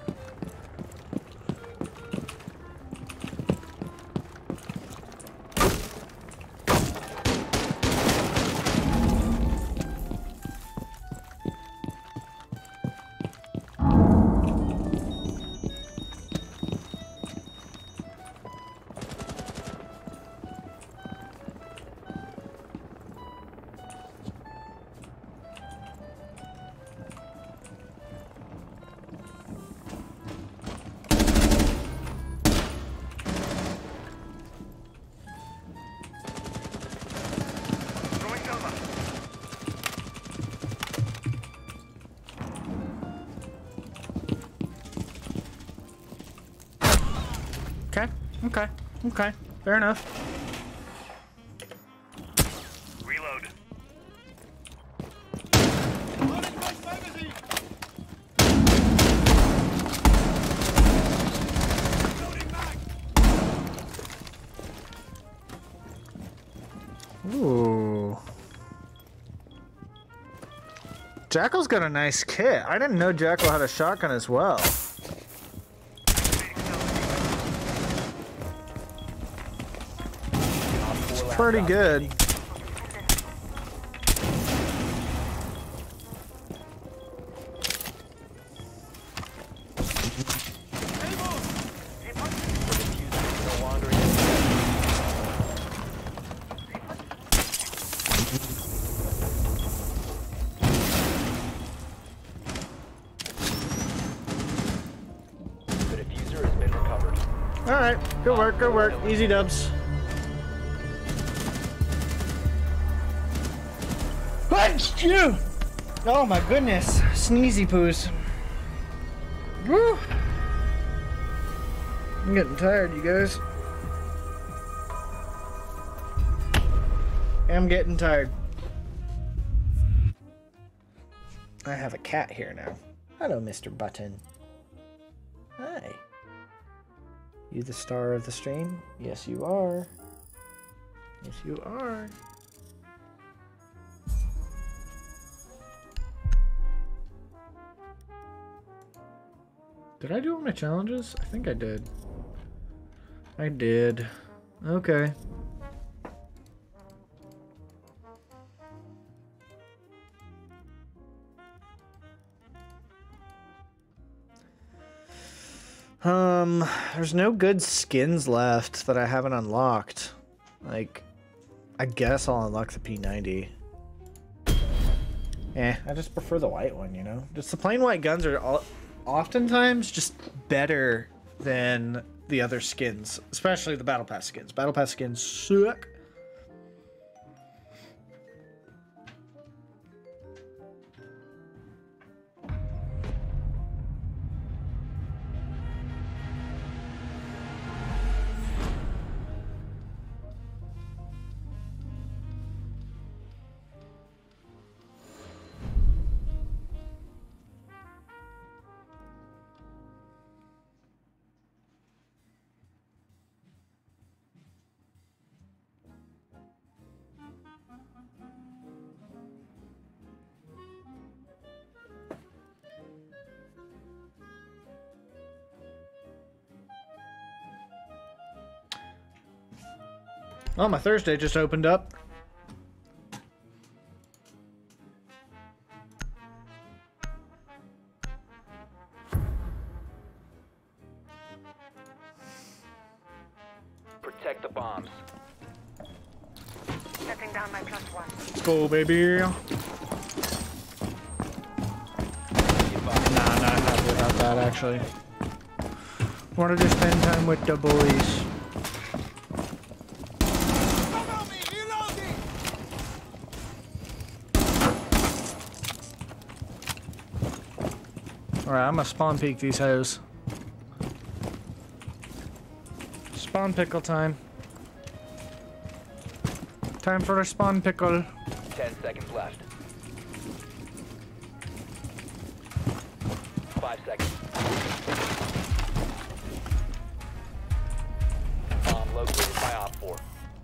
Okay, okay, okay. Fair enough. Reload. Ooh. Jackal's got a nice kit. I didn't know Jackal had a shotgun as well. It's pretty good. Alright, good work, good work. Easy dubs. Oh my goodness. Sneezy poos. Woo! I'm getting tired, you guys. I'm getting tired. I have a cat here now. Hello, Mister Button. Hi. You the star of the stream? Yes, you are. Yes, you are. Did I do all my challenges? I think I did. I did. Okay. Um, there's no good skins left that I haven't unlocked. Like, I guess I'll unlock the P ninety. Eh, I just prefer the white one, you know? Just the plain white guns are all, oftentimes just better than the other skins, especially the Battle Pass skins. Battle Pass skins suck. Oh, my Thursday just opened up. Protect the bombs. Setting down my plus one. Let's go, baby. Nah, not happy about that, actually. Wanted to spend time with the boys. Alright, I'm gonna spawn peek these hoes. Spawn pickle time. Time for a spawn pickle. Ten seconds left. Five seconds. Bomb located by Op four.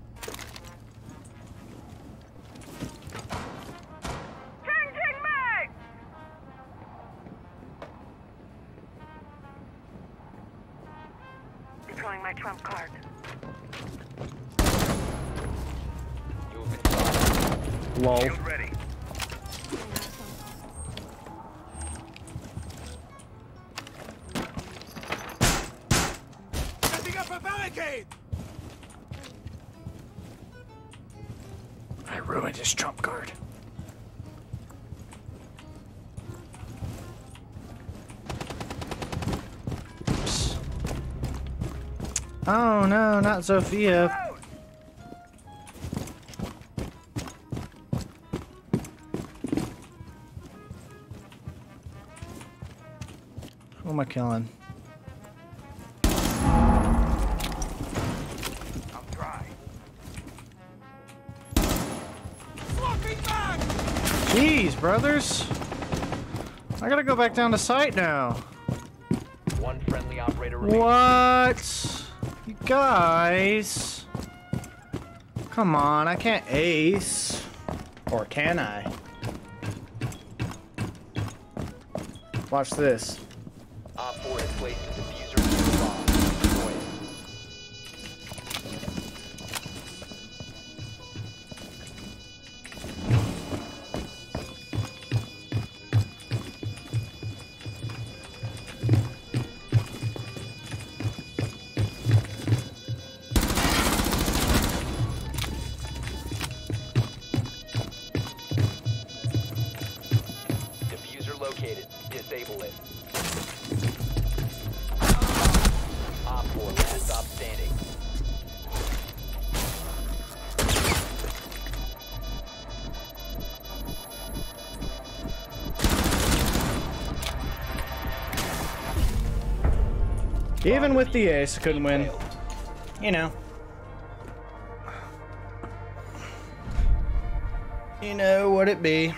Changing mag! Deploying my trump card. You have been spotted. Lol. Shield ready. Setting up a barricade! I ruined his trump card. Oops. Oh no, not Sophia. Who am I killing? I'm dry. Jeez, brothers. I gotta go back down to site now. One friendly operator remaining. What? You guys? Come on, I can't ace. Or can I? Watch this. Op four has placed a diffuser near the bomb. Destroy it. Diffuser located. Disable it. Op four, last stop standing. Even with the ace, I couldn't win. You know. You know what it be.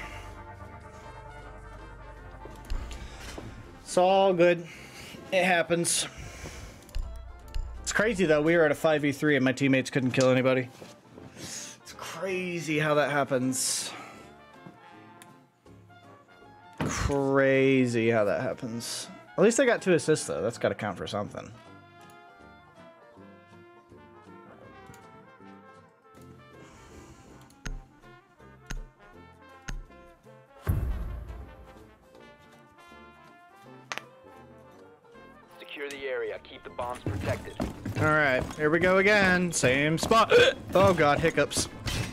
It's all good. It happens. It's crazy though, we were at a five v three and my teammates couldn't kill anybody. It's crazy how that happens. Crazy how that happens. At least I got two assists though, that's gotta count for something. Secure the area. Keep the bombs protected. Alright, here we go again. Same spot. Oh god, hiccups.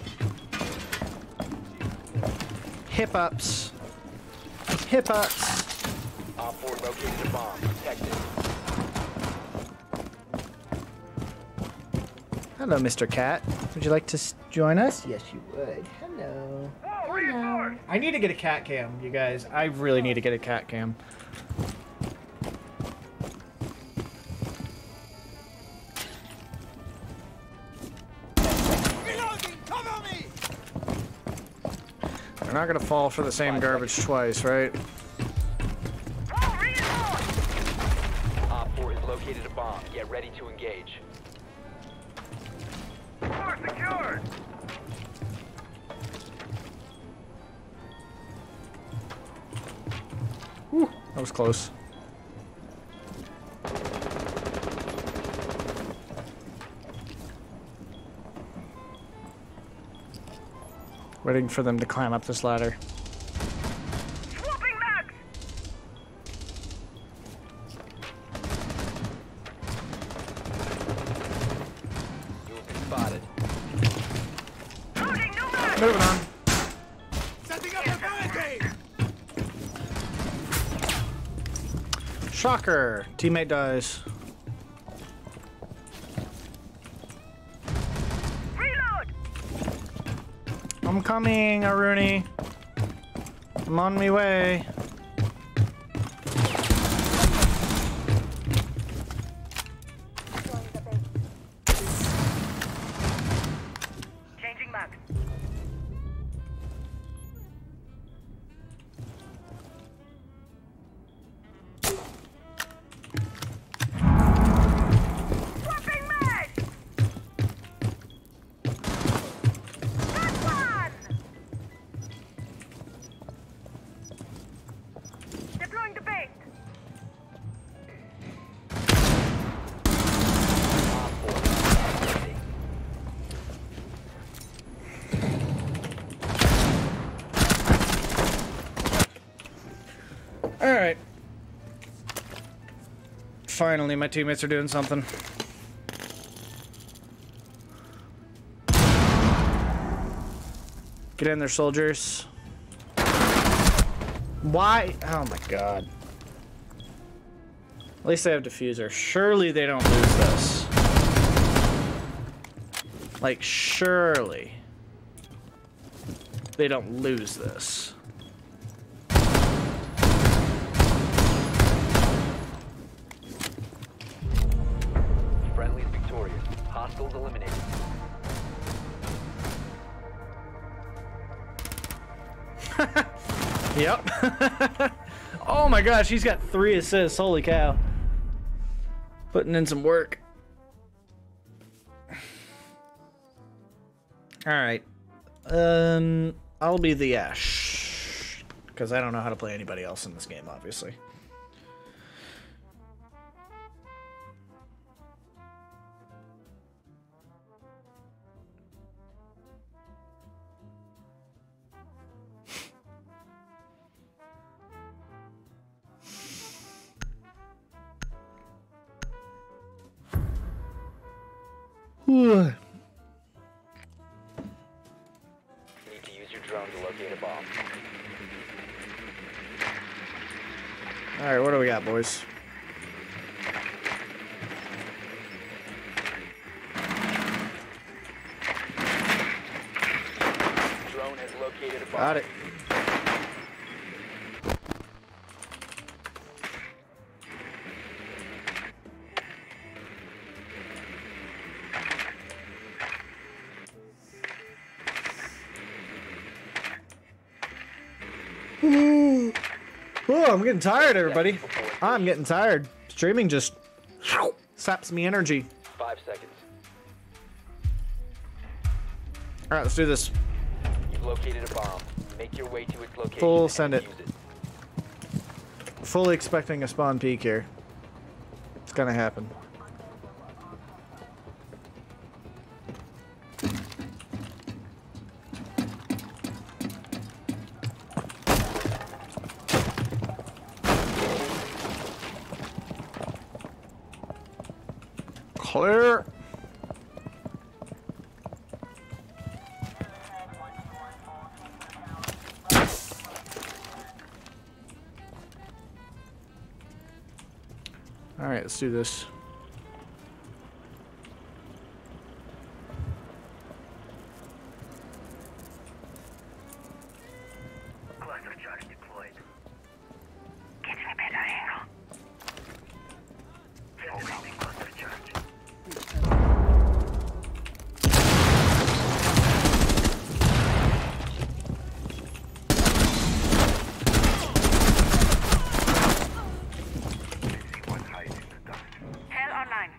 Hip-ups. Hip-ups. Op four located a bomb. Protect it. Hello, Mister Cat. Would you like to s join us? Yes, you would. Hello. Hello. I need to get a cat cam, you guys. I really need to get a cat cam. They're not gonna fall for the same garbage twice, right? Op four has located a bomb. Get ready to engage. Core secured. Whew, that was close. Waiting for them to climb up this ladder. Swapping mags. You have been spotted. Loading new mag. Moving on. Setting up a barricade! Shocker! Teammate dies. I'm coming, Aruni. I'm on my way. Changing mag. Alright. Finally, my teammates are doing something. Get in there, soldiers. Why? Oh my god. At least they have diffuser. Surely they don't lose this. Like, surely they don't lose this. Friendly's victorious. Hostiles eliminated. Yep. Oh my gosh, he's got three assists. Holy cow. Putting in some work. Alright. Um, I'll be the Ash. Because I don't know how to play anybody else in this game, obviously. Need to use your drone to locate a bomb. Alright, what do we got, boys? Drone has located a bomb. Got it. Oh, I'm getting tired, everybody. I'm getting tired. Streaming just saps me energy. Five seconds. All right, let's do this. You've located a bomb. Make your way to its location. Full and send it. defuse it. Fully expecting a spawn peek here. It's gonna happen. Clear. All right, let's do this. Cluster charge deployed. Getting a better angle. Designating cluster charge. Hell online.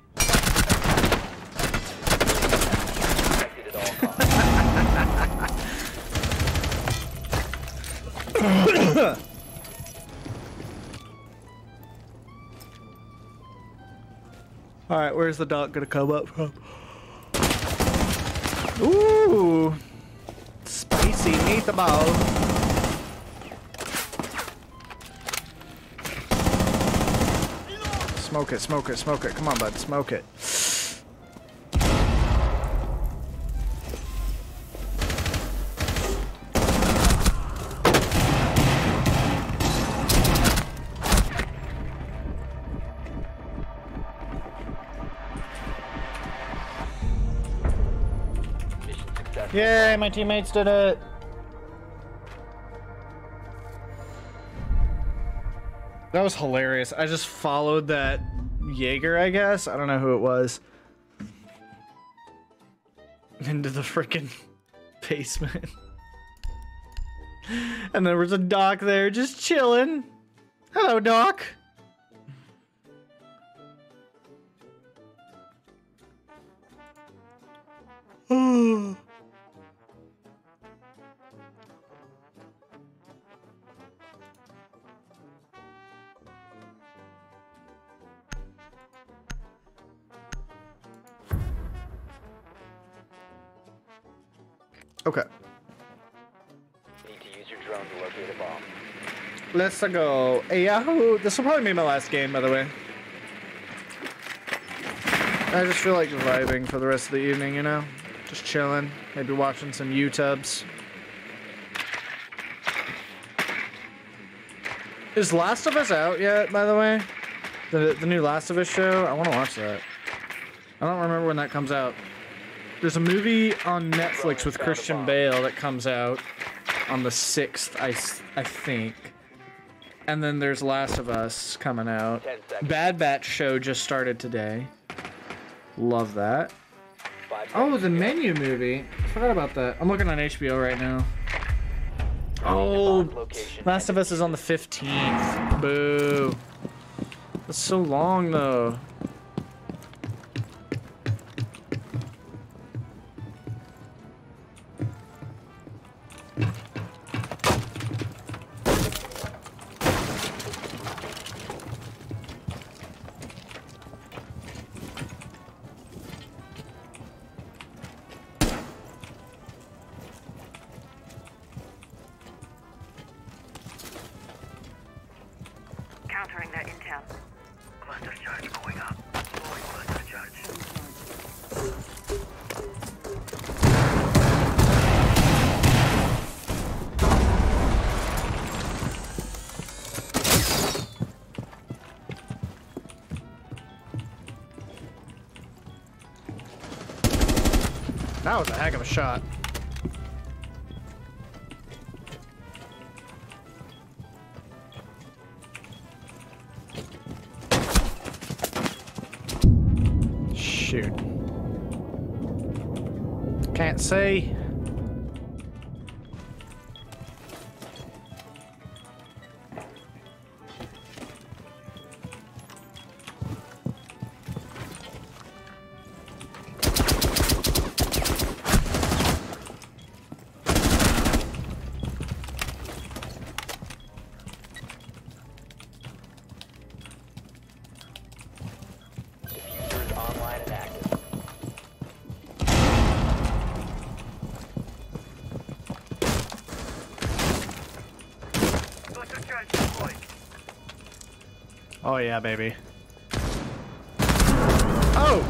Protected at all costs. All right, where's the doc gonna come up from? Ooh, spicy meatball. Smoke it, smoke it, smoke it. Come on, bud, smoke it. Mission successful. Yay, my teammates did it. That was hilarious. I just followed that Jaeger, I guess. I don't know who it was. Into the freaking basement. And there was a doc there just chilling. Hello, doc. Okay. Need to use your drone to locate a bomb. Let's go. Hey, Yahoo! This will probably be my last game, by the way. I just feel like vibing for the rest of the evening, you know? Just chilling. Maybe watching some YouTubes. Is Last of Us out yet, by the way? The, the new Last of Us show? I want to watch that. I don't remember when that comes out. There's a movie on Netflix with Christian Bale that comes out on the sixth, I, I think. And then there's Last of Us coming out. Bad Batch show just started today. Love that. Oh, the Menu movie. Forgot about that. I'm looking on H B O right now. Oh, Last of Us is on the fifteenth. Boo. That's so long, though. Countering that intel. Cluster charge going up. Deploying cluster charge. That was a heck of a shot. Shoot. Can't see. Oh yeah, baby. Oh!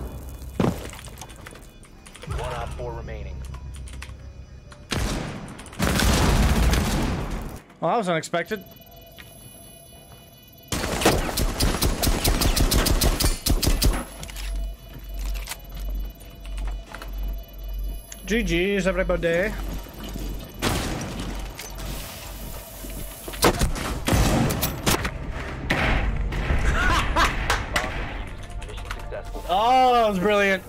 One op four remaining. Well, that was unexpected. G G's, everybody. Oh, that was brilliant.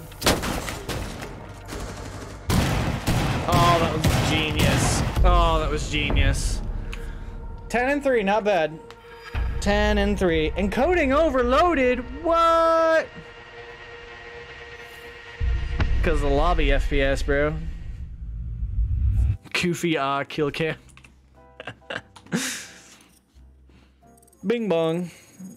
Oh, that was genius. Oh, that was genius. ten and three, not bad. ten and three. Encoding overloaded. What? Because the lobby F P S, bro. Goofy ah kill cam. Bing bong.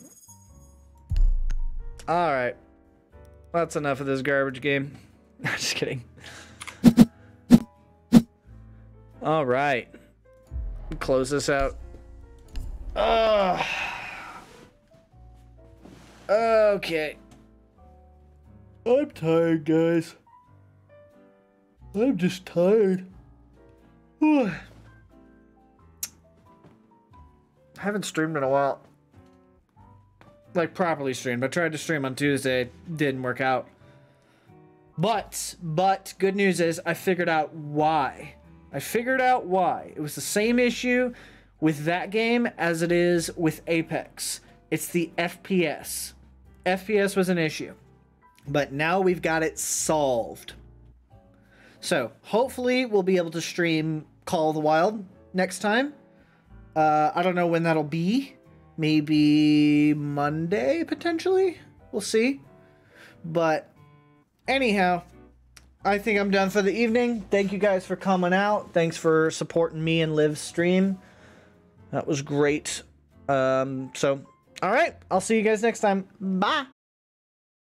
Alright. That's enough of this garbage game. Just kidding. Alright. Close this out. Ugh. Okay. I'm tired, guys. I'm just tired. I haven't streamed in a while. Like, properly streamed. I tried to stream on Tuesday. Didn't work out. But, but, good news is I figured out why. I figured out why. It was the same issue with that game as it is with Apex. It's the F P S. F P S was an issue. But now we've got it solved. So, hopefully we'll be able to stream Call of the Wild next time. Uh, I don't know when that'll be. Maybe Monday, potentially? We'll see. But, anyhow, I think I'm done for the evening. Thank you guys for coming out. Thanks for supporting me and Liv's stream. That was great. Um, so, alright. I'll see you guys next time. Bye!